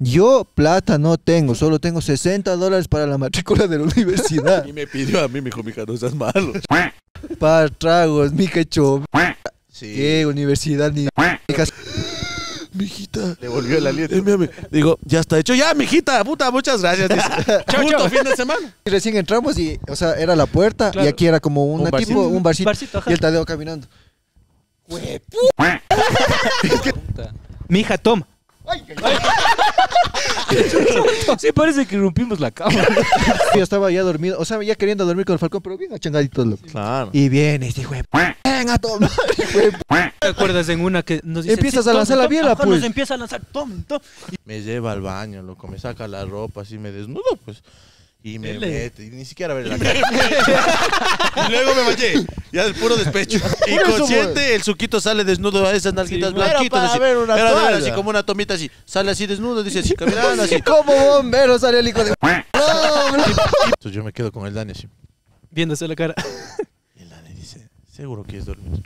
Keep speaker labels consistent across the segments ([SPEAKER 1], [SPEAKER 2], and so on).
[SPEAKER 1] Yo plata no tengo, solo tengo $60 para la matrícula de la universidad.
[SPEAKER 2] Y me pidió a mí, me dijo, mija, no seas malo.
[SPEAKER 1] Para tragos, mi cacho.
[SPEAKER 2] Sí.
[SPEAKER 1] ¿Qué universidad ni
[SPEAKER 2] Mijita. Le volvió el aliento. Digo, ya está hecho. Ya, mijita, puta, muchas gracias. Dice. Justo fin de semana.
[SPEAKER 1] Y recién entramos y, o sea, era la puerta y aquí era como un barcito y el Tadeo caminando.
[SPEAKER 3] Mija, toma. Sí, parece que rompimos la cama.
[SPEAKER 1] Yo estaba ya dormido, o sea, ya queriendo dormir con el Falcón, pero bien achangadito, loco.
[SPEAKER 2] Claro.
[SPEAKER 1] Y viene este hijo de venga, toma.
[SPEAKER 3] ¿Te acuerdas en una que nos dice?
[SPEAKER 1] Empiezas a lanzar la biela, pues.
[SPEAKER 3] Nos empieza a lanzar, toma.
[SPEAKER 2] Me lleva al baño, loco, me saca la ropa, así me desnudo, pues. Y me mete, y ni siquiera ver la cara. Y luego me bañé, ya del puro despecho. Y consciente, el suquito sale desnudo a esas nalguitas blanquitas. Así, ver así como una tomita así. Sale así desnudo, dice así, caminando así.
[SPEAKER 1] Como bombero sale el hijo de...
[SPEAKER 2] Entonces yo me quedo con el Dani así.
[SPEAKER 3] Viéndose la cara.
[SPEAKER 2] Y el Dani dice, seguro que es dormir.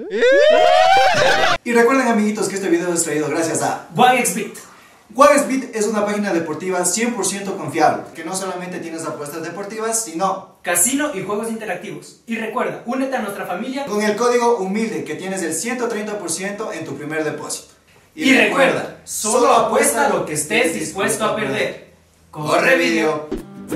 [SPEAKER 4] Y recuerden, amiguitos, que este video es traído gracias a OneXBet. OneXBet es una página deportiva 100% confiable, que no solamente tienes apuestas deportivas, sino
[SPEAKER 5] casino y juegos interactivos. Y recuerda, únete a nuestra familia
[SPEAKER 4] con el código HUMILDE, que tienes el 130% en tu primer depósito.
[SPEAKER 5] Y recuerda, solo apuesta lo que estés dispuesto a perder.
[SPEAKER 4] ¡Corre video!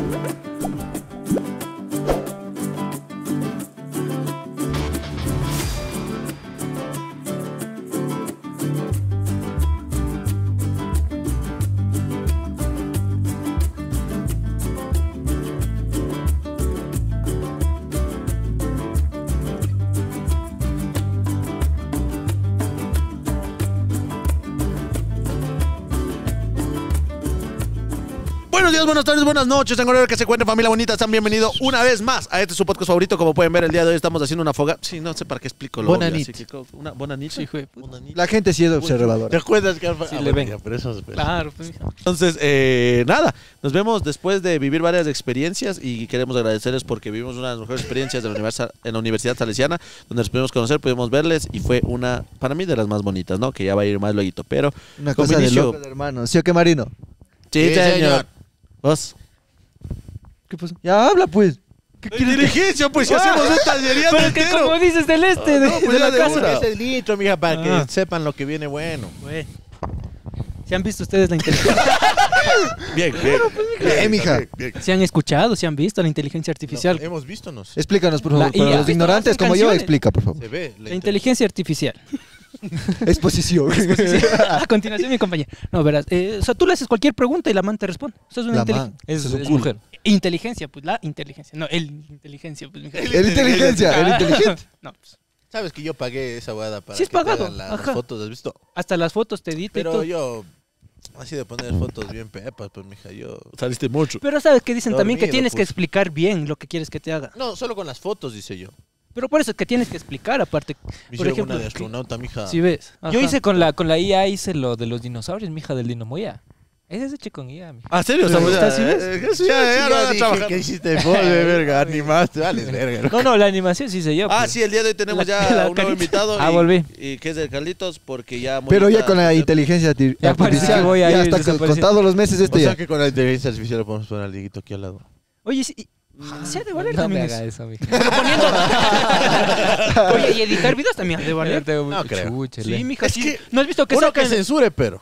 [SPEAKER 2] Buenos días, buenas tardes, buenas noches, en horario que se encuentren, familia bonita, están bienvenidos una vez más a este su podcast favorito. Como pueden ver, el día de hoy estamos haciendo una fogata. Sí, no sé para qué explico lo obvio, así que una bonanita.
[SPEAKER 3] Sí, güey.
[SPEAKER 1] La gente sí es observadora.
[SPEAKER 2] ¿Te acuerdas que
[SPEAKER 3] sí, le ven?
[SPEAKER 2] Pero eso es...
[SPEAKER 3] Claro, pues.
[SPEAKER 2] Entonces, nada, nos vemos después de vivir varias experiencias y queremos agradecerles porque vivimos una de las mejores experiencias de en la Universidad Salesiana, donde nos pudimos conocer, pudimos verles y fue una, para mí, de las más bonitas, ¿no? Que ya va a ir más luego, pero...
[SPEAKER 1] Una cosa de locos, hermano. ¿Sí o qué, Marino?
[SPEAKER 2] Sí, señor. ¿Vos?
[SPEAKER 1] ¿Qué pasó? Ya habla, pues.
[SPEAKER 2] ¿Qué dirigencia, pues, si hacemos un tallería
[SPEAKER 3] Pero es que
[SPEAKER 2] entero.
[SPEAKER 3] como dices del este,
[SPEAKER 2] No, pues
[SPEAKER 3] de la
[SPEAKER 2] ya
[SPEAKER 3] casa.
[SPEAKER 2] Ese es litro, mija, para que sepan lo que viene bueno.
[SPEAKER 3] Bueno. ¿Se han visto ustedes la inteligencia?
[SPEAKER 2] Bien, bien.
[SPEAKER 1] Bien, mija.
[SPEAKER 3] ¿Se han escuchado? ¿Se han visto la inteligencia artificial?
[SPEAKER 2] No, hemos visto, no sé.
[SPEAKER 1] Explícanos, por favor.
[SPEAKER 3] La
[SPEAKER 1] Para
[SPEAKER 3] IA.
[SPEAKER 1] los ignorantes como yo,
[SPEAKER 3] Canciones.
[SPEAKER 1] explica, por favor.
[SPEAKER 2] Se ve.
[SPEAKER 3] La inteligencia artificial.
[SPEAKER 1] Exposición.
[SPEAKER 3] A continuación, mi compañera. No, verás. O sea, tú le haces cualquier pregunta y la man te responde. Eso es una
[SPEAKER 1] La
[SPEAKER 3] inteligencia.
[SPEAKER 1] man.
[SPEAKER 3] Es mujer. Inteligencia, pues la inteligencia. No, el inteligencia, pues mija.
[SPEAKER 1] El inteligencia, el inteligente.
[SPEAKER 3] No, pues.
[SPEAKER 2] ¿Sabes que yo pagué esa hueada para
[SPEAKER 3] Sí, es
[SPEAKER 2] que te
[SPEAKER 3] pagado.
[SPEAKER 2] hagan las
[SPEAKER 3] Ajá.
[SPEAKER 2] fotos? ¿Has visto?
[SPEAKER 3] Hasta las fotos te edita y
[SPEAKER 2] Pero
[SPEAKER 3] todo.
[SPEAKER 2] yo, así de poner fotos bien pepas, pues, mija, yo... Saliste mucho.
[SPEAKER 3] Pero sabes que dicen también que
[SPEAKER 2] Dormido,
[SPEAKER 3] tienes que
[SPEAKER 2] pues.
[SPEAKER 3] explicar bien lo que quieres que te haga.
[SPEAKER 2] No, solo con las fotos, dice yo.
[SPEAKER 3] Pero por eso es que tienes que explicar aparte.
[SPEAKER 2] Me
[SPEAKER 3] Por
[SPEAKER 2] hicieron
[SPEAKER 3] ejemplo,
[SPEAKER 2] una de astronauta, mija.
[SPEAKER 3] si ves.
[SPEAKER 6] Yo
[SPEAKER 3] Ajá.
[SPEAKER 6] hice con la IA, hice lo de los dinosaurios, mija, del Dinomoya. Ese es hecho con IA, mija.
[SPEAKER 2] ¿Ah, serio?
[SPEAKER 3] Pero
[SPEAKER 2] Estamos
[SPEAKER 3] ¿sí ves?
[SPEAKER 2] Ya, no,
[SPEAKER 6] dije,
[SPEAKER 2] trabajar.
[SPEAKER 6] ¿qué
[SPEAKER 2] hiciste vos, de verga? Animaste, vale, verga.
[SPEAKER 6] No, la animación sí hice yo.
[SPEAKER 2] Ah,
[SPEAKER 6] pues.
[SPEAKER 2] sí, el día de hoy tenemos
[SPEAKER 3] La
[SPEAKER 2] ya un nuevo
[SPEAKER 3] carita.
[SPEAKER 2] invitado.
[SPEAKER 6] Ah,
[SPEAKER 2] y,
[SPEAKER 6] volví.
[SPEAKER 2] Y que es de Carlitos, porque ya...
[SPEAKER 1] Pero ya con la inteligencia
[SPEAKER 6] Ya parece
[SPEAKER 1] artificial,
[SPEAKER 6] que voy a
[SPEAKER 1] ya
[SPEAKER 6] ir
[SPEAKER 1] está
[SPEAKER 6] desapareciendo.
[SPEAKER 1] contados los meses
[SPEAKER 2] O sea
[SPEAKER 1] ya.
[SPEAKER 2] que con la inteligencia artificial podemos poner al Dieguito aquí al lado.
[SPEAKER 3] Oye, sí, se ha de valer
[SPEAKER 6] No me
[SPEAKER 3] también
[SPEAKER 6] haga
[SPEAKER 3] eso.
[SPEAKER 6] eso, mija.
[SPEAKER 3] Pero poniendo... Oye, y editar videos también ha de valer.
[SPEAKER 2] No creo.
[SPEAKER 3] Sí, mija,
[SPEAKER 2] Es
[SPEAKER 3] sí.
[SPEAKER 2] que
[SPEAKER 3] ¿No has visto que
[SPEAKER 2] Uno que
[SPEAKER 3] sacan?
[SPEAKER 2] censure, pero...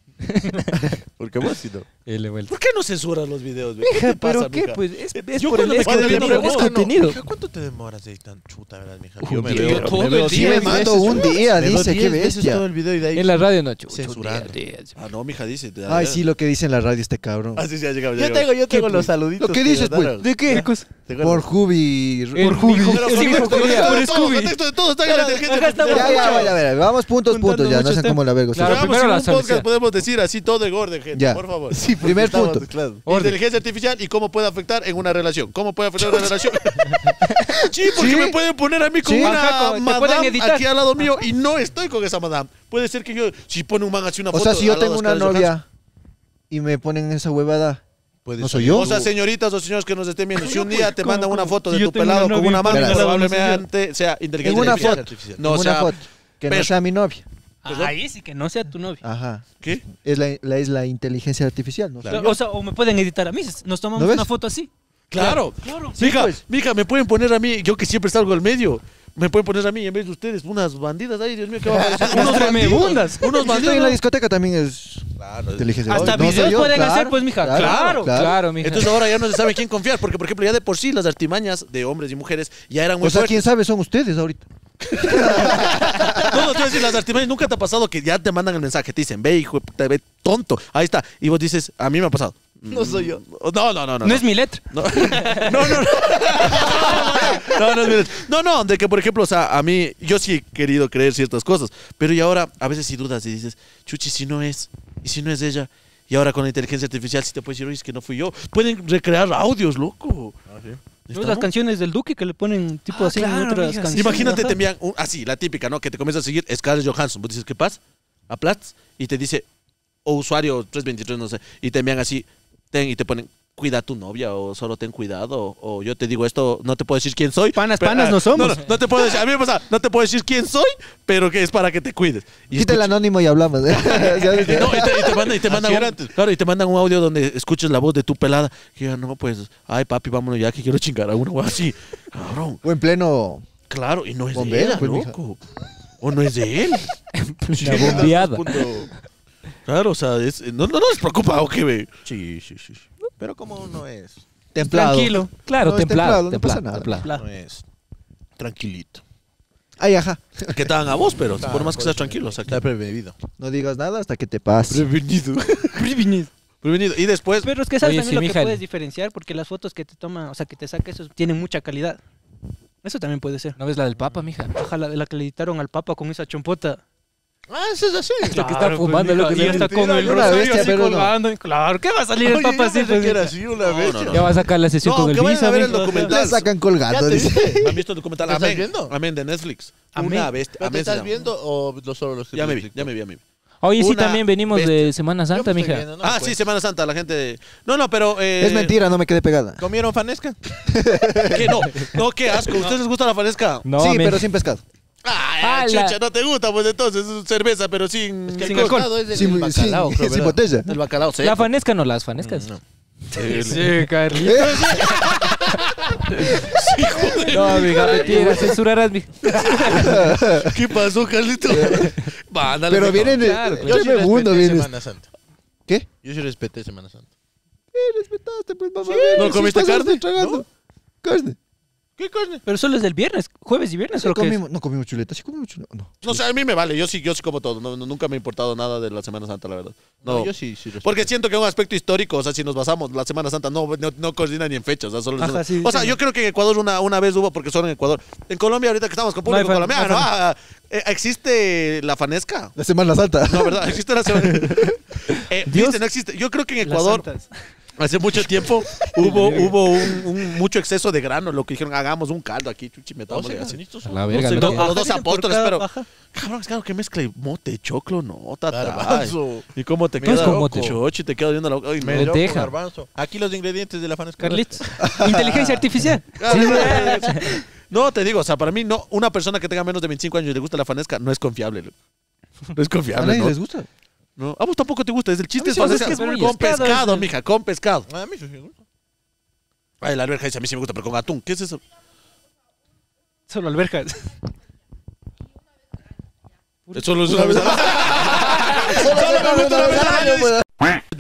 [SPEAKER 2] Porque vos sí no.
[SPEAKER 6] Vuelta.
[SPEAKER 2] ¿Por qué no censuras los videos? ¿Qué
[SPEAKER 6] Mija,
[SPEAKER 2] te pasa,
[SPEAKER 6] pero ¿qué?
[SPEAKER 2] mija?
[SPEAKER 6] Pues es
[SPEAKER 2] Yo
[SPEAKER 6] por el
[SPEAKER 2] cuando me quedo viendo
[SPEAKER 6] contenido.
[SPEAKER 2] vos,
[SPEAKER 6] Es
[SPEAKER 2] no,
[SPEAKER 6] contenido.
[SPEAKER 2] mija, ¿cuánto te demoras de ahí tan chuta, verdad, mija?
[SPEAKER 6] Un día.
[SPEAKER 2] veo-
[SPEAKER 3] Todo
[SPEAKER 2] me veo
[SPEAKER 3] el
[SPEAKER 1] Sí
[SPEAKER 3] día.
[SPEAKER 1] me
[SPEAKER 2] 10
[SPEAKER 1] mando
[SPEAKER 2] veces,
[SPEAKER 1] un día,
[SPEAKER 2] me veo
[SPEAKER 1] dice,
[SPEAKER 2] 10
[SPEAKER 1] qué
[SPEAKER 2] veces
[SPEAKER 1] bestia.
[SPEAKER 2] todo el video y de ahí
[SPEAKER 6] En la radio no, chucha.
[SPEAKER 2] censurando. Ah, no, mija, dice.
[SPEAKER 1] Ay, sí, lo que dice en la radio este cabrón.
[SPEAKER 2] Ah, sí, sí, ya llegaba.
[SPEAKER 6] Yo tengo los saluditos.
[SPEAKER 1] Lo que dices, pues.
[SPEAKER 6] ¿De qué?
[SPEAKER 1] Por Hubi.
[SPEAKER 6] El
[SPEAKER 1] Por Hubi.
[SPEAKER 6] mijo-
[SPEAKER 2] Pero
[SPEAKER 6] el
[SPEAKER 2] contexto,
[SPEAKER 6] mijo quería-
[SPEAKER 2] contexto,
[SPEAKER 6] por
[SPEAKER 2] de todo,
[SPEAKER 6] Scooby.
[SPEAKER 2] contexto de todo, está en la inteligencia
[SPEAKER 3] acá estamos.
[SPEAKER 2] artificial.
[SPEAKER 1] Ya, a ver, vamos puntos,
[SPEAKER 6] Juntando
[SPEAKER 1] ya, no
[SPEAKER 6] muchos
[SPEAKER 1] sean como la verga.
[SPEAKER 6] Claro,
[SPEAKER 2] Hagamos
[SPEAKER 6] primero
[SPEAKER 2] en
[SPEAKER 6] la
[SPEAKER 2] un podcast
[SPEAKER 6] solución.
[SPEAKER 2] podemos decir así todo de orden, gente,
[SPEAKER 1] Ya.
[SPEAKER 2] por favor.
[SPEAKER 1] Sí, primer punto.
[SPEAKER 2] Inteligencia artificial y cómo puede afectar en una relación. ¿Cómo puede afectar en una relación? Sí, porque
[SPEAKER 1] Sí.
[SPEAKER 2] me pueden poner a mí con
[SPEAKER 1] Sí.
[SPEAKER 2] una
[SPEAKER 3] Ajá, te pueden
[SPEAKER 2] madame
[SPEAKER 3] editar.
[SPEAKER 2] aquí al lado mío y no estoy con esa madame. Puede ser que yo, si pone un man así una
[SPEAKER 1] O
[SPEAKER 2] foto...
[SPEAKER 1] sea, si yo
[SPEAKER 2] al lado
[SPEAKER 1] tengo
[SPEAKER 2] de
[SPEAKER 1] una
[SPEAKER 2] Scarlett
[SPEAKER 1] novia y me ponen esa huevada,
[SPEAKER 2] Puede
[SPEAKER 1] ¿no
[SPEAKER 2] ser.
[SPEAKER 1] soy yo?
[SPEAKER 2] O sea, señoritas o señores que nos estén viendo, si un día te
[SPEAKER 3] ¿Cómo,
[SPEAKER 2] mandan una
[SPEAKER 3] cómo?
[SPEAKER 2] foto
[SPEAKER 3] Si
[SPEAKER 2] de
[SPEAKER 3] yo
[SPEAKER 2] tu
[SPEAKER 3] tengo
[SPEAKER 2] pelado
[SPEAKER 3] una
[SPEAKER 2] con
[SPEAKER 3] novia
[SPEAKER 2] una
[SPEAKER 3] y
[SPEAKER 2] mano,
[SPEAKER 3] ponen al lado de un
[SPEAKER 2] probablemente sea
[SPEAKER 1] en
[SPEAKER 2] inteligencia
[SPEAKER 1] una
[SPEAKER 2] artificial.
[SPEAKER 1] foto,
[SPEAKER 2] No,
[SPEAKER 1] en
[SPEAKER 2] o
[SPEAKER 1] una
[SPEAKER 2] sea,
[SPEAKER 1] foto, que no
[SPEAKER 2] pero-
[SPEAKER 1] sea mi novia.
[SPEAKER 3] Ahí sí que no sea tu novio.
[SPEAKER 1] Ajá.
[SPEAKER 2] ¿Qué?
[SPEAKER 1] Es la inteligencia artificial, ¿no?
[SPEAKER 3] O sea, o me pueden editar a mí. Nos tomamos
[SPEAKER 1] ¿No
[SPEAKER 3] una
[SPEAKER 1] ves?
[SPEAKER 3] foto así.
[SPEAKER 2] Claro. Mija, me pueden poner a mí, yo que siempre salgo al medio. Me pueden poner a mí en vez de ustedes unas bandidas. Ay, Dios mío, ¿qué va a parecer? Unos bandidos. Unos
[SPEAKER 1] Si estoy en la
[SPEAKER 2] bandidos.
[SPEAKER 1] discoteca también es inteligencia
[SPEAKER 3] Hasta
[SPEAKER 1] artificial.
[SPEAKER 3] videos
[SPEAKER 1] soy yo,
[SPEAKER 3] pueden hacer, pues, mija.
[SPEAKER 6] Claro, mija.
[SPEAKER 2] Entonces ahora ya no se sabe quién confiar, porque por ejemplo ya de por sí las artimañas de hombres y mujeres ya eran muy
[SPEAKER 1] O sea,
[SPEAKER 2] fuertes.
[SPEAKER 1] quién sabe, son ustedes ahorita.
[SPEAKER 2] No, te voy a decir, las artimañas nunca te ha pasado que ya te mandan el mensaje, te dicen, ve hijo de puta, ve tonto, ahí está, y vos dices, a mí me ha pasado.
[SPEAKER 1] No soy yo.
[SPEAKER 3] No es mi letra.
[SPEAKER 2] No, no es mi letra. No, de que por ejemplo, o sea, a mí, yo sí he querido creer ciertas cosas, pero y ahora a veces sí dudas y dices, chuchi, si no es, y si no es ella, y ahora con la inteligencia artificial sí te puedes decir, oye, es que no fui yo. Pueden recrear audios, loco.
[SPEAKER 3] ¿No? Las canciones del Duque que le ponen tipo así en otras canciones.
[SPEAKER 2] Imagínate, te envían así, la típica, ¿no? Que te comienza a seguir Scarlett Johansson. Vos dices, ¿qué pasa? Aplats y te dice, o usuario 323, no sé, y te envían así, y te ponen, cuida a tu novia, o solo ten cuidado, o yo te digo esto, no te puedo decir quién soy.
[SPEAKER 3] Panas no somos.
[SPEAKER 2] No te puedo decir, a mí me pasa, no te puedo decir quién soy, pero que es para que te cuides.
[SPEAKER 1] Quita el anónimo y hablamos.
[SPEAKER 2] Y te mandan un audio donde escuches la voz de tu pelada. Y yo, no, pues, ay papi, vámonos ya que quiero chingar a uno o así. Cabrón.
[SPEAKER 1] O en pleno...
[SPEAKER 2] Claro, y no es
[SPEAKER 1] Bombera,
[SPEAKER 2] de ella,
[SPEAKER 1] pues,
[SPEAKER 2] loco. O no es de él.
[SPEAKER 6] La bombeada.
[SPEAKER 2] Claro, o sea, no les preocupa, ¿o qué, ve?
[SPEAKER 7] Sí. Pero como uno es,
[SPEAKER 1] Templado.
[SPEAKER 3] Tranquilo.
[SPEAKER 6] Claro,
[SPEAKER 1] No, es
[SPEAKER 6] templado.
[SPEAKER 1] no pasa nada.
[SPEAKER 6] templado.
[SPEAKER 7] no es tranquilito.
[SPEAKER 1] Ay, ajá.
[SPEAKER 2] Que te hagan a vos, pero
[SPEAKER 7] Claro,
[SPEAKER 2] por más que seas
[SPEAKER 7] por eso
[SPEAKER 2] tranquilo. O sea,
[SPEAKER 7] está prevenido.
[SPEAKER 1] No digas nada hasta que te pase.
[SPEAKER 2] prevenido. Y después,
[SPEAKER 3] Pero es que sabes
[SPEAKER 6] Oye,
[SPEAKER 3] también
[SPEAKER 6] sí,
[SPEAKER 3] lo
[SPEAKER 6] mija.
[SPEAKER 3] que puedes diferenciar, porque las fotos que te toman, o sea, que te saca eso, tienen mucha calidad. Eso también puede ser.
[SPEAKER 6] ¿No ves la del Papa, mija?
[SPEAKER 3] Baja la que le editaron al Papa con esa chompota.
[SPEAKER 7] Ah, eso es así.
[SPEAKER 6] Lo que está fumando, lo que
[SPEAKER 3] y
[SPEAKER 6] se
[SPEAKER 3] está con el
[SPEAKER 1] Una
[SPEAKER 3] rosario
[SPEAKER 1] bestia,
[SPEAKER 3] así
[SPEAKER 1] pero no.
[SPEAKER 3] colgando. Claro, ¿qué va a salir el Papa así?
[SPEAKER 7] que era así una vez.
[SPEAKER 2] no.
[SPEAKER 6] Ya va a sacar la sesión
[SPEAKER 2] No,
[SPEAKER 6] con el
[SPEAKER 2] que vayan
[SPEAKER 6] visa,
[SPEAKER 2] a ver el
[SPEAKER 6] mija.
[SPEAKER 2] documental.
[SPEAKER 1] La sacan colgando.
[SPEAKER 7] Ya te
[SPEAKER 1] dice.
[SPEAKER 7] dije.
[SPEAKER 2] ¿han visto el documental?
[SPEAKER 7] ¿Lo estás
[SPEAKER 2] Amén.
[SPEAKER 7] viendo?
[SPEAKER 2] Amén de Netflix.
[SPEAKER 3] Amén.
[SPEAKER 2] Una bestia.
[SPEAKER 7] ¿Pero te
[SPEAKER 2] Amén se
[SPEAKER 7] estás
[SPEAKER 2] llama.
[SPEAKER 7] viendo o solo los que
[SPEAKER 2] Ya me
[SPEAKER 7] ves
[SPEAKER 2] vi,
[SPEAKER 7] en
[SPEAKER 2] ya
[SPEAKER 7] TikTok?
[SPEAKER 2] me vi.
[SPEAKER 6] Oye, sí,
[SPEAKER 2] Una
[SPEAKER 6] también venimos
[SPEAKER 2] bestia.
[SPEAKER 6] de Semana
[SPEAKER 7] Yo
[SPEAKER 6] Santa,
[SPEAKER 7] me estoy
[SPEAKER 6] mija.
[SPEAKER 7] viendo, no me
[SPEAKER 2] Sí,
[SPEAKER 7] cuento.
[SPEAKER 2] Semana Santa, la gente... No, pero...
[SPEAKER 1] Es mentira, no me quedé pegada.
[SPEAKER 7] ¿Comieron fanesca?
[SPEAKER 2] ¿Qué? No, qué asco. ¿A ustedes les gusta la fanesca?
[SPEAKER 6] No,
[SPEAKER 1] Sí,
[SPEAKER 6] men.
[SPEAKER 1] pero sin pescado.
[SPEAKER 2] Ah, chucha, no te gusta, pues entonces es cerveza, pero sin...
[SPEAKER 7] Que el
[SPEAKER 3] Sin alcohol.
[SPEAKER 7] pescado es del
[SPEAKER 1] Sin,
[SPEAKER 7] bacalao, creo,
[SPEAKER 1] sin
[SPEAKER 7] ¿verdad?
[SPEAKER 1] botella.
[SPEAKER 2] El bacalao seco.
[SPEAKER 6] La fanesca no, las fanescas.
[SPEAKER 7] No.
[SPEAKER 3] Sí, Carlitos.
[SPEAKER 6] No, amiga, mentira, censurarás, mija.
[SPEAKER 2] ¿Qué pasó, Carlito? Va, dale,
[SPEAKER 1] Pero
[SPEAKER 2] por
[SPEAKER 1] vienen de...
[SPEAKER 6] Claro,
[SPEAKER 7] Yo sí
[SPEAKER 1] Segundo
[SPEAKER 7] respeté
[SPEAKER 1] vienes.
[SPEAKER 7] Semana Santa.
[SPEAKER 1] ¿Qué?
[SPEAKER 7] Yo sí respeté Semana Santa.
[SPEAKER 1] Respetaste, pues, mamá.
[SPEAKER 2] ¿No comiste carne?
[SPEAKER 1] Tragando. Carne.
[SPEAKER 7] ¿Qué carne?
[SPEAKER 3] Pero solo es del viernes, jueves y viernes, ¿o qué es?
[SPEAKER 1] No comimos chuleta, sí comimos chuleta. No.
[SPEAKER 2] No sé, a mí me vale, yo sí como todo. Nunca me ha importado nada de la Semana Santa, la verdad. No,
[SPEAKER 7] Yo sí respeté.
[SPEAKER 2] porque siento que es un aspecto histórico, o sea, si nos basamos, la Semana Santa no coordina ni en fechas, o sea, solo
[SPEAKER 3] Ajá, sí,
[SPEAKER 2] o sea,
[SPEAKER 3] sí.
[SPEAKER 2] yo creo que en Ecuador una vez hubo, porque solo en Ecuador. En Colombia, ahorita que estamos con público
[SPEAKER 3] No hay
[SPEAKER 2] colombiano,
[SPEAKER 3] no hay
[SPEAKER 2] existe la fanesca.
[SPEAKER 1] La Semana Santa.
[SPEAKER 2] No, ¿verdad? Existe la Semana. Viste, no existe. Yo creo que en Ecuador,
[SPEAKER 3] Las santas.
[SPEAKER 2] hace mucho tiempo, hubo un mucho exceso de grano, lo que dijeron, hagamos un caldo aquí, chuchi, metámosle así.
[SPEAKER 6] A la verga,
[SPEAKER 2] No sé,
[SPEAKER 6] loco.
[SPEAKER 2] los dos
[SPEAKER 3] Dicen por
[SPEAKER 2] apóstoles,
[SPEAKER 3] cada
[SPEAKER 2] pero...
[SPEAKER 3] baja.
[SPEAKER 2] Cabrón, es claro que mezcla mote, choclo, no, tata.
[SPEAKER 7] Garbanzo.
[SPEAKER 2] ¿Y cómo te
[SPEAKER 6] ¿Qué es
[SPEAKER 2] queda?
[SPEAKER 6] con mote?
[SPEAKER 2] Chochi, te queda viendo la... Ay, no.
[SPEAKER 7] Melón
[SPEAKER 6] Lenteja.
[SPEAKER 7] con garbanzo. Aquí los ingredientes de la fanesca.
[SPEAKER 3] Carlitos. Inteligencia artificial.
[SPEAKER 2] No, te digo, o sea, para mí, no, una persona que tenga menos de 25 años y le gusta la fanesca no es confiable. Loco. No es
[SPEAKER 1] A
[SPEAKER 2] confiable,
[SPEAKER 1] nadie
[SPEAKER 2] ¿no?
[SPEAKER 1] les gusta.
[SPEAKER 2] No. A vos tampoco te gusta, es el chiste.
[SPEAKER 3] A mí
[SPEAKER 2] Es
[SPEAKER 3] sí me
[SPEAKER 2] fanesca.
[SPEAKER 3] gusta, es muy
[SPEAKER 2] Con
[SPEAKER 3] pescado,
[SPEAKER 2] pescado,
[SPEAKER 3] es-
[SPEAKER 2] mija, con pescado.
[SPEAKER 7] A mí sí me gusta.
[SPEAKER 2] Ay, la alberja dice, a mí sí me gusta, pero con atún. ¿Qué es eso?
[SPEAKER 3] Solo alberjas.
[SPEAKER 2] Solo es una vez al año. Solo me gusta una vez al año.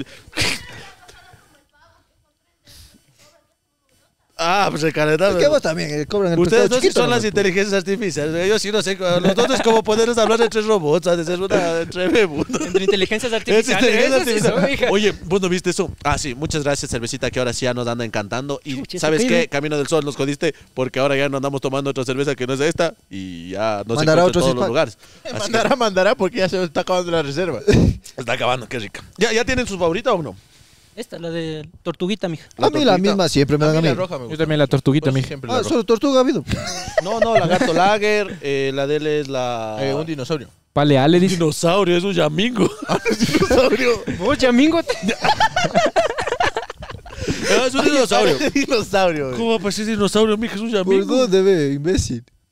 [SPEAKER 2] Ah, pues el calentado.
[SPEAKER 1] Es que vos también cobran el
[SPEAKER 2] Ustedes
[SPEAKER 1] pescado
[SPEAKER 2] dos sí
[SPEAKER 1] chiquito.
[SPEAKER 2] son
[SPEAKER 1] ¿no?
[SPEAKER 2] las inteligencias artificiales. Yo sí no sé. Los dos es como poderles hablar entre robots. Ha de ser una entre mundo.
[SPEAKER 3] Entre inteligencias
[SPEAKER 2] Es
[SPEAKER 3] artificiales.
[SPEAKER 2] inteligencia
[SPEAKER 3] Eso sí son,
[SPEAKER 2] artificial.
[SPEAKER 3] hija.
[SPEAKER 2] Oye, ¿vos no viste eso? Ah, sí, muchas gracias, cervecita, que ahora sí ya nos anda encantando. Y
[SPEAKER 3] Chucha,
[SPEAKER 2] ¿sabes
[SPEAKER 3] se
[SPEAKER 2] qué?
[SPEAKER 3] cae.
[SPEAKER 2] Camino del Sol nos jodiste porque ahora ya no andamos tomando otra cerveza que no es esta y ya no se
[SPEAKER 1] Mandará
[SPEAKER 2] encuentra en
[SPEAKER 1] otro
[SPEAKER 2] todos los
[SPEAKER 1] six-pack.
[SPEAKER 2] lugares. Así
[SPEAKER 7] Mandará porque ya se está acabando la reserva.
[SPEAKER 2] que está acabando, qué rica. ¿Ya tienen sus favoritas o no?
[SPEAKER 3] Esta, la de tortuguita, mija.
[SPEAKER 1] A mí la misma siempre me
[SPEAKER 7] A
[SPEAKER 1] dan a
[SPEAKER 7] mí
[SPEAKER 1] mí.
[SPEAKER 7] la roja me gusta.
[SPEAKER 6] Yo también la tortuguita,
[SPEAKER 7] Pues
[SPEAKER 6] mija.
[SPEAKER 7] siempre la
[SPEAKER 1] Ah,
[SPEAKER 7] roja.
[SPEAKER 1] solo tortuga ha habido.
[SPEAKER 2] No, la Gato Lager, la de él es la...
[SPEAKER 7] Un dinosaurio.
[SPEAKER 6] Paleale, dice.
[SPEAKER 2] dinosaurio, es un yamingo. dinosaurio.
[SPEAKER 3] Vos, Yamingo.
[SPEAKER 2] Es un dinosaurio.
[SPEAKER 7] dinosaurio.
[SPEAKER 2] ¿Cómo va a parecer dinosaurio, mija? Es un
[SPEAKER 1] ¿Por
[SPEAKER 2] yamingo.
[SPEAKER 1] dónde ve, imbécil?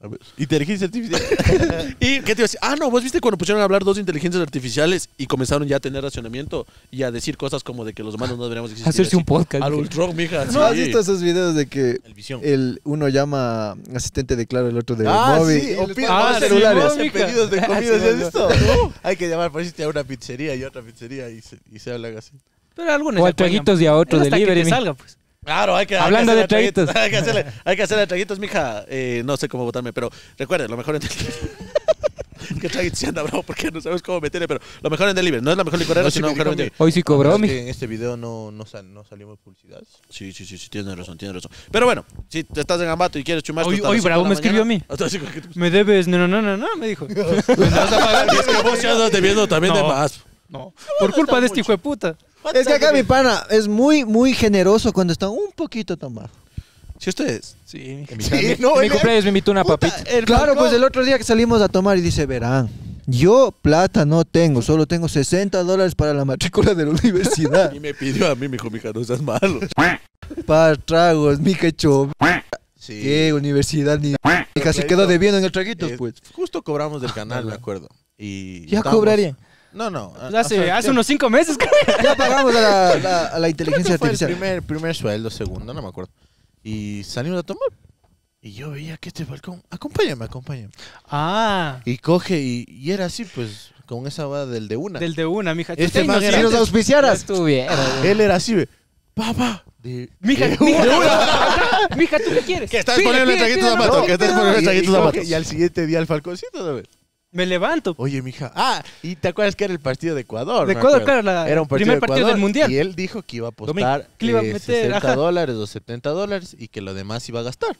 [SPEAKER 2] A ver, inteligencia artificial. ¿Y qué te iba a decir? Ah, no, vos viste cuando pusieron a hablar dos inteligencias artificiales y comenzaron ya a tener racionamiento y a decir cosas como de que los humanos no deberíamos existir.
[SPEAKER 6] Hacerse un podcast.
[SPEAKER 2] Al Ultron, mija.
[SPEAKER 1] ¿No has visto esos videos de que
[SPEAKER 2] Visión.
[SPEAKER 1] uno llama asistente de Claro, el otro de
[SPEAKER 7] Ah,
[SPEAKER 1] móvil?
[SPEAKER 7] sí, o piden
[SPEAKER 1] Ah,
[SPEAKER 7] los
[SPEAKER 1] celulares.
[SPEAKER 7] hacen pedidos de comida,
[SPEAKER 6] Sí,
[SPEAKER 7] ¿sí has
[SPEAKER 6] no.
[SPEAKER 7] visto? Hay que llamar por si a una pizzería y otra pizzería y se hablan así.
[SPEAKER 3] Pero algunos
[SPEAKER 6] O
[SPEAKER 3] ya
[SPEAKER 6] a traguitos
[SPEAKER 3] cuelgan.
[SPEAKER 6] y a otro
[SPEAKER 3] Hasta que
[SPEAKER 6] delivery.
[SPEAKER 3] te
[SPEAKER 6] mi.
[SPEAKER 3] salga, pues.
[SPEAKER 2] Claro,
[SPEAKER 6] Hablando de traguitos.
[SPEAKER 2] Hay que hacerle traguitos, mija. No sé cómo votarme, pero recuerden, lo mejor en delivery. Es que traguitos se anda bravo porque no sabes cómo meterle, pero lo mejor en delivery. No es la mejor licorera,
[SPEAKER 7] No,
[SPEAKER 2] sino lo mejor en delivery.
[SPEAKER 6] Hoy sí cobró,
[SPEAKER 7] Es
[SPEAKER 6] mi.
[SPEAKER 7] que en este video no salimos publicidad.
[SPEAKER 2] Sí, tienes razón. Pero bueno, si te estás en Ambato y quieres chumar...
[SPEAKER 3] Hoy Bravo me escribió a mí. Me debes, no, me dijo. Me vas a pagar.
[SPEAKER 2] Es que vos ya andas debiendo también de
[SPEAKER 3] No.
[SPEAKER 2] más.
[SPEAKER 3] No, por culpa de este hijo de puta.
[SPEAKER 1] Es que acá mi pana es muy, muy generoso cuando está un poquito tomado.
[SPEAKER 2] Si ustedes...
[SPEAKER 3] Sí.
[SPEAKER 6] En mi cumpleaños me invitó una papita.
[SPEAKER 1] Claro, pues el otro día que salimos a tomar y dice, verán, yo plata no tengo, solo tengo $60 para la matrícula de la universidad.
[SPEAKER 2] Y me pidió a mí, me dijo, mija, no seas malo.
[SPEAKER 1] Para tragos, mi hecho.
[SPEAKER 7] Sí.
[SPEAKER 1] ¿Qué universidad? Ni casi quedó debiendo en el traguito, pues.
[SPEAKER 7] Justo cobramos del canal, me acuerdo. Y
[SPEAKER 1] Ya
[SPEAKER 7] estábamos-
[SPEAKER 1] cobraría.
[SPEAKER 7] No.
[SPEAKER 3] Hace unos 5 meses, creo.
[SPEAKER 1] Ya pagamos a la inteligencia
[SPEAKER 7] Fue
[SPEAKER 1] artificial.
[SPEAKER 7] el primer sueldo, segundo, no me acuerdo. Y salimos a tomar. Y yo veía que este balcón, acompáñame.
[SPEAKER 3] Ah,
[SPEAKER 7] Y coge y era así, pues, con esa va del de una.
[SPEAKER 3] del de una, mija.
[SPEAKER 7] Este
[SPEAKER 3] Ey,
[SPEAKER 7] man
[SPEAKER 3] no,
[SPEAKER 7] era-
[SPEAKER 1] Si nos auspiciaras.
[SPEAKER 6] Estuviera.
[SPEAKER 7] Él era así, ve. Papá.
[SPEAKER 3] Mija, mija, ¿tú qué quieres?
[SPEAKER 2] ¿Qué estás
[SPEAKER 3] Pide,
[SPEAKER 2] poniendo
[SPEAKER 3] pide,
[SPEAKER 2] traguitos
[SPEAKER 3] pide,
[SPEAKER 2] a pato?
[SPEAKER 3] no,
[SPEAKER 2] ¿Qué estás
[SPEAKER 3] pide,
[SPEAKER 2] poniendo
[SPEAKER 3] no.
[SPEAKER 2] traguitos a pato?
[SPEAKER 7] Y al siguiente día el falconcito, ¿no?
[SPEAKER 3] Me levanto.
[SPEAKER 7] Oye, mija. Ah, y te acuerdas que era el partido de Ecuador.
[SPEAKER 3] De
[SPEAKER 7] me
[SPEAKER 3] Ecuador,
[SPEAKER 7] acuerdo.
[SPEAKER 3] claro,
[SPEAKER 7] Era un
[SPEAKER 3] primer partido
[SPEAKER 7] Ecuador,
[SPEAKER 3] del Mundial.
[SPEAKER 7] Y él dijo que iba a apostar
[SPEAKER 3] Que le iba a meter, ajá.
[SPEAKER 7] $60 o $70 y que lo demás iba a gastar.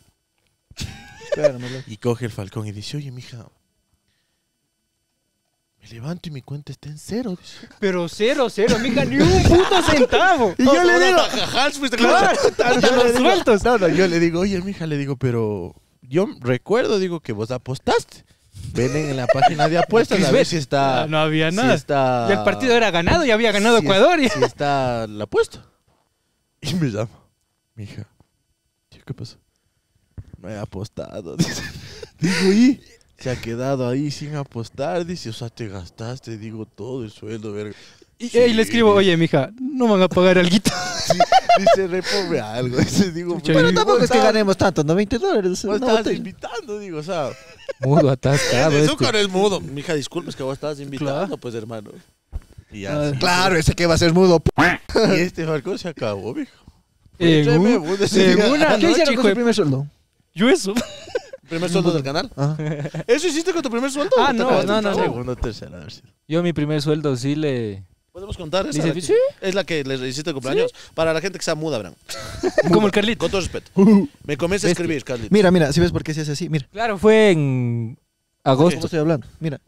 [SPEAKER 7] Y coge el falcón y dice, oye, mija, me levanto y mi cuenta está en cero. Dice.
[SPEAKER 3] Pero cero, mija, ni un puto centavo.
[SPEAKER 7] Y yo le digo,
[SPEAKER 3] Claro, hasta los sueltos.
[SPEAKER 7] no, yo le digo, oye, mija, le digo, pero yo recuerdo, digo, que vos apostaste. Ven en la página de apuestas a ver si está...
[SPEAKER 3] No había
[SPEAKER 7] si
[SPEAKER 3] nada.
[SPEAKER 7] está-
[SPEAKER 3] Y el partido era ganado y había ganado
[SPEAKER 7] si es-
[SPEAKER 3] Ecuador. Y...
[SPEAKER 7] Si está la apuesta. Y me llama, mija, tío, ¿qué pasó? No he apostado, dice. Digo, ¿y? Se ha quedado ahí sin apostar, dice, o sea, te gastaste, digo, todo el sueldo, verga.
[SPEAKER 3] Y
[SPEAKER 7] Sí,
[SPEAKER 3] le escribo, oye, mija, no van a pagar alguito.
[SPEAKER 7] Sí, dice, repobre algo. Dice, digo,
[SPEAKER 3] Chucha,
[SPEAKER 1] Pero
[SPEAKER 3] y
[SPEAKER 1] tampoco es que ganemos tanto, ¿no? $20.
[SPEAKER 7] Vos
[SPEAKER 1] una
[SPEAKER 7] estabas
[SPEAKER 1] botella.
[SPEAKER 7] invitando, digo, o sea.
[SPEAKER 6] Mudo atascado.
[SPEAKER 2] Ese
[SPEAKER 6] Este.
[SPEAKER 2] azúcar es mudo. Mija, disculpes que vos estabas invitando,
[SPEAKER 3] Claro.
[SPEAKER 2] pues, hermano. Y
[SPEAKER 3] Ah,
[SPEAKER 2] ya.
[SPEAKER 1] Claro, ese que va a ser mudo.
[SPEAKER 7] Y este falcón se acabó, viejo.
[SPEAKER 3] En una
[SPEAKER 1] ¿Qué hicieron
[SPEAKER 3] noche,
[SPEAKER 1] con
[SPEAKER 3] hijo
[SPEAKER 1] su
[SPEAKER 3] de...
[SPEAKER 1] primer sueldo?
[SPEAKER 3] Yo eso.
[SPEAKER 2] ¿Primer sueldo del canal?
[SPEAKER 1] Ajá.
[SPEAKER 2] ¿Eso hiciste con tu primer sueldo?
[SPEAKER 3] Ah, no.
[SPEAKER 7] Segundo, tercero, a ver si.
[SPEAKER 6] Yo mi primer sueldo sí le...
[SPEAKER 2] ¿Podemos contar esa?
[SPEAKER 6] Dice,
[SPEAKER 2] la que-
[SPEAKER 6] sí.
[SPEAKER 2] Es la que les hiciste el cumpleaños. Para la gente que sea muda, verán.
[SPEAKER 3] Como el Carlito.
[SPEAKER 2] Con todo respeto. Me comienza a escribir, Carlitos.
[SPEAKER 1] Mira, si ves por qué se hace así, mira.
[SPEAKER 6] Claro, fue en
[SPEAKER 1] ¿Cómo
[SPEAKER 6] agosto.
[SPEAKER 1] estoy hablando? Mira,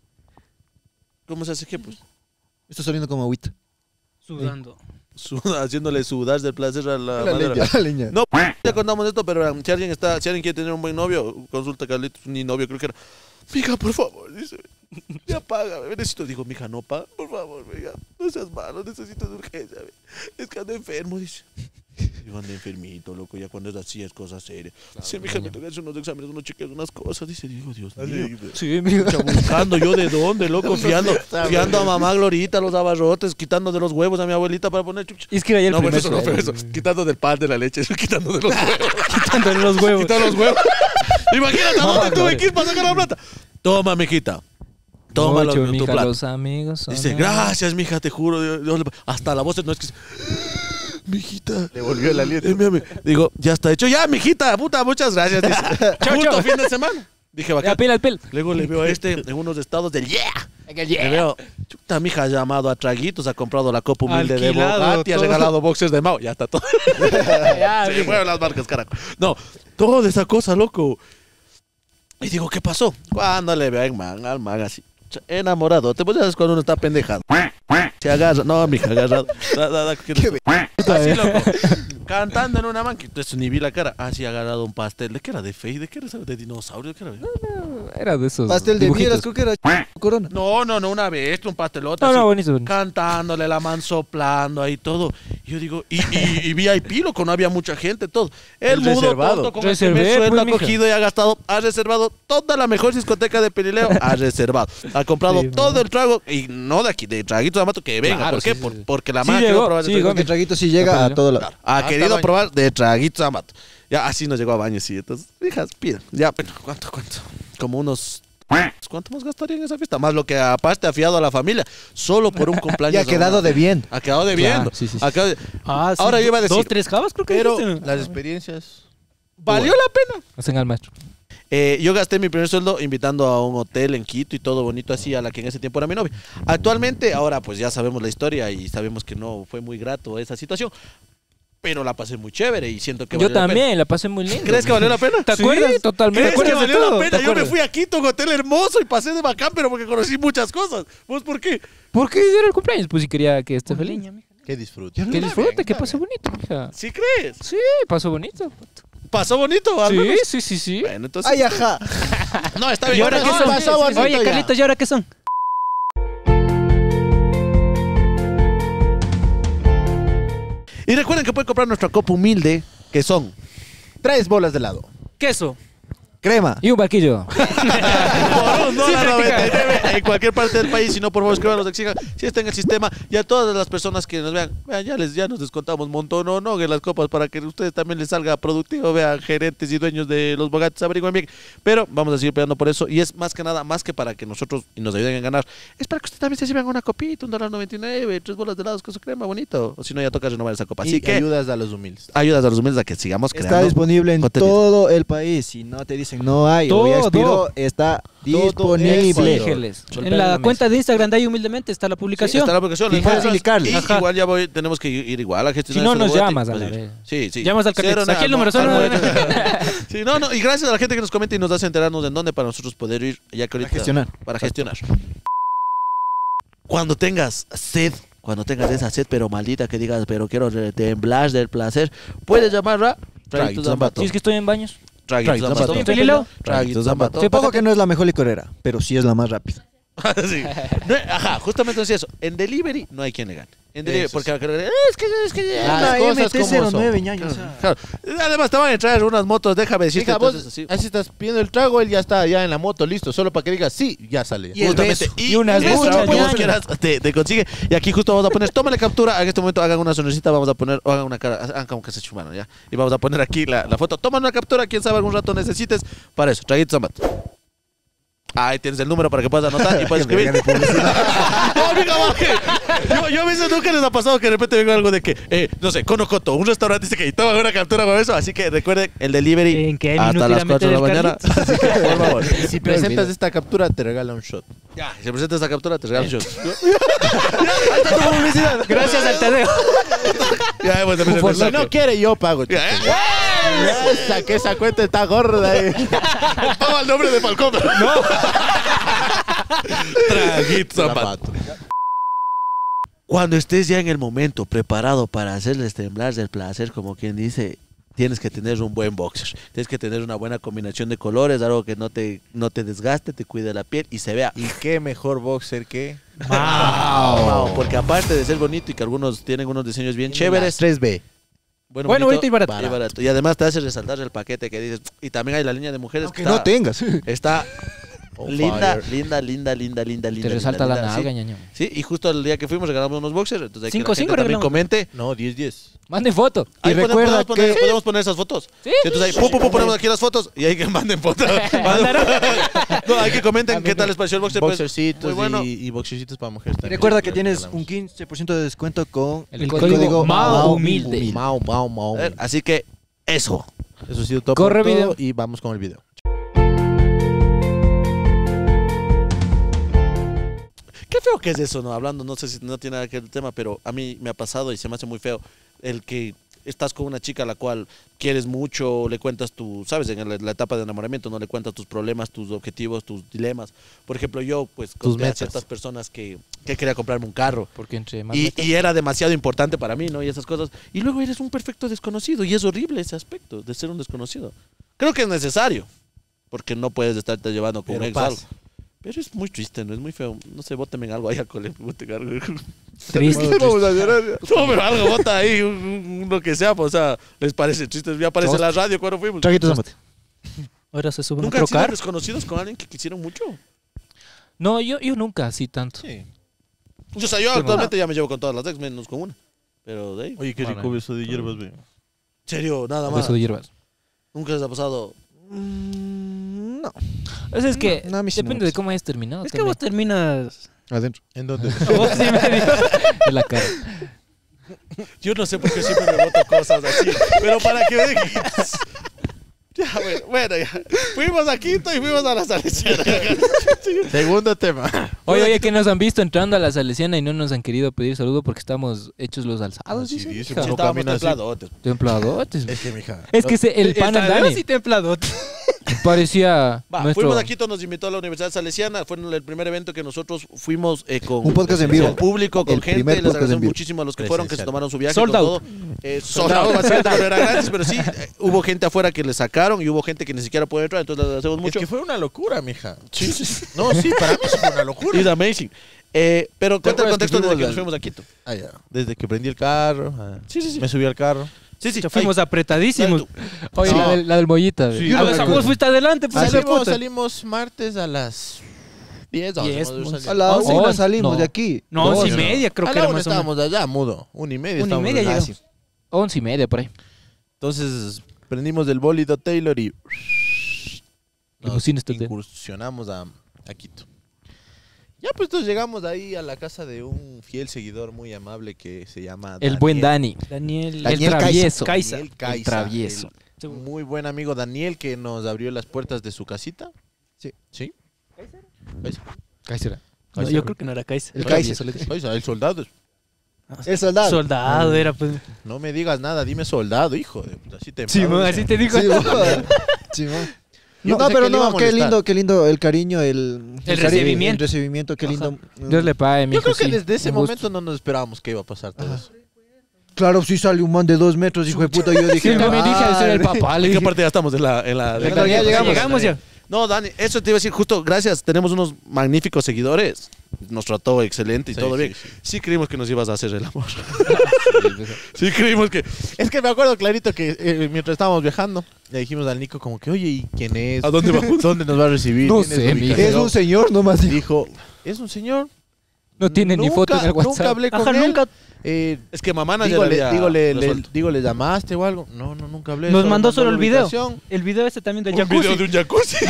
[SPEAKER 2] ¿Cómo se hace qué? Pues
[SPEAKER 1] esto saliendo como agüita.
[SPEAKER 3] Sudando.
[SPEAKER 2] haciéndole sudar del placer a la
[SPEAKER 1] La
[SPEAKER 2] madera.
[SPEAKER 1] leña, la leña.
[SPEAKER 2] No, ya contamos esto, pero si alguien quiere tener un buen novio, consulta a Carlitos, ni novio, creo que era. Mija, por favor, dice, ya paga, necesito. Digo, mija, no paga, por favor, mija, no seas malo, necesito de urgencia, es que ando enfermo, dice. Digo, ando enfermito, loco, ya cuando es así es cosa seria. Dice, mija, me tengo que hacer unos exámenes, unos chequeos, unas cosas, dice, digo, Dios mío.
[SPEAKER 6] Sí, mira.
[SPEAKER 2] Pucha, buscando yo de dónde, loco, fiando a mamá Glorita los abarrotes, quitando de los huevos a mi abuelita para poner chucha.
[SPEAKER 6] Y es que era ya el
[SPEAKER 2] No, pues
[SPEAKER 6] primer
[SPEAKER 2] eso no fue
[SPEAKER 6] sueldo.
[SPEAKER 2] eso. Quitando del pan, de la leche, eso, quitando de los huevos.
[SPEAKER 3] Quitándole los huevos.
[SPEAKER 2] Quitando los huevos. Imagínate a dónde tuve que ir para sacar la plata. Toma, mijita. Toma
[SPEAKER 6] Mucho,
[SPEAKER 2] tu
[SPEAKER 6] mija,
[SPEAKER 2] plata.
[SPEAKER 6] los amigos son
[SPEAKER 2] Dice, gracias, mija, te juro. Hasta la voz no es que... Mijita.
[SPEAKER 7] Le volvió el aliento.
[SPEAKER 2] Envíame. Digo, ya está hecho. Ya, mijita, puta, muchas gracias. Dice, justo fin de semana. Dije,
[SPEAKER 6] Ya,
[SPEAKER 2] bacán.
[SPEAKER 6] pela el pel.
[SPEAKER 2] Luego le veo a este en unos estados del yeah. Le veo, chuta, mija ha llamado a traguitos, ha comprado la copa humilde de
[SPEAKER 3] Alquilado,
[SPEAKER 2] Bogatti, ha
[SPEAKER 3] todo.
[SPEAKER 2] regalado boxers de Mao. Ya está todo. Se fueron las marcas, carajo. No, toda esa cosa, loco. Y digo, ¿qué pasó? Cuando le veo al man así, enamorado. Te sabes cuando uno está pendejado. Se agarra. No, mija, agarrado. Así, loco. Cantando en una man. Entonces ni vi la cara. Ah, sí, ha agarrado un pastel. ¿De qué era? ¿De Fey? ¿De qué era? ¿De dinosaurio? ¿Qué era?
[SPEAKER 6] Era de esos
[SPEAKER 1] Pastel de
[SPEAKER 6] dibujitos.
[SPEAKER 1] miras, creo que era corona.
[SPEAKER 2] No, una vez, un pastelote.
[SPEAKER 6] No,
[SPEAKER 2] así,
[SPEAKER 6] no, buenísimo.
[SPEAKER 2] cantándole la man soplando ahí todo. Y yo digo, y VIP, loco, no había mucha gente, todo. El mudo
[SPEAKER 7] reservado.
[SPEAKER 2] tonto con
[SPEAKER 6] Reservé,
[SPEAKER 2] el primer sueldo
[SPEAKER 6] pues,
[SPEAKER 2] ha
[SPEAKER 6] mija.
[SPEAKER 2] cogido y ha gastado, ha reservado toda la mejor discoteca de Pelileo, ha reservado. Ha comprado todo el trago, y no de aquí, de Traguitos Amato, que venga.
[SPEAKER 6] Claro,
[SPEAKER 2] ¿Por qué?
[SPEAKER 6] sí, sí, sí.
[SPEAKER 2] Porque la
[SPEAKER 6] Sí
[SPEAKER 2] marca
[SPEAKER 6] llegó,
[SPEAKER 2] va a probar
[SPEAKER 6] sí
[SPEAKER 2] de
[SPEAKER 6] llegó,
[SPEAKER 2] Traguitos.
[SPEAKER 1] El traguito sí llega a todo lado.
[SPEAKER 2] Ha
[SPEAKER 7] Hasta
[SPEAKER 2] querido
[SPEAKER 7] baño.
[SPEAKER 2] probar de Traguitos Amato. Ya así nos llegó a baño, sí. Entonces, hijas, piden. Ya, bueno, ¿cuánto? Como unos... ¿Cuánto más gastaría en esa fiesta? Más lo que aparte ha fiado a la familia. Solo por un cumpleaños.
[SPEAKER 1] Y ha quedado de bien.
[SPEAKER 2] Ha quedado debiendo.
[SPEAKER 6] Claro, sí, sí, sí.
[SPEAKER 2] Ha quedado de-
[SPEAKER 3] Ah, sí,
[SPEAKER 2] Ahora yo iba a decir,
[SPEAKER 3] 2, 3 jabas creo que
[SPEAKER 7] Pero
[SPEAKER 3] dijiste.
[SPEAKER 7] las experiencias...
[SPEAKER 2] valió la pena.
[SPEAKER 6] Hacen al maestro.
[SPEAKER 2] Yo gasté mi primer sueldo invitando a un hotel en Quito y todo bonito así, a la que en ese tiempo era mi novia. Actualmente, ahora pues ya sabemos la historia y sabemos que no fue muy grato esa situación, pero la pasé muy chévere y siento que
[SPEAKER 6] Yo
[SPEAKER 2] valió la pena.
[SPEAKER 6] también, la pasé muy lindo.
[SPEAKER 2] ¿Crees que valió la pena?
[SPEAKER 6] ¿Te acuerdas? Totalmente.
[SPEAKER 2] ¿Crees que
[SPEAKER 6] ¿Te acuerdas de
[SPEAKER 2] valió la
[SPEAKER 6] todo?
[SPEAKER 2] pena?
[SPEAKER 6] ¿Te
[SPEAKER 2] Yo me
[SPEAKER 6] acuerdas?
[SPEAKER 2] fui a Quito, un hotel hermoso y pasé de bacán, pero porque conocí muchas cosas. ¿Vos por qué?
[SPEAKER 6] Porque era el cumpleaños, pues si quería que esté feliz.
[SPEAKER 7] Que disfrute.
[SPEAKER 6] Que disfrute, que pase bonito, mija.
[SPEAKER 2] ¿Sí crees?
[SPEAKER 6] Sí, pasó bonito.
[SPEAKER 2] ¿Pasó bonito? Al
[SPEAKER 6] Sí,
[SPEAKER 2] menos?
[SPEAKER 6] sí, sí, sí.
[SPEAKER 2] Bueno, entonces...
[SPEAKER 1] Ay, ajá.
[SPEAKER 2] No, está bien.
[SPEAKER 3] ¿Y ahora
[SPEAKER 2] No,
[SPEAKER 3] qué
[SPEAKER 2] no,
[SPEAKER 3] son?
[SPEAKER 7] pasó bonito
[SPEAKER 3] Oye,
[SPEAKER 7] ya.
[SPEAKER 3] Carlitos, ¿y ahora qué son?
[SPEAKER 2] Y recuerden que pueden comprar nuestra copa humilde, que son
[SPEAKER 7] 3 bolas de helado.
[SPEAKER 3] Queso.
[SPEAKER 1] Crema.
[SPEAKER 6] Y un barquillo.
[SPEAKER 2] por un dólar 99 en cualquier parte del país. Si no, por favor, escríbanos, exijan si está en el sistema. Y a todas las personas que nos vean, ya nos descontamos un montón o no en las copas para que a ustedes también les salga productivo. Vean, gerentes y dueños de los bogates, averigüen bien. Pero vamos a seguir peleando por eso. Y es más que nada, más que para que nosotros y nos ayuden a ganar, es para que ustedes también se sirvan una copita, $1.99, 3 bolas de helados, queso crema, bonito. O si no, ya toca renovar esa copa. Así
[SPEAKER 7] Y
[SPEAKER 2] que
[SPEAKER 7] ayudas a los humildes.
[SPEAKER 2] ayudas a los humildes a que sigamos
[SPEAKER 1] Está
[SPEAKER 2] creando.
[SPEAKER 1] disponible en
[SPEAKER 2] contenido.
[SPEAKER 1] todo el país. Si no te dicen no hay o ya
[SPEAKER 6] Todo.
[SPEAKER 1] expiró, está disponible.
[SPEAKER 6] Exígeles.
[SPEAKER 3] En la cuenta de Instagram de ahí humildemente está la
[SPEAKER 2] Sí,
[SPEAKER 3] publicación.
[SPEAKER 2] está la aplicación.
[SPEAKER 1] Y fácil y Carly.
[SPEAKER 2] Y
[SPEAKER 3] Ajá.
[SPEAKER 2] igual ya tenemos que ir igual a gestionar.
[SPEAKER 6] Si no,
[SPEAKER 2] esto
[SPEAKER 6] nos
[SPEAKER 2] de Bogotá.
[SPEAKER 6] llamas a la
[SPEAKER 2] Pues,
[SPEAKER 6] vez.
[SPEAKER 2] Sí, sí.
[SPEAKER 3] Llamas al Carlitos.
[SPEAKER 2] Cero,
[SPEAKER 3] Aquí el número,
[SPEAKER 2] al
[SPEAKER 3] solo-
[SPEAKER 2] Bogotá. Sí, no, no. Y gracias a la gente que nos comenta y nos hace enterarnos de dónde para nosotros poder ir, ya que ahorita.
[SPEAKER 1] gestionar.
[SPEAKER 2] Para gestionar. Cuando tengas sed, cuando tengas esa sed, pero maldita, que digas, pero quiero temblar del placer, puedes llamar a Traguitos Zambato.
[SPEAKER 6] Si es que estoy en baños.
[SPEAKER 2] Traguitos
[SPEAKER 7] Traguitos
[SPEAKER 2] Zambato.
[SPEAKER 3] ¿Estoy en Pelileo?
[SPEAKER 2] Traguitos Zambato.
[SPEAKER 1] Supongo que no es la mejor licorera, pero sí es la más rápida.
[SPEAKER 2] Sí. No, ajá, justamente es eso. En delivery no hay quien le gane. En delivery,
[SPEAKER 7] Eso
[SPEAKER 2] porque es que
[SPEAKER 7] Las cosas como son.
[SPEAKER 1] MT-09, ñaño, o sea.
[SPEAKER 2] claro. Además te van a entrar unas motos, déjame decirte.
[SPEAKER 7] Hija, vos,
[SPEAKER 2] entonces,
[SPEAKER 7] así estás pidiendo el trago, él ya está ya en la moto, listo. Solo para que digas sí, ya sale.
[SPEAKER 1] Y el
[SPEAKER 2] justamente.
[SPEAKER 1] beso.
[SPEAKER 6] Y unas
[SPEAKER 2] eso,
[SPEAKER 6] duchas,
[SPEAKER 2] lo que vos
[SPEAKER 6] ñaño.
[SPEAKER 2] quieras te consigue. Y aquí justo vamos a poner, tómale captura, en este momento hagan una sonrisita, vamos a poner, o hagan una cara, hagan como que se chumaron ya. Y vamos a poner aquí la foto. Toman una captura, quién sabe algún rato necesites para eso. Traguitos Zambato. Ahí tienes el número para que puedas anotar y puedes escribir. No, amiga, baje. Yo a veces nunca les ha pasado que de repente venga algo de que, no sé, Cono Coto, un restaurante dice que toma una captura con eso. Así que recuerden el delivery
[SPEAKER 3] ¿En qué
[SPEAKER 2] hasta
[SPEAKER 3] minuto
[SPEAKER 2] las
[SPEAKER 3] irá a
[SPEAKER 2] 4 de la
[SPEAKER 3] meter el
[SPEAKER 2] mañana. Así que, por favor.
[SPEAKER 7] Si presentas esta captura, te regala un shot.
[SPEAKER 2] Ya, si presentas esta captura, te regalo un shot.
[SPEAKER 3] Gracias al Tadeo.
[SPEAKER 2] Ya, pues, también
[SPEAKER 7] Por si no quiere, yo pago.
[SPEAKER 2] Ya,
[SPEAKER 7] Saqué esa cuenta, está gorda.
[SPEAKER 2] Toma el nombre de Falcón. No. Traguitos Zambato. Cuando estés ya en el momento preparado para hacerles temblar del placer, como quien dice, tienes que tener un buen boxer. Tienes que tener una buena combinación de colores, algo que no te desgaste, te cuide la piel y se vea.
[SPEAKER 7] ¿Y qué mejor boxer que?
[SPEAKER 2] Wow, porque aparte de ser bonito y que algunos tienen unos diseños bien chéveres,
[SPEAKER 7] 3B.
[SPEAKER 3] Bueno, bonito y barato.
[SPEAKER 2] y barato. Y además te hace resaltar el paquete que dices. Y también hay la línea de mujeres
[SPEAKER 1] Aunque
[SPEAKER 2] que
[SPEAKER 1] no tengas.
[SPEAKER 2] está
[SPEAKER 7] On
[SPEAKER 2] linda,
[SPEAKER 7] fire.
[SPEAKER 2] linda.
[SPEAKER 6] Te resalta la
[SPEAKER 2] linda,
[SPEAKER 6] nalga,
[SPEAKER 2] sí.
[SPEAKER 6] ñaño.
[SPEAKER 2] Sí, y justo el día que fuimos regalamos unos boxers, entonces hay que la
[SPEAKER 3] 5-5
[SPEAKER 2] gente también
[SPEAKER 3] regalamos.
[SPEAKER 2] comente.
[SPEAKER 7] No, 10-10.
[SPEAKER 6] Manden foto.
[SPEAKER 2] Ahí
[SPEAKER 1] recuerda
[SPEAKER 2] podemos poner esas fotos.
[SPEAKER 6] Sí,
[SPEAKER 2] Entonces ahí ponemos aquí las fotos y hay que manden fotos. No, hay que comenten qué tal les pareció el boxer. pues,
[SPEAKER 7] Boxercitos
[SPEAKER 2] muy bueno.
[SPEAKER 7] y boxercitos para mujeres también.
[SPEAKER 1] Recuerda que tienes
[SPEAKER 7] Regalamos.
[SPEAKER 1] un 15% de descuento con
[SPEAKER 6] El código Mao Humilde.
[SPEAKER 7] Mao.
[SPEAKER 2] Así que eso.
[SPEAKER 7] Eso ha sido todo
[SPEAKER 6] Corre
[SPEAKER 7] por todo
[SPEAKER 6] video.
[SPEAKER 7] y vamos con el video.
[SPEAKER 2] Qué feo que es eso, ¿no? Hablando, no sé si no tiene nada que ver el tema, pero a mí me ha pasado y se me hace muy feo el que estás con una chica a la cual quieres mucho, le cuentas tu, sabes, en la etapa de enamoramiento, no le cuentas tus problemas, tus objetivos, tus dilemas. Por ejemplo, yo pues conté a
[SPEAKER 7] metas.
[SPEAKER 2] ciertas personas que quería comprarme un carro.
[SPEAKER 6] Porque entre más
[SPEAKER 2] Y,
[SPEAKER 6] metas-
[SPEAKER 2] y era demasiado importante para mí, ¿no? Y esas cosas. Y luego eres un perfecto desconocido. Y es horrible ese aspecto de ser un desconocido. Creo que es necesario. Porque no puedes estarte llevando con un
[SPEAKER 7] Pero
[SPEAKER 2] ex
[SPEAKER 7] pasa.
[SPEAKER 2] algo.
[SPEAKER 7] Pero es muy triste, ¿no? Es muy feo. No sé, bótame en algo ahí al cole. Bótame algo.
[SPEAKER 6] Triste.
[SPEAKER 7] Vamos a llorar. No, pero algo, bota ahí, lo que sea. Pues, o sea, les parece triste. Ya aparece en la radio cuando fuimos.
[SPEAKER 1] Traguitos, ámate.
[SPEAKER 3] Ahora se suben a
[SPEAKER 7] ¿Nunca han sido
[SPEAKER 3] trocar.
[SPEAKER 7] desconocidos con alguien que quisieron mucho?
[SPEAKER 6] No, yo nunca así tanto.
[SPEAKER 7] Sí. O sea, yo actualmente ya me llevo con todas las ex, menos con una. Pero de ahí.
[SPEAKER 2] Oye, qué rico beso de hierbas, ve.
[SPEAKER 7] ¿En serio? Nada
[SPEAKER 6] Un
[SPEAKER 7] más.
[SPEAKER 6] beso de hierbas.
[SPEAKER 7] ¿Nunca les ha pasado?
[SPEAKER 1] No.
[SPEAKER 6] O sea, es que
[SPEAKER 1] No, a mí sí no
[SPEAKER 6] depende
[SPEAKER 1] me
[SPEAKER 6] de
[SPEAKER 1] gusta.
[SPEAKER 6] cómo hayas terminado.
[SPEAKER 3] Es que vos terminas...
[SPEAKER 1] Adentro.
[SPEAKER 2] ¿En dónde?
[SPEAKER 3] Vos sí me dijo.
[SPEAKER 6] de la cara.
[SPEAKER 7] Yo no sé por qué siempre me boto cosas así. Pero para que vean. Ya, bueno, ya. Fuimos a Quito y fuimos a la Salesiana.
[SPEAKER 2] Segundo tema.
[SPEAKER 6] Oye, que nos han visto entrando a la Salesiana y no nos han querido pedir saludo porque estamos hechos los alzados.
[SPEAKER 2] Sí,
[SPEAKER 6] dice,
[SPEAKER 2] dice,
[SPEAKER 6] mija.
[SPEAKER 2] no
[SPEAKER 7] Estábamos
[SPEAKER 2] camina así.
[SPEAKER 7] templadotes.
[SPEAKER 6] Templadotes.
[SPEAKER 2] Es que, mija.
[SPEAKER 6] Es que el pana
[SPEAKER 3] Está
[SPEAKER 6] Dani
[SPEAKER 3] y templado.
[SPEAKER 6] parecía
[SPEAKER 7] Va,
[SPEAKER 6] nuestro...
[SPEAKER 7] fuimos a Quito, nos invitó a la Universidad Salesiana. Fue el primer evento que nosotros fuimos con
[SPEAKER 1] Un podcast en vivo.
[SPEAKER 7] con público, con
[SPEAKER 1] El
[SPEAKER 7] gente.
[SPEAKER 1] primer
[SPEAKER 7] Les
[SPEAKER 1] podcast en
[SPEAKER 7] agradecemos
[SPEAKER 1] vivo.
[SPEAKER 7] muchísimo a los que fueron, que se tomaron su viaje.
[SPEAKER 3] Sold
[SPEAKER 7] con
[SPEAKER 3] out.
[SPEAKER 7] todo. Sold out, básicamente, no era gratis, pero sí, hubo gente afuera que le sacaron y hubo gente que ni siquiera puede entrar, entonces les agradecemos mucho.
[SPEAKER 2] Es que fue una locura, mija.
[SPEAKER 7] Sí, sí.
[SPEAKER 2] No, sí, para mí sí fue una locura.
[SPEAKER 7] It's amazing. Pero cuenta el
[SPEAKER 2] acuerdas
[SPEAKER 7] contexto
[SPEAKER 2] que
[SPEAKER 7] desde
[SPEAKER 2] fuimos
[SPEAKER 7] que nos
[SPEAKER 2] al-
[SPEAKER 7] fuimos a Quito.
[SPEAKER 2] Ah, ya. Desde que prendí el carro.
[SPEAKER 7] Sí, sí, sí.
[SPEAKER 2] Me subí al carro.
[SPEAKER 7] Sí, sí.
[SPEAKER 3] Ya fuimos apretadísimos.
[SPEAKER 6] Oye,
[SPEAKER 2] No.
[SPEAKER 6] la del mollita.
[SPEAKER 2] Sí,
[SPEAKER 3] A
[SPEAKER 2] no
[SPEAKER 3] ver,
[SPEAKER 2] me acuerdo.
[SPEAKER 3] vos fuiste adelante, pues salió puta.
[SPEAKER 2] Salimos martes a las 10,
[SPEAKER 3] 10,
[SPEAKER 2] 11.
[SPEAKER 1] A la
[SPEAKER 6] 11,
[SPEAKER 1] 1 salimos
[SPEAKER 6] no.
[SPEAKER 1] de aquí.
[SPEAKER 3] No, 11 y
[SPEAKER 2] no.
[SPEAKER 3] media creo
[SPEAKER 2] A
[SPEAKER 3] que
[SPEAKER 2] la
[SPEAKER 3] era
[SPEAKER 2] 1
[SPEAKER 3] más o menos.
[SPEAKER 2] estábamos allá, mudo. 1:30
[SPEAKER 3] 1:30
[SPEAKER 2] estábamos
[SPEAKER 3] llegamos.
[SPEAKER 2] allá.
[SPEAKER 6] 11:30 por ahí.
[SPEAKER 2] Entonces prendimos del bólido Taylor y
[SPEAKER 6] Limusines todo el día.
[SPEAKER 2] incursionamos a Quito. Ya pues entonces llegamos ahí a la casa de un fiel seguidor muy amable que se llama
[SPEAKER 6] El buen
[SPEAKER 2] Daniel.
[SPEAKER 6] Dani.
[SPEAKER 3] Daniel
[SPEAKER 6] El travieso.
[SPEAKER 3] Caiza.
[SPEAKER 2] Daniel
[SPEAKER 6] El
[SPEAKER 2] Caiza,
[SPEAKER 6] travieso.
[SPEAKER 2] el muy buen amigo Daniel que nos abrió las puertas de su casita.
[SPEAKER 1] Sí.
[SPEAKER 2] ¿Sí?
[SPEAKER 6] Caiza.
[SPEAKER 3] No, yo creo que no era Kaiser.
[SPEAKER 1] El Kaiser.
[SPEAKER 2] Kaiser, el soldado.
[SPEAKER 1] El soldado.
[SPEAKER 3] Soldado era, pues.
[SPEAKER 2] No me digas nada, dime soldado, hijo de puta, así te
[SPEAKER 3] Sí,
[SPEAKER 2] enfado,
[SPEAKER 3] así te digo.
[SPEAKER 1] Sí, bueno. Sí, bueno.
[SPEAKER 2] Yo
[SPEAKER 1] No,
[SPEAKER 2] pensé
[SPEAKER 1] pero
[SPEAKER 2] que le iba a
[SPEAKER 1] no,
[SPEAKER 2] molestar.
[SPEAKER 1] qué lindo el cariño, el
[SPEAKER 3] recibimiento.
[SPEAKER 1] El recibimiento, qué lindo.
[SPEAKER 6] Dios le pague, mi
[SPEAKER 2] Yo
[SPEAKER 6] hijo.
[SPEAKER 2] creo que
[SPEAKER 6] sí.
[SPEAKER 2] desde ese
[SPEAKER 6] Un gusto.
[SPEAKER 2] momento no nos esperábamos que iba a pasar todo eso.
[SPEAKER 1] Claro, sí sale un man de 2 metros, hijo de puta. Yo dije,
[SPEAKER 6] Sí, también dije de ser el
[SPEAKER 1] madre.
[SPEAKER 6] papá. Le
[SPEAKER 7] ¿En qué
[SPEAKER 6] dije,
[SPEAKER 7] parte ya estamos? En la
[SPEAKER 1] Claro, ya llegamos.
[SPEAKER 3] ya.
[SPEAKER 7] No, Dani, eso te iba a decir justo, gracias, tenemos unos magníficos seguidores. Nos trató excelente y
[SPEAKER 2] Sí,
[SPEAKER 7] todo
[SPEAKER 2] sí,
[SPEAKER 7] bien.
[SPEAKER 2] sí.
[SPEAKER 7] Sí creímos que nos ibas a hacer el amor. Sí creímos que...
[SPEAKER 2] Es que me acuerdo clarito que mientras estábamos viajando, le dijimos al Nico como que, oye, ¿y quién es?
[SPEAKER 7] ¿A dónde vamos?
[SPEAKER 2] ¿Dónde nos va a recibir?
[SPEAKER 6] No
[SPEAKER 2] ¿Tienes
[SPEAKER 6] sé,
[SPEAKER 2] ubicación?
[SPEAKER 1] Es un señor nomás. dijo.
[SPEAKER 2] Dijo, ¿es un señor?
[SPEAKER 6] no tiene ni foto en el
[SPEAKER 2] Nunca
[SPEAKER 6] WhatsApp.
[SPEAKER 2] hablé con
[SPEAKER 3] Ajá,
[SPEAKER 2] él.
[SPEAKER 3] nunca.
[SPEAKER 7] Es que mamá no
[SPEAKER 2] ¿Le llamaste o algo? No, nunca hablé.
[SPEAKER 3] Nos mandó solo el
[SPEAKER 2] la
[SPEAKER 3] video.
[SPEAKER 2] ubicación
[SPEAKER 3] El video ese también del
[SPEAKER 7] un
[SPEAKER 3] jacuzzi.
[SPEAKER 7] video de un jacuzzi.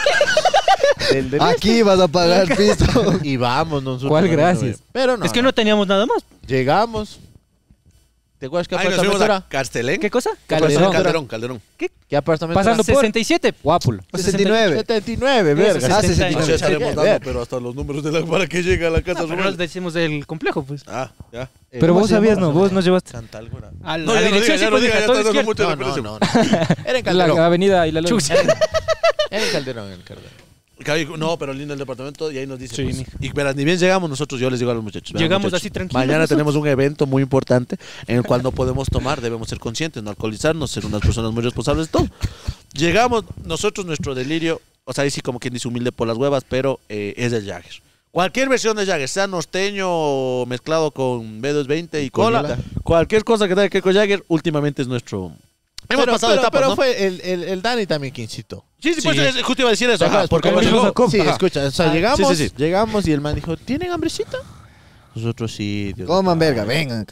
[SPEAKER 2] del
[SPEAKER 1] Aquí vas a pagar pisto.
[SPEAKER 2] Y vamos nosotros.
[SPEAKER 6] ¿Cuál gracias?
[SPEAKER 2] Pero no.
[SPEAKER 3] Es que no teníamos nada más.
[SPEAKER 2] Llegamos. ¿Te acuerdas qué
[SPEAKER 7] Ahí nos
[SPEAKER 2] apartamento
[SPEAKER 7] fuimos a
[SPEAKER 2] era?
[SPEAKER 7] Castelén.
[SPEAKER 3] ¿Qué cosa?
[SPEAKER 7] Calderón.
[SPEAKER 2] ¿Qué apartamento
[SPEAKER 6] Pasando
[SPEAKER 2] era?
[SPEAKER 6] por-
[SPEAKER 3] 67.
[SPEAKER 6] Guápulo.
[SPEAKER 1] 69.
[SPEAKER 2] 79, verga.
[SPEAKER 1] Ah,
[SPEAKER 7] 69.
[SPEAKER 1] 69.
[SPEAKER 7] Estaremos
[SPEAKER 2] Ver.
[SPEAKER 7] dando, pero hasta los números de la para que llegue a la casa.
[SPEAKER 3] No, pero nos decimos del complejo, pues.
[SPEAKER 7] Ah, ya.
[SPEAKER 6] Pero
[SPEAKER 1] ¿Cómo
[SPEAKER 6] vos
[SPEAKER 1] se llama?
[SPEAKER 6] sabías, ¿no? Vos nos llevaste.
[SPEAKER 2] Santalgo era.
[SPEAKER 3] A
[SPEAKER 7] No,
[SPEAKER 3] la
[SPEAKER 7] ya no
[SPEAKER 3] dirección
[SPEAKER 7] diga,
[SPEAKER 3] sí, pues,
[SPEAKER 7] ya
[SPEAKER 3] hija, todo
[SPEAKER 7] está dando
[SPEAKER 3] izquierda.
[SPEAKER 7] mucha
[SPEAKER 2] No,
[SPEAKER 7] referencia.
[SPEAKER 2] no. Era en
[SPEAKER 6] La
[SPEAKER 2] Calderón.
[SPEAKER 6] avenida y la luz.
[SPEAKER 2] Era en Calderón, en Calderón.
[SPEAKER 7] No, pero lindo el departamento y ahí nos dice.
[SPEAKER 3] Sí,
[SPEAKER 7] pues,
[SPEAKER 3] mija.
[SPEAKER 7] y verás, ni bien llegamos nosotros, yo les digo a los muchachos. verán,
[SPEAKER 3] Llegamos
[SPEAKER 7] muchachos,
[SPEAKER 3] así tranquilos
[SPEAKER 7] Mañana
[SPEAKER 3] nosotros.
[SPEAKER 7] tenemos un evento muy importante en el cual no podemos tomar, debemos ser conscientes, no alcoholizarnos, ser unas personas muy responsables de todo. Llegamos, nosotros nuestro delirio, o sea, ahí sí como quien dice humilde por las huevas, pero es el Jagger. Cualquier versión de Jagger, sea norteño mezclado con B220 y cola,
[SPEAKER 1] Cola.
[SPEAKER 7] cualquier cosa que tenga que ver con Jagger, últimamente es nuestro... Hemos pasado etapas,
[SPEAKER 2] pero
[SPEAKER 7] ¿no?
[SPEAKER 2] fue el Dani también quien citó.
[SPEAKER 7] Sí, pues justo iba a decir eso.
[SPEAKER 2] ¿Te
[SPEAKER 7] Ajá,
[SPEAKER 2] acuerdas?
[SPEAKER 7] porque
[SPEAKER 2] Porque
[SPEAKER 7] cuando
[SPEAKER 2] llegó-
[SPEAKER 7] llegó-
[SPEAKER 2] Sí,
[SPEAKER 7] Ajá.
[SPEAKER 2] escucha, o sea,
[SPEAKER 7] Ah,
[SPEAKER 2] llegamos,
[SPEAKER 7] sí, sí.
[SPEAKER 2] llegamos y el man dijo, ¿tienen hambrecita? Nosotros sí. Dios
[SPEAKER 1] Coman
[SPEAKER 2] mío.
[SPEAKER 1] verga, vengan.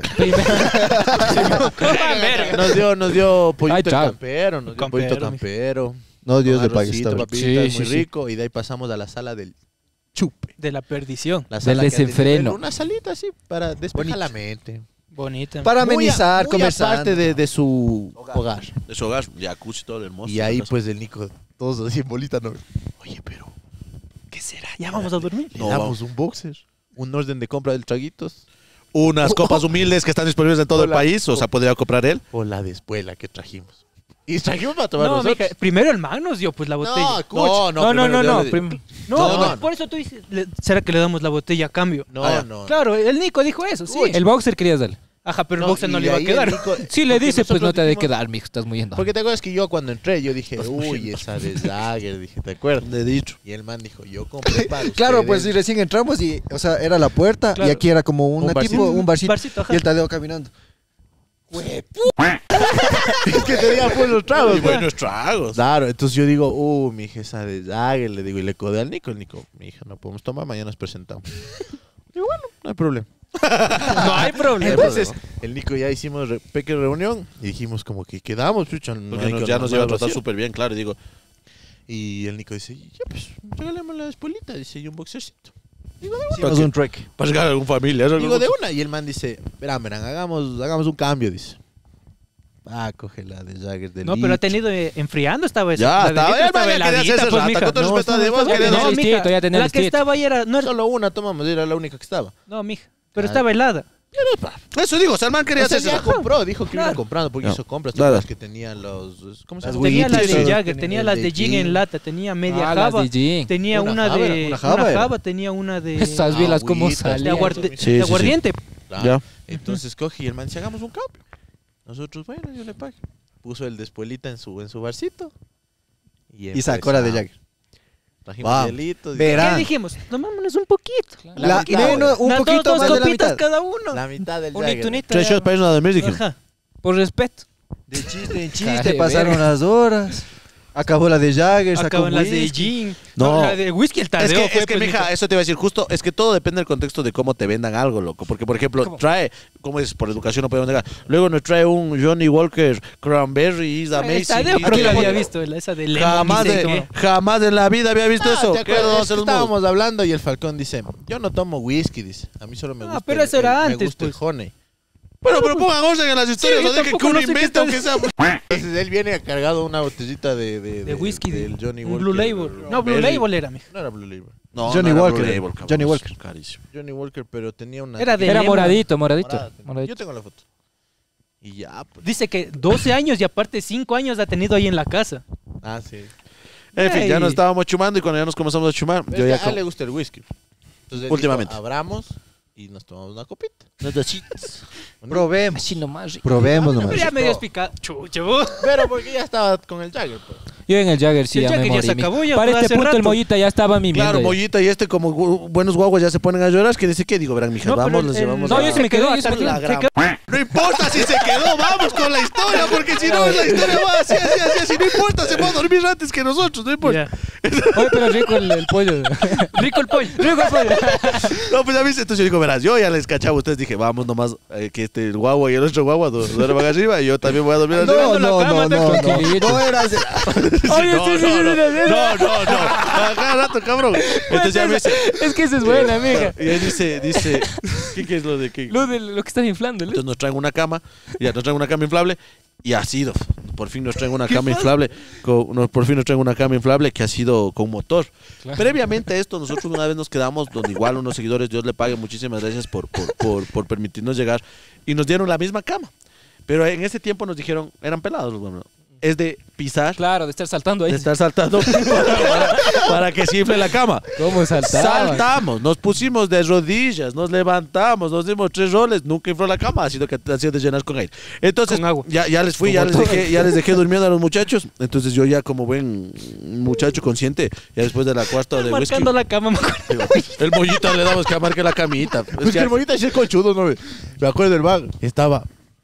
[SPEAKER 2] Nos dio pollito
[SPEAKER 6] Ay, chao.
[SPEAKER 2] campero, nos dio
[SPEAKER 3] Campero,
[SPEAKER 2] pollito campero.
[SPEAKER 1] No, Dios
[SPEAKER 2] con
[SPEAKER 1] le pague.
[SPEAKER 2] arrocito,
[SPEAKER 1] Está
[SPEAKER 2] papitas,
[SPEAKER 6] Sí,
[SPEAKER 2] muy
[SPEAKER 6] sí, sí.
[SPEAKER 2] rico. Y de ahí pasamos a la sala del chupe.
[SPEAKER 3] De la perdición.
[SPEAKER 2] La
[SPEAKER 6] Del
[SPEAKER 2] sala que ha tenido
[SPEAKER 6] desenfreno.
[SPEAKER 2] Una salita así para despejar la mente.
[SPEAKER 3] Bonita.
[SPEAKER 1] Para
[SPEAKER 2] Muy
[SPEAKER 1] amenizar,
[SPEAKER 2] muy
[SPEAKER 1] conversar.
[SPEAKER 2] aparte de su hogar.
[SPEAKER 7] De su hogar, jacuzzi, todo hermoso.
[SPEAKER 2] Y ahí pues el Nico, todos así en bolita, no. Oye, pero
[SPEAKER 3] ¿Qué será? ¿Ya vamos a dormir?
[SPEAKER 2] le
[SPEAKER 7] No,
[SPEAKER 2] damos
[SPEAKER 7] vamos.
[SPEAKER 2] un boxer, un orden de compra del traguitos
[SPEAKER 7] Unas copas humildes que están disponibles en todo el
[SPEAKER 2] Hola.
[SPEAKER 7] país, o sea, podría comprar él.
[SPEAKER 2] o la de espuela que trajimos. Y trajimos para tomar
[SPEAKER 3] No,
[SPEAKER 2] nosotros.
[SPEAKER 3] mija, primero el man nos dio pues la botella.
[SPEAKER 2] escucha.
[SPEAKER 6] No.
[SPEAKER 3] No, por eso tú dices, ¿será que le damos la botella a cambio?
[SPEAKER 2] No.
[SPEAKER 3] Claro, el Nico dijo eso, sí.
[SPEAKER 6] El boxer querías darle.
[SPEAKER 3] Ajá, pero el
[SPEAKER 7] No,
[SPEAKER 3] boxer no
[SPEAKER 7] y
[SPEAKER 3] le iba a
[SPEAKER 7] ahí
[SPEAKER 3] quedar.
[SPEAKER 7] el Nico-
[SPEAKER 6] Si le
[SPEAKER 7] porque
[SPEAKER 6] dice, pues no
[SPEAKER 7] nosotros
[SPEAKER 6] te ha de
[SPEAKER 7] dijimos-
[SPEAKER 6] quedar, mijo, estás muriendo.
[SPEAKER 7] Porque te acuerdas que yo cuando entré, yo dije, uy, esa de Jagger, dije, ¿te acuerdas?
[SPEAKER 2] Le he dicho.
[SPEAKER 7] Y el man dijo, yo compré para
[SPEAKER 1] Claro, pues si
[SPEAKER 7] ustedes.
[SPEAKER 1] recién entramos y, o sea, era la puerta y
[SPEAKER 3] Claro.
[SPEAKER 1] aquí era como un barcito,
[SPEAKER 3] Barcito, ajá.
[SPEAKER 1] y el Tadeo caminando.
[SPEAKER 7] Es que tenía buenos tragos.
[SPEAKER 2] Y buenos tragos.
[SPEAKER 7] Claro, entonces yo digo, mi hija, esa de Jagger, le digo, y le codé al Nico. El Nico, mi hija, no podemos tomar, mañana nos presentamos. Digo, bueno, no hay problema.
[SPEAKER 3] No hay problema.
[SPEAKER 7] Entonces, el Nico y ya hicimos pequeña reunión y dijimos como que quedamos, chucha.
[SPEAKER 2] Porque ya nos iba a tratar súper bien, claro. Y digo,
[SPEAKER 7] Y el Nico dice, ya pues, regalemos la espuelita, dice, y un boxercito.
[SPEAKER 1] Hicimos un trek.
[SPEAKER 2] para llegar a algún familiar.
[SPEAKER 7] Digo, de una, y el man dice, verán, hagamos un cambio, dice. Coge la de Jagger del
[SPEAKER 3] No, pero ha tenido enfriando estaba esa.
[SPEAKER 2] Ya,
[SPEAKER 3] la
[SPEAKER 2] estaba.
[SPEAKER 3] delita
[SPEAKER 2] El man ya quería
[SPEAKER 3] heladita,
[SPEAKER 2] hacerse
[SPEAKER 3] pues,
[SPEAKER 2] rata.
[SPEAKER 3] mija.
[SPEAKER 2] Con todo
[SPEAKER 3] No,
[SPEAKER 2] respeto de vos,
[SPEAKER 3] no,
[SPEAKER 2] quería
[SPEAKER 3] no,
[SPEAKER 6] decir-
[SPEAKER 3] mija,
[SPEAKER 6] Listito, ya tenía
[SPEAKER 3] la que
[SPEAKER 6] listito.
[SPEAKER 3] estaba ahí era no era,
[SPEAKER 7] Solo una tomamos, era la única que estaba.
[SPEAKER 3] no, mija, pero estaba helada.
[SPEAKER 2] Eso digo, Salman quería
[SPEAKER 7] O sea,
[SPEAKER 2] hacerse
[SPEAKER 7] ya
[SPEAKER 2] rata.
[SPEAKER 7] compró, dijo que iba
[SPEAKER 3] Claro.
[SPEAKER 7] comprando porque
[SPEAKER 2] No.
[SPEAKER 7] hizo compras.
[SPEAKER 2] Claro.
[SPEAKER 7] Las que tenían los... ¿Cómo se llama?
[SPEAKER 3] Tenía las de
[SPEAKER 2] Wheaties,
[SPEAKER 3] Jagger, tenía las de Gin en lata, tenía media
[SPEAKER 6] Ah,
[SPEAKER 3] java,
[SPEAKER 6] las de Gin.
[SPEAKER 3] tenía
[SPEAKER 7] Una
[SPEAKER 3] una
[SPEAKER 7] java
[SPEAKER 3] de
[SPEAKER 1] una java era.
[SPEAKER 3] java, tenía una de
[SPEAKER 6] Esas vielas como
[SPEAKER 7] Agüitas,
[SPEAKER 3] de
[SPEAKER 6] salían.
[SPEAKER 3] aguarde-
[SPEAKER 2] Sí,
[SPEAKER 3] de
[SPEAKER 2] sí,
[SPEAKER 3] aguardiente.
[SPEAKER 7] Claro.
[SPEAKER 2] Ya.
[SPEAKER 7] Entonces coge y el man dice, hagamos un cambio. Nosotros, bueno, yo le pago. Puso el de espuelita en su barcito.
[SPEAKER 1] Y sacó la de
[SPEAKER 7] empezamos.
[SPEAKER 1] Jagger.
[SPEAKER 7] Trajimos
[SPEAKER 1] Vamos.
[SPEAKER 7] hielitos.
[SPEAKER 1] Verá.
[SPEAKER 3] ¿Qué dijimos? Tomámonos un poquito.
[SPEAKER 1] La,
[SPEAKER 7] mitad,
[SPEAKER 1] menos,
[SPEAKER 7] güey.
[SPEAKER 1] un poquito
[SPEAKER 3] dos
[SPEAKER 1] más de la
[SPEAKER 3] copitas
[SPEAKER 1] mitad.
[SPEAKER 3] cada uno.
[SPEAKER 7] La mitad del
[SPEAKER 3] Un
[SPEAKER 7] Jagger.
[SPEAKER 3] unito.
[SPEAKER 2] 3 shots para irnos a dormir, dije.
[SPEAKER 3] Ajá.
[SPEAKER 6] Por respeto.
[SPEAKER 1] De chiste en
[SPEAKER 6] Cara
[SPEAKER 1] chiste,
[SPEAKER 6] de
[SPEAKER 1] pasaron
[SPEAKER 6] verga.
[SPEAKER 1] las horas. Acabó la de Jagger, sacó
[SPEAKER 3] Acaban las de
[SPEAKER 1] whisky.
[SPEAKER 3] gin.
[SPEAKER 2] No.
[SPEAKER 3] La de whisky, el
[SPEAKER 2] Es
[SPEAKER 3] tardeo
[SPEAKER 2] que,
[SPEAKER 3] fue,
[SPEAKER 2] es que
[SPEAKER 3] pues,
[SPEAKER 2] mija,
[SPEAKER 3] mija.
[SPEAKER 2] eso te iba a decir justo, es que todo depende del contexto de cómo te vendan algo, loco. Porque, por ejemplo,
[SPEAKER 6] ¿Cómo?
[SPEAKER 2] trae, como dices, por educación no podemos negar. Luego nos trae un Johnny Walker Cranberry, is
[SPEAKER 3] El
[SPEAKER 2] amazing.
[SPEAKER 3] tardeo
[SPEAKER 2] y
[SPEAKER 3] creo que
[SPEAKER 2] todo.
[SPEAKER 3] había visto esa de lemon.
[SPEAKER 2] Jamás,
[SPEAKER 3] y de-
[SPEAKER 2] jamás en la vida había visto eso.
[SPEAKER 7] ¿Te
[SPEAKER 2] ¿Qué?
[SPEAKER 7] acuerdas?
[SPEAKER 2] No,
[SPEAKER 7] Es
[SPEAKER 2] se
[SPEAKER 7] que
[SPEAKER 2] los mudo.
[SPEAKER 7] estábamos hablando y el Falcón dice, yo no tomo whisky, dice. A mí solo me gusta
[SPEAKER 3] pero eso era
[SPEAKER 7] me
[SPEAKER 3] antes,
[SPEAKER 7] gusta el
[SPEAKER 3] pues.
[SPEAKER 7] honey.
[SPEAKER 2] Bueno, pero pongan orden en las historias,
[SPEAKER 3] Sí,
[SPEAKER 2] no
[SPEAKER 3] yo
[SPEAKER 2] dejen que
[SPEAKER 3] tampoco
[SPEAKER 2] uno
[SPEAKER 3] no sé qué
[SPEAKER 2] invente,
[SPEAKER 3] tal.
[SPEAKER 2] aunque sea.
[SPEAKER 7] Entonces él viene cargado una botellita de
[SPEAKER 3] whisky,
[SPEAKER 7] del Johnny
[SPEAKER 3] un
[SPEAKER 7] Walker.
[SPEAKER 3] Blue Label. No, Blue
[SPEAKER 2] Berry.
[SPEAKER 3] Label era, mija.
[SPEAKER 7] No era Blue Label.
[SPEAKER 2] No,
[SPEAKER 1] Johnny
[SPEAKER 2] no era
[SPEAKER 1] Walker,
[SPEAKER 2] Blue Label, cabrón,
[SPEAKER 1] Johnny Walker.
[SPEAKER 2] carísimo.
[SPEAKER 7] Johnny Walker, pero tenía una...
[SPEAKER 3] Era de
[SPEAKER 6] Era
[SPEAKER 3] lemon.
[SPEAKER 6] moradito.
[SPEAKER 7] morada. Yo
[SPEAKER 6] Moradito.
[SPEAKER 7] tengo la foto. Y ya, pues.
[SPEAKER 3] Dice que 12 años y aparte 5 años ha tenido ahí en la casa.
[SPEAKER 7] Ah, sí.
[SPEAKER 2] En fin, ya
[SPEAKER 3] Ey.
[SPEAKER 2] nos estábamos chumando y cuando ya nos comenzamos a chumar,
[SPEAKER 7] Pero
[SPEAKER 2] yo
[SPEAKER 7] es
[SPEAKER 2] ya
[SPEAKER 7] que a él le gusta el whisky. Entonces él
[SPEAKER 2] Últimamente.
[SPEAKER 7] dijo, abramos y nos tomamos una copita.
[SPEAKER 1] Probemos.
[SPEAKER 6] Así nomás. rico.
[SPEAKER 1] Probemos nomás.
[SPEAKER 3] Pero ya medio explicado. Chucho.
[SPEAKER 7] Pero porque ya estaba con el Jagger, pues.
[SPEAKER 6] Yo en el Jagger sí
[SPEAKER 3] El
[SPEAKER 6] ya
[SPEAKER 3] Jagger
[SPEAKER 6] me
[SPEAKER 3] ya
[SPEAKER 6] morí.
[SPEAKER 3] se
[SPEAKER 6] mijo.
[SPEAKER 3] acabó, ya
[SPEAKER 6] Para
[SPEAKER 3] fue
[SPEAKER 6] este
[SPEAKER 3] hace
[SPEAKER 6] punto el
[SPEAKER 3] rato.
[SPEAKER 6] Mollita ya estaba mimiendo.
[SPEAKER 2] Claro,
[SPEAKER 6] ya.
[SPEAKER 2] Mollita y este como buenos guaguas ya se ponen a llorar, es que dice que digo, verán, mija,
[SPEAKER 3] No, pero
[SPEAKER 2] vamos, los
[SPEAKER 3] el-
[SPEAKER 2] llevamos
[SPEAKER 6] No,
[SPEAKER 2] a...
[SPEAKER 6] yo sí me quedé. Yo sí me
[SPEAKER 3] Se
[SPEAKER 6] quedé.
[SPEAKER 3] quedó-
[SPEAKER 2] No importa si se quedó, vamos con la historia, porque si no, la historia va así, así, no importa, se va a dormir antes que nosotros, no importa.
[SPEAKER 3] Ya.
[SPEAKER 6] Oye, pero rico el pollo.
[SPEAKER 3] Rico el pollo.
[SPEAKER 6] Rico el pollo.
[SPEAKER 2] No, pues ya viste, entonces yo digo, verás, yo ya les cachaba a ustedes, dije, vamos nomás, que el guagua y el otro guagua duerman arriba y yo también voy a dormir arriba.
[SPEAKER 1] No, no, no, no, no.
[SPEAKER 6] tranquilito.
[SPEAKER 1] No era así.
[SPEAKER 6] Oye,
[SPEAKER 2] no,
[SPEAKER 6] sí, sí,
[SPEAKER 2] no,
[SPEAKER 6] sí,
[SPEAKER 2] no, no, a cada rato, cabrón. Entonces ya me dice,
[SPEAKER 6] Es que esa es buena, amiga.
[SPEAKER 2] y él dice, ¿qué es lo de qué?
[SPEAKER 6] Lo que estás inflando. ¿no?
[SPEAKER 2] Entonces nos traen una cama, ya nos traen una cama inflable y ha sido, por fin nos traen una cama inflable, por fin nos traen una cama inflable que ha sido con motor. Previamente a esto, nosotros una vez nos quedamos donde igual unos seguidores, Dios le pague, muchísimas gracias por permitirnos llegar y nos dieron la misma cama. Pero en ese tiempo nos dijeron, eran pelados los huevos, es de pisar,
[SPEAKER 6] Claro, de estar saltando ahí.
[SPEAKER 2] de estar saltando para que se infle la cama.
[SPEAKER 6] ¿Cómo saltaba?
[SPEAKER 2] Saltamos, nos pusimos de rodillas, nos levantamos, nos dimos 3 roles, nunca infló la cama, ha sido de llenar con aire. Entonces,
[SPEAKER 3] Con agua.
[SPEAKER 2] ya les fui, ya les dejé durmiendo a los muchachos. Entonces yo ya como buen muchacho consciente, ya después de la cuarta de whisky,
[SPEAKER 3] Marcando la cama, me acuerdo.
[SPEAKER 2] digo, el mollito le damos que marque la camita.
[SPEAKER 7] Pues que el bonita es el conchudo, ¿no? Me acuerdo del man. Estaba...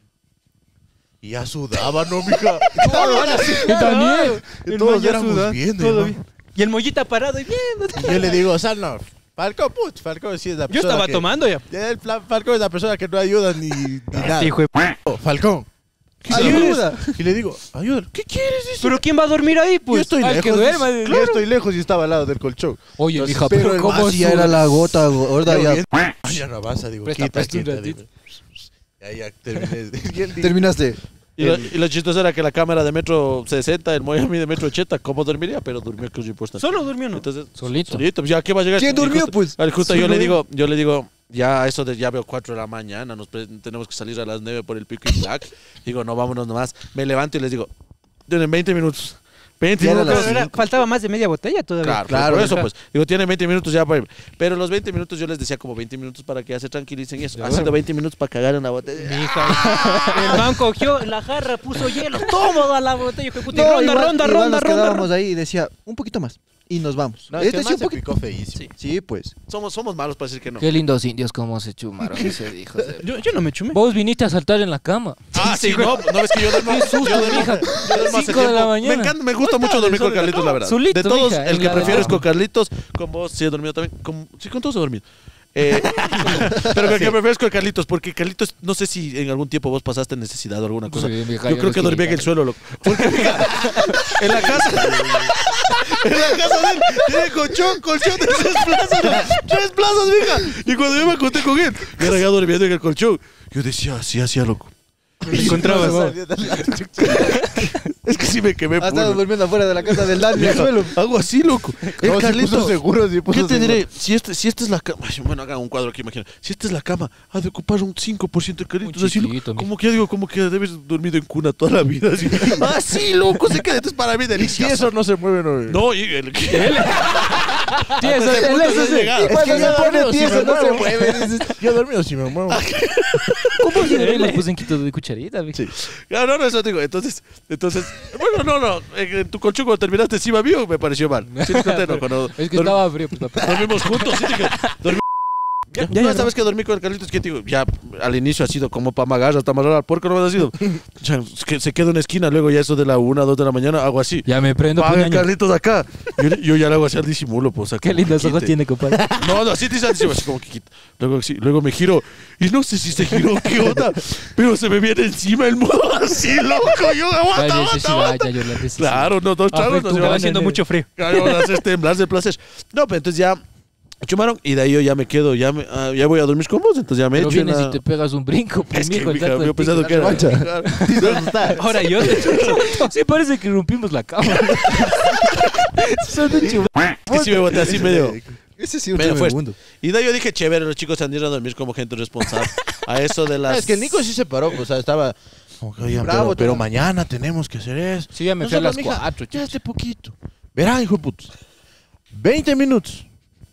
[SPEAKER 7] Y ya sudaba, ¿no, mija?
[SPEAKER 6] Y también.
[SPEAKER 7] Y todos éramos viendo,
[SPEAKER 3] todo
[SPEAKER 7] hermano.
[SPEAKER 3] bien. Y el mollita parado y viendo.
[SPEAKER 7] Y yo le digo, Salnor, Falcón, putz, Falcón sí es la
[SPEAKER 3] Yo
[SPEAKER 7] persona
[SPEAKER 3] estaba
[SPEAKER 7] que-
[SPEAKER 3] tomando ya.
[SPEAKER 7] Ya el Falcón es la persona que no ayuda ni nada.
[SPEAKER 3] Hijo de p-
[SPEAKER 7] Falcón. ¿qué
[SPEAKER 1] Ayuda.
[SPEAKER 7] quieres? Y le digo, ayuda. ¿Qué quieres? Dice.
[SPEAKER 3] Pero ¿quién va a dormir ahí,
[SPEAKER 7] Yo
[SPEAKER 3] pues?
[SPEAKER 7] estoy
[SPEAKER 6] al
[SPEAKER 7] lejos.
[SPEAKER 6] que duerma,
[SPEAKER 7] dice.
[SPEAKER 6] claro.
[SPEAKER 7] Yo estoy lejos y estaba al lado del colchón.
[SPEAKER 6] Oye,
[SPEAKER 7] Entonces,
[SPEAKER 6] mija,
[SPEAKER 7] pero
[SPEAKER 6] pero
[SPEAKER 7] el
[SPEAKER 6] ¿cómo
[SPEAKER 1] Así ya era la gota gorda.
[SPEAKER 7] Yo
[SPEAKER 1] Ya.
[SPEAKER 7] bien, ya no avanza, digo,
[SPEAKER 6] Presta,
[SPEAKER 7] quita,
[SPEAKER 6] presta un
[SPEAKER 7] quita.
[SPEAKER 6] ratito.
[SPEAKER 7] Digo. Y ahí ya terminé. Y él dijo,
[SPEAKER 1] Terminaste.
[SPEAKER 2] Y lo chistoso era que la cámara de metro 60, el Moya mide metro 80, ¿cómo dormiría? Pero durmió que es importante.
[SPEAKER 3] Solo durmió, ¿no?
[SPEAKER 2] Entonces,
[SPEAKER 6] Solito.
[SPEAKER 2] solito, pues ya, ¿qué va a llegar?
[SPEAKER 1] ¿Quién
[SPEAKER 2] Y
[SPEAKER 1] durmió,
[SPEAKER 2] justo-
[SPEAKER 1] pues?
[SPEAKER 2] Justo yo le digo, ya a eso de ya veo 4 de la mañana, tenemos que salir a las 9 por el pico y black. Digo, no, vámonos nomás. Me levanto y les digo, en 20 minutos.
[SPEAKER 7] 20
[SPEAKER 1] Ya era
[SPEAKER 7] minutos.
[SPEAKER 1] las
[SPEAKER 3] Faltaba más de media botella todavía.
[SPEAKER 7] Claro, por eso pues. Digo, tiene 20 minutos ya para ir. Pero los 20 minutos yo les decía como 20 minutos para que ya se tranquilicen y eso. Haciendo 20 minutos para cagar en la botella.
[SPEAKER 3] El man cogió la jarra, puso hielo, toma a la botella. Hijo de puta, y
[SPEAKER 1] No,
[SPEAKER 3] ronda,
[SPEAKER 1] igual nos
[SPEAKER 3] ronda.
[SPEAKER 1] quedábamos ahí y decía, un poquito más. Y nos vamos.
[SPEAKER 2] No, es que
[SPEAKER 1] Este sí,
[SPEAKER 2] el man
[SPEAKER 1] un
[SPEAKER 2] se
[SPEAKER 1] poquito.
[SPEAKER 2] picó feísimo.
[SPEAKER 1] Sí, pues.
[SPEAKER 7] Somos malos para decir que no.
[SPEAKER 6] Qué lindos indios como se chumaron ese hijo de...
[SPEAKER 3] Yo no me chumé.
[SPEAKER 6] Vos viniste a saltar en la cama.
[SPEAKER 7] Ah, sí, no es que yo duermo. Yo duermo hace
[SPEAKER 6] 5 de la
[SPEAKER 7] tiempo.
[SPEAKER 6] mañana.
[SPEAKER 7] Me encanta, me gusta mucho dormir con Carlitos, la verdad.
[SPEAKER 6] Solito,
[SPEAKER 7] De todos,
[SPEAKER 6] mija,
[SPEAKER 7] el
[SPEAKER 6] en
[SPEAKER 7] que
[SPEAKER 6] la
[SPEAKER 7] prefiero es
[SPEAKER 6] cama.
[SPEAKER 7] con Carlitos. Con vos sí he dormido también. Sí, con todos he dormido. Pero el que prefiero es con Carlitos, porque Carlitos, no sé si en algún tiempo vos pasaste necesidad o alguna cosa.
[SPEAKER 6] Sí, mija,
[SPEAKER 7] Yo
[SPEAKER 6] yo
[SPEAKER 7] creo que
[SPEAKER 6] les
[SPEAKER 7] dormía en el suelo, loco. Porque, mija, en la casa de él, tiene colchón de 3 plazas, mija. Y cuando yo me acosté con él, yo era ya durmiendo en el colchón. Yo decía, así hacía, loco.
[SPEAKER 3] Me encontrabas.
[SPEAKER 7] Es que sí me quemé.
[SPEAKER 1] Ha estado
[SPEAKER 7] puro.
[SPEAKER 1] durmiendo afuera de la casa del Dani en el suelo.
[SPEAKER 7] Hago así, loco.
[SPEAKER 2] No, sí
[SPEAKER 7] Carlitos,
[SPEAKER 2] puso seguro, sí puso
[SPEAKER 7] ¿qué te
[SPEAKER 2] seguro.
[SPEAKER 7] diré? Si esta es la cama. Ay, bueno, hagan un cuadro aquí, imagina. Si esta es la cama, ha de ocupar un 5% de Carlitos.
[SPEAKER 6] Un
[SPEAKER 7] Así,
[SPEAKER 6] chiquito,
[SPEAKER 7] loco. Como que ya digo, como que debes dormido en cuna toda la vida. Así, así loco. Se queda. Esto es para mí
[SPEAKER 2] Si
[SPEAKER 7] delicioso.
[SPEAKER 2] eso no se mueve, no.
[SPEAKER 7] No, y el
[SPEAKER 6] Tieso,
[SPEAKER 7] ese punto
[SPEAKER 6] ese
[SPEAKER 7] no he llegado.
[SPEAKER 1] Y cuando se pone tieso no se mueve.
[SPEAKER 2] Yo he dormido si me muevo.
[SPEAKER 6] ¿Cómo se los puse en quito de cucharita? Mija?
[SPEAKER 7] Sí. No, eso digo. Entonces, bueno, no. En tu colchón cuando terminaste encima mío me pareció mal. Sí, te conté, ¿no? Cuando
[SPEAKER 6] Es que estaba frío, pues papá.
[SPEAKER 7] dormimos juntos. Sí, dije, no, esta vez que dormí con el Carlitos, que digo, ya al inicio ha sido como para magar, hasta amarrar al puerco, no me ha sido. Ya, es que se queda en una esquina, luego ya eso de la 1, 2 de la mañana, hago así.
[SPEAKER 6] Ya me prendo
[SPEAKER 7] Paga el
[SPEAKER 6] puñaño.
[SPEAKER 7] Carlitos acá. Yo ya le hago así al disimulo, pues.
[SPEAKER 6] Qué lindos ojos tiene, compadre.
[SPEAKER 7] No, así te dice, así como que quita. Luego me giro, y no sé si se giró, qué onda, pero se me viene encima el modo así, loco. Yo, aguanta.
[SPEAKER 6] Yo la necesito.
[SPEAKER 7] Claro, no, 2 tragos nos
[SPEAKER 6] Estaba
[SPEAKER 7] llevan
[SPEAKER 3] haciendo mucho frío.
[SPEAKER 7] Claro, me haces temblar de placer. No, pero entonces ya chumaron y de ahí yo ya me quedo, ya voy a dormir con vos, entonces ya me
[SPEAKER 6] Pero
[SPEAKER 7] echo en
[SPEAKER 6] vienes
[SPEAKER 7] la...
[SPEAKER 6] y te pegas un brinco, pues,
[SPEAKER 7] Es que,
[SPEAKER 6] mijo, el
[SPEAKER 7] mija,
[SPEAKER 6] saco
[SPEAKER 7] yo
[SPEAKER 6] del
[SPEAKER 7] pensando
[SPEAKER 6] pico.
[SPEAKER 7] que era... Claro.
[SPEAKER 3] Ahora yo
[SPEAKER 6] Sí, parece que rompimos la cama. Son un chulo.
[SPEAKER 7] Que sí me boté así medio...
[SPEAKER 1] Ese sí un
[SPEAKER 7] medio fuerte.
[SPEAKER 1] mundo.
[SPEAKER 7] Y de ahí yo dije, chévere, los chicos se han de ir a dormir como gente responsable. A eso de las...
[SPEAKER 2] Es que el Nico sí se paró, o sea, estaba como que, oigan,
[SPEAKER 1] Bravo,
[SPEAKER 2] pero
[SPEAKER 1] tú.
[SPEAKER 2] mañana tenemos que hacer eso.
[SPEAKER 6] Sí, ya me fui a
[SPEAKER 2] Nosotros,
[SPEAKER 6] las
[SPEAKER 2] mija,
[SPEAKER 6] 4,
[SPEAKER 2] ya hace poquito. Verán, hijo de putos. 20 minutos.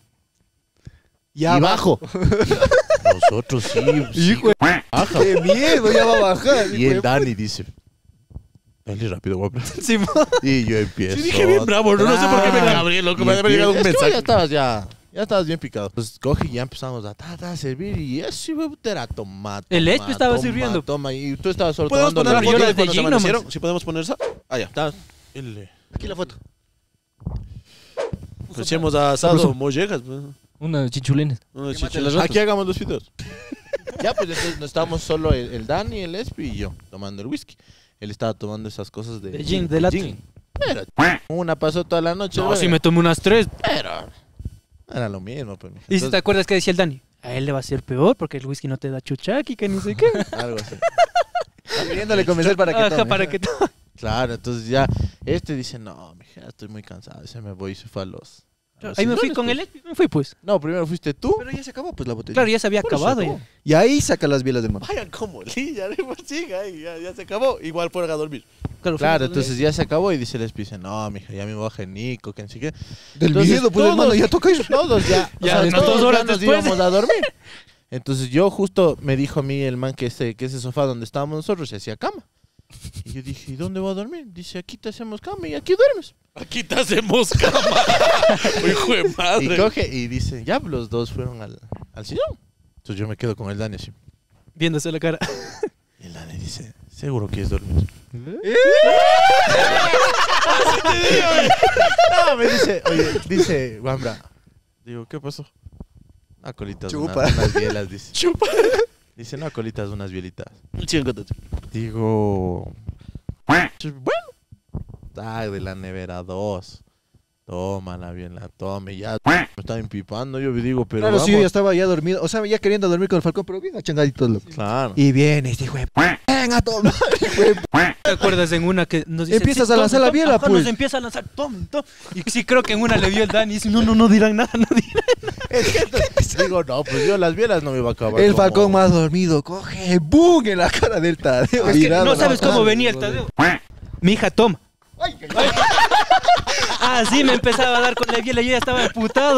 [SPEAKER 1] Ya
[SPEAKER 2] y
[SPEAKER 1] bajo.
[SPEAKER 2] Nosotros sí.
[SPEAKER 1] Hijo de-
[SPEAKER 2] baja.
[SPEAKER 1] Qué miedo, ya va a bajar.
[SPEAKER 2] Y el Dani dice, dale rápido, guapo.
[SPEAKER 3] Sí,
[SPEAKER 2] Y yo empiezo.
[SPEAKER 7] Sí, dije bien bravo, no sé por qué me cabré, loco, me había llegado un
[SPEAKER 2] Es que
[SPEAKER 7] mensaje.
[SPEAKER 2] ya estabas bien picado. Pues coge y ya empezamos a servir y eso iba a tomar.
[SPEAKER 3] El Espi estaba sirviendo.
[SPEAKER 2] Toma, y tú estabas solo
[SPEAKER 7] ¿Podemos
[SPEAKER 2] tomando
[SPEAKER 7] poner la
[SPEAKER 3] yo
[SPEAKER 7] foto
[SPEAKER 3] las
[SPEAKER 7] de
[SPEAKER 3] de
[SPEAKER 7] cuando se
[SPEAKER 3] Jing
[SPEAKER 7] amanecieron?
[SPEAKER 3] nomás.
[SPEAKER 7] ¿Sí podemos poner esa? Ah, ya.
[SPEAKER 1] Aquí la foto.
[SPEAKER 7] Pues sí hemos asado mollejas. Pues.
[SPEAKER 6] Unas chichulines.
[SPEAKER 7] Unos
[SPEAKER 1] Que mate
[SPEAKER 7] chichos.
[SPEAKER 1] las
[SPEAKER 2] Aquí hagamos los videos. Ya, pues entonces no estábamos solo el Dani, el Espi y yo tomando el whisky. Él estaba tomando esas cosas de
[SPEAKER 3] gin, de latte.
[SPEAKER 2] gin. Pero una pasó toda la noche.
[SPEAKER 3] No,
[SPEAKER 2] brother.
[SPEAKER 3] sí me tomé unas 3.
[SPEAKER 2] Pero era lo mismo, pues. mija.
[SPEAKER 3] ¿Y si te
[SPEAKER 2] Entonces,
[SPEAKER 3] acuerdas que decía el Dani? A él le va a ser peor porque el whisky no te da chuchaqui, que ni sé qué.
[SPEAKER 2] algo así.
[SPEAKER 1] Queriéndole convencer para que
[SPEAKER 3] Ajá,
[SPEAKER 1] tome.
[SPEAKER 3] para que tome.
[SPEAKER 2] Claro, entonces ya dice, no, mija, estoy muy cansado. Se me voy y se fue a los
[SPEAKER 3] Ahí me fui
[SPEAKER 2] sillones,
[SPEAKER 3] con
[SPEAKER 2] pues.
[SPEAKER 3] el Espi, me fui pues.
[SPEAKER 2] No, primero fuiste tú.
[SPEAKER 1] Pero ya se acabó pues la botella.
[SPEAKER 3] Claro, ya se había
[SPEAKER 2] Por eso
[SPEAKER 3] acabado
[SPEAKER 2] acabó.
[SPEAKER 3] ya.
[SPEAKER 1] Y ahí saca las bielas del mar.
[SPEAKER 7] Vayan como lilla, pues siga ahí, ya se acabó. Igual fueron a dormir.
[SPEAKER 3] Claro,
[SPEAKER 2] Claro,
[SPEAKER 3] fuimos a
[SPEAKER 2] entonces ya se acabó y dice el Espi, dice, no, mija, ya me baja el Nico, que no sé qué.
[SPEAKER 1] Del
[SPEAKER 2] Entonces,
[SPEAKER 1] miedo, pues
[SPEAKER 2] todos-
[SPEAKER 1] hermano, ya toca ir.
[SPEAKER 2] Todos ya,
[SPEAKER 3] Ya,
[SPEAKER 2] o sea,
[SPEAKER 3] unas
[SPEAKER 2] todos
[SPEAKER 3] 2 horas
[SPEAKER 2] ya nos
[SPEAKER 3] después.
[SPEAKER 2] íbamos a dormir. Entonces yo justo me dijo a mí el man que ese sofá donde estábamos nosotros se hacía cama. Y yo dije, ¿y dónde voy a dormir? Dice, aquí te hacemos cama y aquí duermes.
[SPEAKER 7] Aquí te hacemos cama. Hijo de madre.
[SPEAKER 2] Y coge y dice, ya los dos fueron al sillón. Entonces yo me quedo con el Dani así.
[SPEAKER 3] Viéndose la cara.
[SPEAKER 2] Y el Dani dice, seguro quieres dormir. No, me dice, oye, dice, Wambra. Digo, ¿qué pasó? Una colitas,
[SPEAKER 1] Chupa.
[SPEAKER 2] unas bielas, dice.
[SPEAKER 7] Chupa.
[SPEAKER 2] Dice, no, colitas, unas bielitas.
[SPEAKER 7] Chíngate.
[SPEAKER 2] Digo, bueno. De la nevera 2. Tómala bien, la tome. Ya me estaba empipando. Yo digo, pero
[SPEAKER 1] Claro,
[SPEAKER 2] vamos.
[SPEAKER 1] sí, yo ya estaba ya dormido. O sea, ya queriendo dormir con el falcón, pero bien achangaditos, loco.
[SPEAKER 2] Claro.
[SPEAKER 1] Y vienes, hijo de venga a tomar.
[SPEAKER 3] ¿Te acuerdas en una que nos dice?
[SPEAKER 1] Empiezas
[SPEAKER 3] sí,
[SPEAKER 1] a lanzar
[SPEAKER 3] tome,
[SPEAKER 1] la
[SPEAKER 3] tome?
[SPEAKER 1] biela,
[SPEAKER 3] Ajá,
[SPEAKER 1] pues.
[SPEAKER 3] Nos empieza a lanzar, tome, tome. Y sí creo que en una le vio el Dani y dice, no dirán nada, no dirán.
[SPEAKER 2] Es que entonces digo, no, pues yo las bielas no me iba a acabar.
[SPEAKER 1] El
[SPEAKER 2] como-
[SPEAKER 1] falcón más dormido, coge, ¡bum! En la cara del Tadeo.
[SPEAKER 3] Es que
[SPEAKER 1] virado,
[SPEAKER 3] no sabes
[SPEAKER 1] la
[SPEAKER 3] cómo
[SPEAKER 1] cara.
[SPEAKER 3] venía el Tadeo. Mi hija, toma. Ah, sí, me empezaba a dar con la biela, yo ya estaba emputado.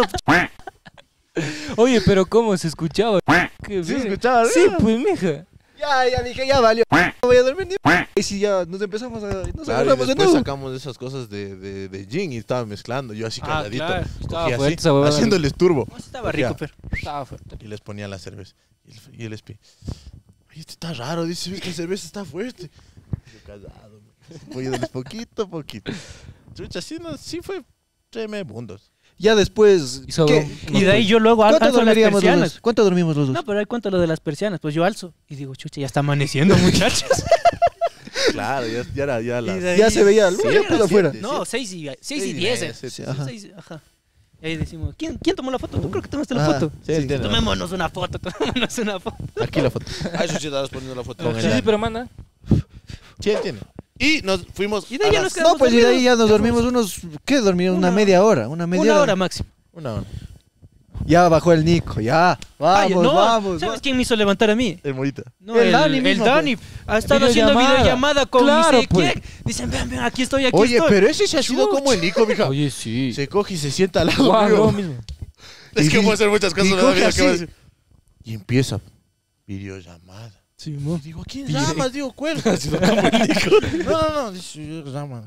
[SPEAKER 6] Oye, pero ¿cómo se escuchaba?
[SPEAKER 1] ¿Sí escuchaba?
[SPEAKER 6] Sí, pues, mija.
[SPEAKER 1] Ya dije, ya valió. No voy a dormir ni. Y si ya nos empezamos a. Nos
[SPEAKER 2] Claro, y
[SPEAKER 1] agarramos de
[SPEAKER 2] después
[SPEAKER 1] nuevo.
[SPEAKER 2] sacamos esas cosas de gin y estaba mezclando. Yo así
[SPEAKER 3] Ah,
[SPEAKER 2] calladito.
[SPEAKER 3] claro.
[SPEAKER 6] Estaba
[SPEAKER 2] Cogía
[SPEAKER 6] fuerte
[SPEAKER 2] así,
[SPEAKER 6] esa huevada.
[SPEAKER 2] haciéndoles turbo.
[SPEAKER 3] Estaba rico, pero.
[SPEAKER 6] Estaba fuerte.
[SPEAKER 2] Y les ponía la cerveza. Y el espi. Oye, esto está raro. Dice, esta cerveza está fuerte. Yo callado. Voy a darles poquito a poquito. Chucha, sí fue tremebundos.
[SPEAKER 1] Ya después.
[SPEAKER 6] Y sobró.
[SPEAKER 1] ¿qué?
[SPEAKER 3] Y de ahí yo luego
[SPEAKER 1] ¿Cuánto
[SPEAKER 3] alzo las
[SPEAKER 1] dormiríamos los
[SPEAKER 3] persianas.
[SPEAKER 1] dos? ¿Cuánto dormimos los dos?
[SPEAKER 3] No, pero ahí cuento lo de las persianas. Pues yo alzo y digo, chucha, ya está amaneciendo, muchachos.
[SPEAKER 2] Claro, ya era ya las...
[SPEAKER 3] Y de ahí-
[SPEAKER 1] Ya se veía luz,
[SPEAKER 2] Siete,
[SPEAKER 1] ya pues afuera.
[SPEAKER 2] siete.
[SPEAKER 3] No, 6 y 10.
[SPEAKER 1] Sí, ajá.
[SPEAKER 3] Ajá. Y ahí decimos, ¿quién tomó la foto? ¿Tú creo que tomaste la
[SPEAKER 1] Ajá.
[SPEAKER 3] foto?
[SPEAKER 2] Sí, entiendo.
[SPEAKER 3] Tomémonos una foto, tomémonos una foto.
[SPEAKER 2] Aquí la foto. Ah, eso sí estabas poniendo la foto.
[SPEAKER 6] Sí, pero manda.
[SPEAKER 2] Sí, entiende. Y nos fuimos
[SPEAKER 3] Y de ahí ya
[SPEAKER 2] a
[SPEAKER 3] nos
[SPEAKER 2] las-
[SPEAKER 3] quedamos
[SPEAKER 1] No, pues y de ahí ya nos
[SPEAKER 3] dormidos.
[SPEAKER 1] dormimos unos. ¿Qué dormimos? Una
[SPEAKER 3] Una-
[SPEAKER 1] media hora. Una media
[SPEAKER 3] Una hora máximo.
[SPEAKER 2] una hora.
[SPEAKER 1] Ya bajó el Nico, ya.
[SPEAKER 3] Ay,
[SPEAKER 1] Vamos,
[SPEAKER 3] no,
[SPEAKER 1] vamos.
[SPEAKER 3] ¿sabes quién me hizo levantar a mí?
[SPEAKER 2] El morita.
[SPEAKER 3] No,
[SPEAKER 1] El Dani mismo,
[SPEAKER 3] Dani ha estado haciendo
[SPEAKER 6] Videollamada.
[SPEAKER 3] videollamada con
[SPEAKER 6] Claro,
[SPEAKER 3] ni sé
[SPEAKER 6] pues.
[SPEAKER 3] quién. Dicen, ven, aquí estoy, aquí
[SPEAKER 2] Oye,
[SPEAKER 3] estoy.
[SPEAKER 2] pero ese se ha sido como el Nico, mija.
[SPEAKER 6] Oye, sí.
[SPEAKER 2] Se coge y se sienta al lado
[SPEAKER 6] Guau,
[SPEAKER 2] mío.
[SPEAKER 6] no, mismo.
[SPEAKER 2] Es que puedo hacer muchas cosas
[SPEAKER 1] y
[SPEAKER 2] en la
[SPEAKER 1] coge
[SPEAKER 2] vida que voy a
[SPEAKER 1] así.
[SPEAKER 2] decir. Y empieza videollamada.
[SPEAKER 6] Sí, mo.
[SPEAKER 2] Y digo, ¿a quién llamas? Digo, cuelga. Ha sido como el Nico. No. Dice, yo llama.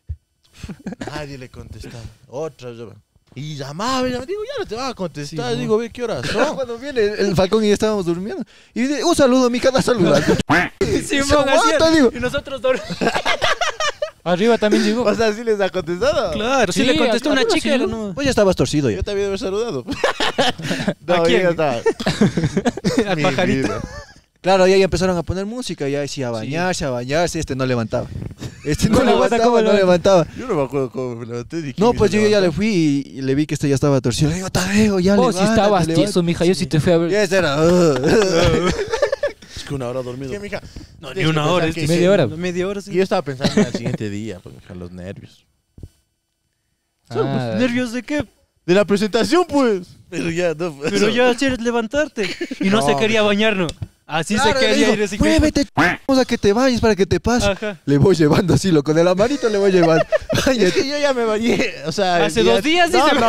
[SPEAKER 2] Nadie le contestaba. Otra llama. Y llamaba. Digo, ya no te va a contestar.
[SPEAKER 6] Sí,
[SPEAKER 2] Digo, ve qué horas son.
[SPEAKER 1] Cuando viene el Falcón y ya estábamos durmiendo. Y dice, un saludo, mi cara, saluda.
[SPEAKER 3] Sí,
[SPEAKER 1] Se
[SPEAKER 3] mon,
[SPEAKER 1] aguanta,
[SPEAKER 3] así,
[SPEAKER 1] digo.
[SPEAKER 3] y nosotros dormimos.
[SPEAKER 6] Arriba también llegó.
[SPEAKER 2] O sea, ¿sí les ha contestado?
[SPEAKER 3] Claro, sí,
[SPEAKER 6] Sí,
[SPEAKER 3] le contestó una
[SPEAKER 6] algunos
[SPEAKER 3] chica.
[SPEAKER 6] sí,
[SPEAKER 3] Era,
[SPEAKER 6] ¿no?
[SPEAKER 3] no.
[SPEAKER 1] Pues ya estabas torcido ya.
[SPEAKER 2] Yo también haber saludado.
[SPEAKER 3] ¿A quién?
[SPEAKER 2] yo ya estaba.
[SPEAKER 3] Al
[SPEAKER 2] Mi
[SPEAKER 3] pajarito.
[SPEAKER 2] vida.
[SPEAKER 1] Claro, ya empezaron a poner música, ya decía a bañarse, este no levantaba. Este no levantaba, no levantaba.
[SPEAKER 2] Yo no me acuerdo cómo me levanté. ni
[SPEAKER 1] No,
[SPEAKER 2] quién
[SPEAKER 1] pues
[SPEAKER 2] me
[SPEAKER 1] yo ya le
[SPEAKER 2] levantó.
[SPEAKER 1] fui y le vi que este ya estaba torcido. Le digo, Tadeo, ya
[SPEAKER 6] Vos sí
[SPEAKER 1] levántate,
[SPEAKER 6] estabas
[SPEAKER 1] levántate.
[SPEAKER 6] tieso, mija. Yo sí te fui a
[SPEAKER 1] Y
[SPEAKER 6] ver.
[SPEAKER 1] ese era.
[SPEAKER 2] Es que una hora dormido. ¿Qué, mija?
[SPEAKER 3] No, ni
[SPEAKER 2] Tienes que
[SPEAKER 3] una hora.
[SPEAKER 2] pensar
[SPEAKER 3] es
[SPEAKER 2] que-
[SPEAKER 6] Media hora.
[SPEAKER 3] Media hora, sí.
[SPEAKER 2] Y yo estaba pensando en el siguiente día, pues, mija, los nervios.
[SPEAKER 6] Ah,
[SPEAKER 3] ¿Nervios de qué?
[SPEAKER 2] De la presentación, pues. Pero ya, no.
[SPEAKER 3] Pero ya quieres levantarte. Y no,
[SPEAKER 2] No,
[SPEAKER 3] se quería bañar, ¿no? Así
[SPEAKER 1] Claro,
[SPEAKER 3] se
[SPEAKER 1] le
[SPEAKER 3] quería
[SPEAKER 1] digo,
[SPEAKER 3] ir. Así
[SPEAKER 1] muévete, vamos a que te vayas para que te pase.
[SPEAKER 3] Ajá.
[SPEAKER 1] Le voy llevando así, loco, de la manito le voy llevando.
[SPEAKER 2] Es que yo ya me bañé. O sea,
[SPEAKER 3] Hace
[SPEAKER 2] el día-
[SPEAKER 3] 2 días,
[SPEAKER 2] No,
[SPEAKER 3] dice.
[SPEAKER 2] no.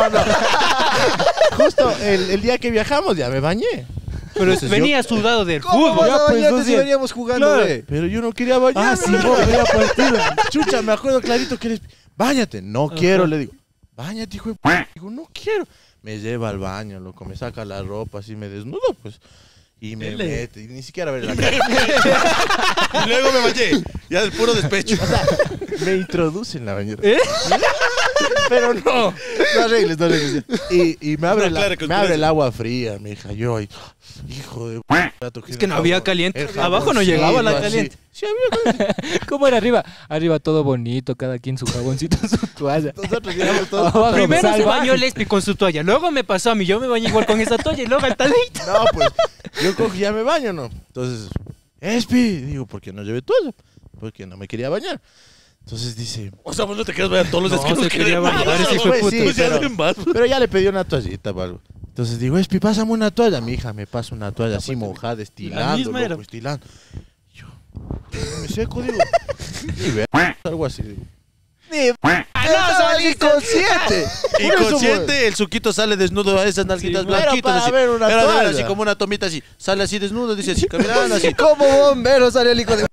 [SPEAKER 2] Justo el día que viajamos ya me bañé.
[SPEAKER 3] Pero
[SPEAKER 2] Entonces
[SPEAKER 3] venía sudado del
[SPEAKER 1] ¿Cómo
[SPEAKER 3] fútbol.
[SPEAKER 1] vas a
[SPEAKER 6] pues,
[SPEAKER 1] bañarte
[SPEAKER 6] dos
[SPEAKER 1] si
[SPEAKER 6] días.
[SPEAKER 1] veníamos jugando,
[SPEAKER 3] Claro.
[SPEAKER 1] ve?
[SPEAKER 2] Pero yo no quería bañarme.
[SPEAKER 3] Ah, sí, vos,
[SPEAKER 2] veía partido. Chucha, me acuerdo clarito que eres. Báñate. No quiero, le digo. Báñate, hijo de p-". Digo, no quiero. Me lleva al baño, loco. Me saca la ropa, así me desnudo, pues. Y me
[SPEAKER 3] Dele.
[SPEAKER 2] mete. Y ni siquiera ver la cara. Y luego me bañé. Ya del puro despecho. O sea, me introduce en la bañera. Pero no.
[SPEAKER 1] No arregles, no arregles.
[SPEAKER 2] Y me abre, No, claro que me con abre eso. el agua fría, mi hija. Yo ahí, hijo de
[SPEAKER 3] Es que no había caliente. Abajo no llegaba la caliente.
[SPEAKER 2] Sí, había caliente.
[SPEAKER 6] ¿Cómo era arriba? Arriba todo bonito, cada quien su jaboncito, su toalla.
[SPEAKER 2] Nosotros llegamos todos.
[SPEAKER 6] Abajo,
[SPEAKER 3] Primero se
[SPEAKER 6] salvaje.
[SPEAKER 3] bañó Leslie con su toalla. Luego me pasó a mí. Yo me bañé igual con esa toalla y luego al tadito.
[SPEAKER 2] No, pues yo cojo y ya me baño, ¿no? Entonces, Espi, digo, ¿por qué no llevé toalla? Porque no me quería bañar. Entonces dice,
[SPEAKER 7] O sea, vos no te quieres bañar todos los días
[SPEAKER 3] No,
[SPEAKER 7] que nos
[SPEAKER 3] se quería
[SPEAKER 7] queremos.
[SPEAKER 3] bañar, ese hijo de
[SPEAKER 2] pues,
[SPEAKER 3] puta.
[SPEAKER 2] sí,
[SPEAKER 7] Pues ya
[SPEAKER 2] pero-
[SPEAKER 7] den más.
[SPEAKER 2] pero ya le pedí una toallita o algo. Entonces digo, Espi, pásame una toalla. Mi hija me pasa una toalla así mojada, estilando,
[SPEAKER 3] misma era.
[SPEAKER 2] loco, estilando. Yo me seco, digo. Y ve, algo así, digo.
[SPEAKER 1] ¡Estaba inconsciente!
[SPEAKER 7] Inconsciente, el suquito sale desnudo a esas nalguitas
[SPEAKER 3] Sí,
[SPEAKER 7] blanquitas.
[SPEAKER 2] para
[SPEAKER 7] así.
[SPEAKER 2] ver una
[SPEAKER 7] Era de ver
[SPEAKER 2] toalla.
[SPEAKER 7] así como una tomita así. Sale así desnudo, dice así, caminando así.
[SPEAKER 1] Como bombero salió el hijo de.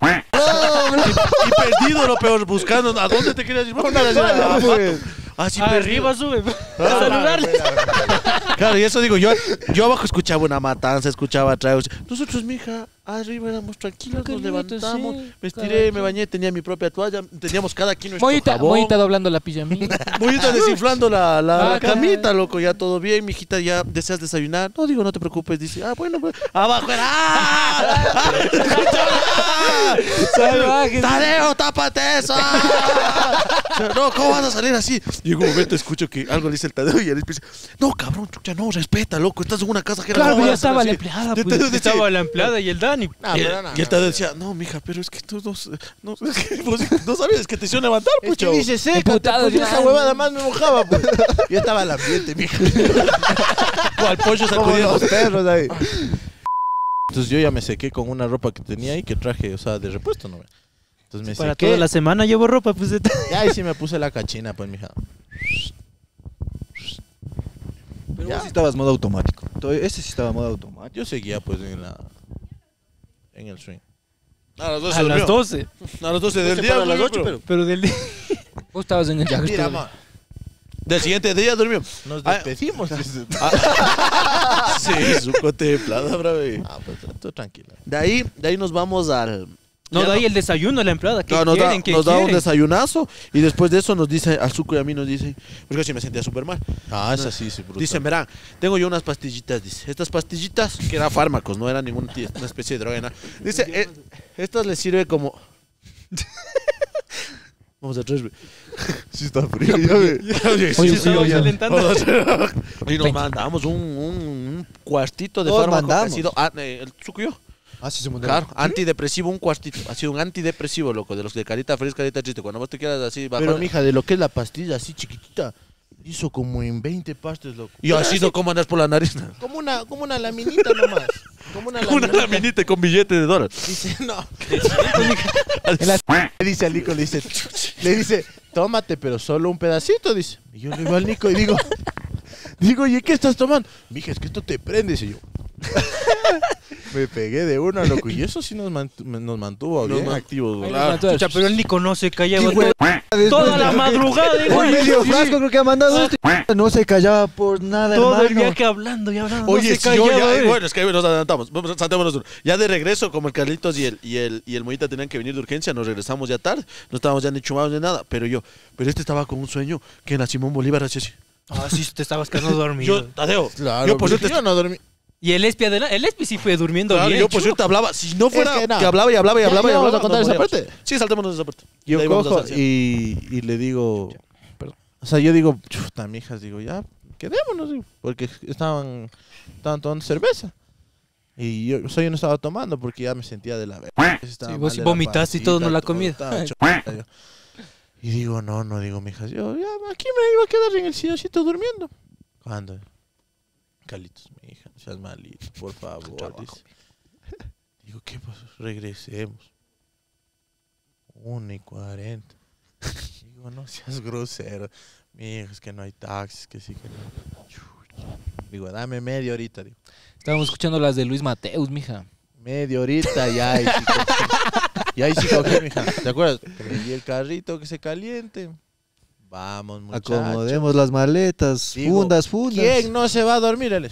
[SPEAKER 7] Y perdido lo peor, buscando. ¿A dónde te querías ir? Vamos a
[SPEAKER 2] toalla, pues.
[SPEAKER 7] Así
[SPEAKER 3] Arriba sube. A saludarle.
[SPEAKER 7] Claro, y eso digo, yo abajo escuchaba una matanza, escuchaba tragos. Nosotros, mija, arriba éramos tranquilos, nos
[SPEAKER 6] Tranquilitos,
[SPEAKER 7] levantamos,
[SPEAKER 6] sí,
[SPEAKER 7] me
[SPEAKER 6] cada
[SPEAKER 7] estiré, me
[SPEAKER 6] quien.
[SPEAKER 7] bañé, tenía mi propia toalla, teníamos cada quien nuestro
[SPEAKER 6] Moita,
[SPEAKER 7] jabón.
[SPEAKER 6] Moita doblando la pijamita.
[SPEAKER 7] Moita desinflando la
[SPEAKER 6] Ah,
[SPEAKER 7] camita, loco, ya todo bien, mijita, ya deseas desayunar. No, digo, no te preocupes, dice, bueno, pues, abajo era. ¡Ah!
[SPEAKER 6] Salvaje.
[SPEAKER 7] ¡Tadeo, tápate eso! No, ¿cómo vas a salir así? Y en un momento escucho que algo le dice el Tadeo y él dice, no, cabrón, chucha, no, respeta, loco, estás en una casa que
[SPEAKER 6] Claro,
[SPEAKER 7] no
[SPEAKER 6] ya
[SPEAKER 7] vas a
[SPEAKER 6] estaba
[SPEAKER 7] hacer
[SPEAKER 6] la
[SPEAKER 7] así".
[SPEAKER 6] empleada,
[SPEAKER 7] Y el
[SPEAKER 6] pues.
[SPEAKER 7] Tadeo decía,
[SPEAKER 3] Estaba la empleada y el Dani.
[SPEAKER 7] y el Tadeo decía, no, mija, pero es que tú no, es que vos no sabías que te hicieron levantar, pues,
[SPEAKER 2] Es que
[SPEAKER 7] chavo.
[SPEAKER 2] dice seca,
[SPEAKER 6] Emputado,
[SPEAKER 2] pues,
[SPEAKER 6] ya.
[SPEAKER 2] esa huevada más me mojaba, pues. Yo estaba al ambiente, mija.
[SPEAKER 7] Cual pollo
[SPEAKER 2] Como
[SPEAKER 7] sacudiendo.
[SPEAKER 2] los perros ahí.
[SPEAKER 7] Entonces yo ya me sequé con una ropa que tenía ahí que traje, o sea, de repuesto, ¿no?
[SPEAKER 2] Entonces me
[SPEAKER 3] Para
[SPEAKER 2] sequé.
[SPEAKER 3] toda la semana llevo ropa, pues.
[SPEAKER 2] Ya ahí sí me puse la cachina, pues, mija.
[SPEAKER 1] Pero
[SPEAKER 2] Ya.
[SPEAKER 1] vos sí estabas modo automático. Ese sí estaba modo automático.
[SPEAKER 2] Yo seguía, pues, en el swing. A las 12
[SPEAKER 3] A las 12.
[SPEAKER 2] A las 12 del día.
[SPEAKER 1] para las
[SPEAKER 2] durmió,
[SPEAKER 1] 8, pero...
[SPEAKER 3] Pero del día.
[SPEAKER 6] Vos estabas en el
[SPEAKER 2] Ya, mira, ma. Del siguiente día durmió. Nos despedimos. Sí, su contemplada, brave. Ah, pues tú tranquila. De ahí nos vamos al...
[SPEAKER 3] No,
[SPEAKER 2] ya
[SPEAKER 3] de ahí el desayuno, la empleada. ¿Qué
[SPEAKER 2] No, nos
[SPEAKER 3] quieren? ¿Qué
[SPEAKER 2] da un
[SPEAKER 3] quieren?
[SPEAKER 2] desayunazo y después de eso nos dice, al Zuko y a mí nos dice, porque yo sí me sentía súper mal.
[SPEAKER 7] Ah, esa sí, sí, brutal.
[SPEAKER 2] Dicen, verán, tengo yo unas pastillitas, dice. Estas pastillitas, que eran fármacos, no eran ninguna una especie de droga, nada. Dice, estas les sirve como... Vamos atrás, güey.
[SPEAKER 7] Sí está frío, ya,
[SPEAKER 3] Oye,
[SPEAKER 2] sí,
[SPEAKER 3] estamos
[SPEAKER 2] ya.
[SPEAKER 3] calentando.
[SPEAKER 2] Y nos mandamos un cuartito de
[SPEAKER 1] Todos
[SPEAKER 2] fármaco que ha
[SPEAKER 1] mandamos.
[SPEAKER 2] sido... el Zuko y yo.
[SPEAKER 1] Ah, sí se murió.
[SPEAKER 2] Claro, antidepresivo, un cuartito. Ha sido un antidepresivo, loco, de los de carita fresca, carita triste. Cuando vos te quedas así, bajo.
[SPEAKER 7] Pero, mija, de lo que es la pastilla así chiquitita, hizo como en 20 pastes, loco.
[SPEAKER 2] Y así no como andas por la nariz.
[SPEAKER 7] Como una laminita nomás. Como una
[SPEAKER 2] Una
[SPEAKER 7] laminita.
[SPEAKER 2] laminita con billete de dólar.
[SPEAKER 7] Dice, no. Le dice al Nico, le dice, tómate, pero solo un pedacito, dice. Y yo le digo al Nico y digo, ¿y qué estás tomando? Mija, es que esto te prende, dice yo. Me pegué de una, loco. Y eso sí nos mantuvo bien activos,
[SPEAKER 6] Ahí
[SPEAKER 7] claro.
[SPEAKER 6] nos mató.
[SPEAKER 3] Chucha, pero el Nico no se callaba
[SPEAKER 1] Qué
[SPEAKER 3] toda la madrugada.
[SPEAKER 1] Un
[SPEAKER 3] igual.
[SPEAKER 1] medio
[SPEAKER 3] Sí.
[SPEAKER 1] frasco creo que ha mandado este. No se callaba por nada,
[SPEAKER 3] Todo el
[SPEAKER 1] hermano.
[SPEAKER 3] viaje hablando y hablando.
[SPEAKER 2] Oye,
[SPEAKER 3] no se
[SPEAKER 2] si yo
[SPEAKER 3] callaba.
[SPEAKER 2] ya, bueno, es que nos adelantamos. Vamos, saltémonos uno. Ya de regreso, como el Carlitos y el Moita tenían que venir de urgencia, nos regresamos ya tarde. No estábamos ya ni chumados ni nada. Pero este estaba con un sueño que en la Simón Bolívar hacía así.
[SPEAKER 3] Ah, sí, te estabas quedando dormido.
[SPEAKER 2] Yo, Tadeo,
[SPEAKER 7] Claro,
[SPEAKER 2] yo por
[SPEAKER 7] porque
[SPEAKER 2] suerte
[SPEAKER 7] yo no dormí.
[SPEAKER 3] Y el Espi sí fue durmiendo
[SPEAKER 2] Claro,
[SPEAKER 3] bien.
[SPEAKER 2] yo por
[SPEAKER 3] chulo.
[SPEAKER 2] suerte hablaba. Si no fuera
[SPEAKER 7] Es
[SPEAKER 2] que,
[SPEAKER 7] que no.
[SPEAKER 2] hablaba y hablaba y
[SPEAKER 7] Ya,
[SPEAKER 2] hablaba y
[SPEAKER 7] ya vamos
[SPEAKER 2] hablaba.
[SPEAKER 7] a contar
[SPEAKER 2] nos
[SPEAKER 7] esa
[SPEAKER 2] moríamos.
[SPEAKER 7] parte.
[SPEAKER 2] Sí, saltémonos esa parte. De
[SPEAKER 7] Yo
[SPEAKER 2] ahí vamos a
[SPEAKER 7] cojo
[SPEAKER 2] hacer.
[SPEAKER 7] y le digo, o sea, yo digo, chuta, mijas, digo, ya, quedémonos, digo, porque estaban tomando cerveza. Y yo no estaba tomando porque ya me sentía de la verga. Estaba
[SPEAKER 3] Sí,
[SPEAKER 7] mal
[SPEAKER 3] vos sí
[SPEAKER 7] de la
[SPEAKER 3] vomitaste y todo, no la
[SPEAKER 7] pancita,
[SPEAKER 3] comida.
[SPEAKER 7] estaba chota, yo. Y digo, no, digo, mijas, yo ya aquí me iba a quedar en el silloncito durmiendo. ¿Cuándo? Carlitos, mi hija, no seas malito, por favor, dice. Digo, ¿qué pasó? Regresemos. 1:40. Digo, no seas grosero. Mi hija, es que no hay taxis, que sí, que no. Chucha. Digo, dame media horita, digo.
[SPEAKER 6] Estábamos escuchando las de Luis Mateus, mija.
[SPEAKER 7] Media horita y ahí sí cogí. Y ahí sí cogí, mija. ¿Te acuerdas? Prendí el carrito que se caliente. Vamos, muchachos.
[SPEAKER 1] Acomodemos las maletas,
[SPEAKER 7] Digo,
[SPEAKER 1] fundas.
[SPEAKER 7] ¿Quién no se va a dormir? Él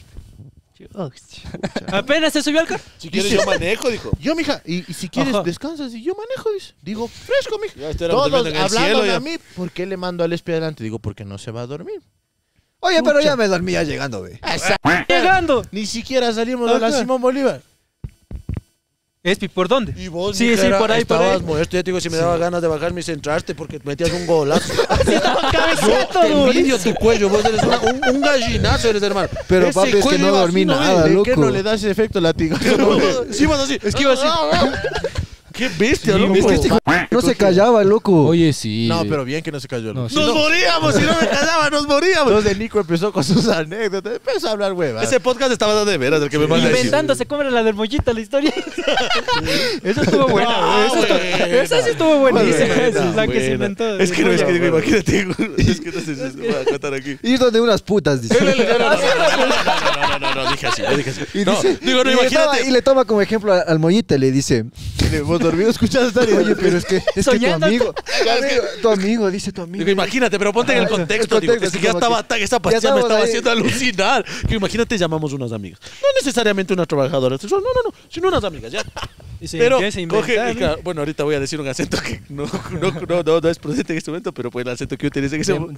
[SPEAKER 3] Apenas se subió al carro.
[SPEAKER 2] Si quieres, yo manejo, dijo.
[SPEAKER 7] Yo, mija, y si quieres
[SPEAKER 3] Ajá.
[SPEAKER 7] descansas y yo manejo, dice. Digo, fresco, mija.
[SPEAKER 2] Ya estábamos
[SPEAKER 7] Todos
[SPEAKER 2] durmiendo en el
[SPEAKER 7] hablando
[SPEAKER 2] cielo, ya.
[SPEAKER 7] a mí, ¿por qué le mando al espía adelante? Digo, porque no se va a dormir.
[SPEAKER 1] Oye, pero
[SPEAKER 7] Pucha.
[SPEAKER 1] ya me dormía llegando, ve.
[SPEAKER 3] Llegando.
[SPEAKER 7] Ni siquiera salimos de la
[SPEAKER 3] Ajá.
[SPEAKER 7] Simón Bolívar.
[SPEAKER 3] Espi, ¿por dónde?
[SPEAKER 2] Y vos,
[SPEAKER 3] Sí,
[SPEAKER 2] mija,
[SPEAKER 3] sí, por ahí,
[SPEAKER 2] estabas muerto. Ya te digo, si me daba ganas de bajarme y centrarte porque metías un golazo.
[SPEAKER 3] Cabeceto,
[SPEAKER 2] Te
[SPEAKER 3] durísimo.
[SPEAKER 2] envidio tu cuello, vos eres un gallinazo, eres hermano.
[SPEAKER 1] Pero
[SPEAKER 2] Ese
[SPEAKER 1] papi, es que
[SPEAKER 2] cuello
[SPEAKER 1] no
[SPEAKER 2] iba
[SPEAKER 1] dormí
[SPEAKER 2] así, ¿no
[SPEAKER 1] nada,
[SPEAKER 2] ves?
[SPEAKER 7] ¿De
[SPEAKER 1] loco.
[SPEAKER 7] qué no le das ese efecto latigazo?
[SPEAKER 2] Sí, vas así.
[SPEAKER 3] Es que iba así.
[SPEAKER 2] Qué bestia,
[SPEAKER 3] Sí,
[SPEAKER 2] loco.
[SPEAKER 1] Es que este hijo no se callaba, loco.
[SPEAKER 6] Oye, sí.
[SPEAKER 7] No, pero bien que no se cayó.
[SPEAKER 6] No,
[SPEAKER 7] No,
[SPEAKER 6] sí.
[SPEAKER 2] Nos moríamos, si no me callaba, nos moríamos.
[SPEAKER 7] Entonces Nico empezó con sus anécdotas. Empezó a hablar huevas.
[SPEAKER 2] Ese podcast estaba dando de veras, del que me manda a decir.
[SPEAKER 3] Inventándose cómo era la del mollita la historia. Eso estuvo buena.
[SPEAKER 2] Ah,
[SPEAKER 3] Esa sí estuvo buenísima.
[SPEAKER 2] Buena,
[SPEAKER 3] Esa es la que se
[SPEAKER 2] buena.
[SPEAKER 3] inventó.
[SPEAKER 2] Es que no, es que digo, imagínate. Es que no sé si se va a contar aquí.
[SPEAKER 1] Ir donde unas putas, dice.
[SPEAKER 2] No, dije así, no dije así.
[SPEAKER 1] Y
[SPEAKER 2] No,
[SPEAKER 1] dice,
[SPEAKER 2] digo, no,
[SPEAKER 1] y le toma-
[SPEAKER 2] imagínate.
[SPEAKER 1] y le toma como ejemplo al mollita, le dice,
[SPEAKER 7] Hemos dormido escuchando esta
[SPEAKER 1] oye, pero es que tu
[SPEAKER 3] Soñando.
[SPEAKER 1] amigo, tu amigo, dice tu amigo.
[SPEAKER 2] Digo, imagínate, pero ponte en el
[SPEAKER 1] Ah,
[SPEAKER 2] contexto,
[SPEAKER 1] el
[SPEAKER 2] digo,
[SPEAKER 1] contexto,
[SPEAKER 2] es que ya
[SPEAKER 1] como
[SPEAKER 2] estaba,
[SPEAKER 1] que-
[SPEAKER 2] esa
[SPEAKER 1] ya
[SPEAKER 2] pastilla me
[SPEAKER 1] estamos
[SPEAKER 2] estaba
[SPEAKER 1] ahí.
[SPEAKER 2] haciendo alucinar. Que imagínate, llamamos unas amigas. No necesariamente una trabajadora sexual, no, sino unas amigas, ya.
[SPEAKER 3] Y se
[SPEAKER 2] Pero
[SPEAKER 3] empieza a
[SPEAKER 2] coge,
[SPEAKER 3] inventar,
[SPEAKER 2] y claro, bueno, ahorita voy a decir un acento que no es prudente en este momento, pero pues el acento que yo utilicé en ese momento.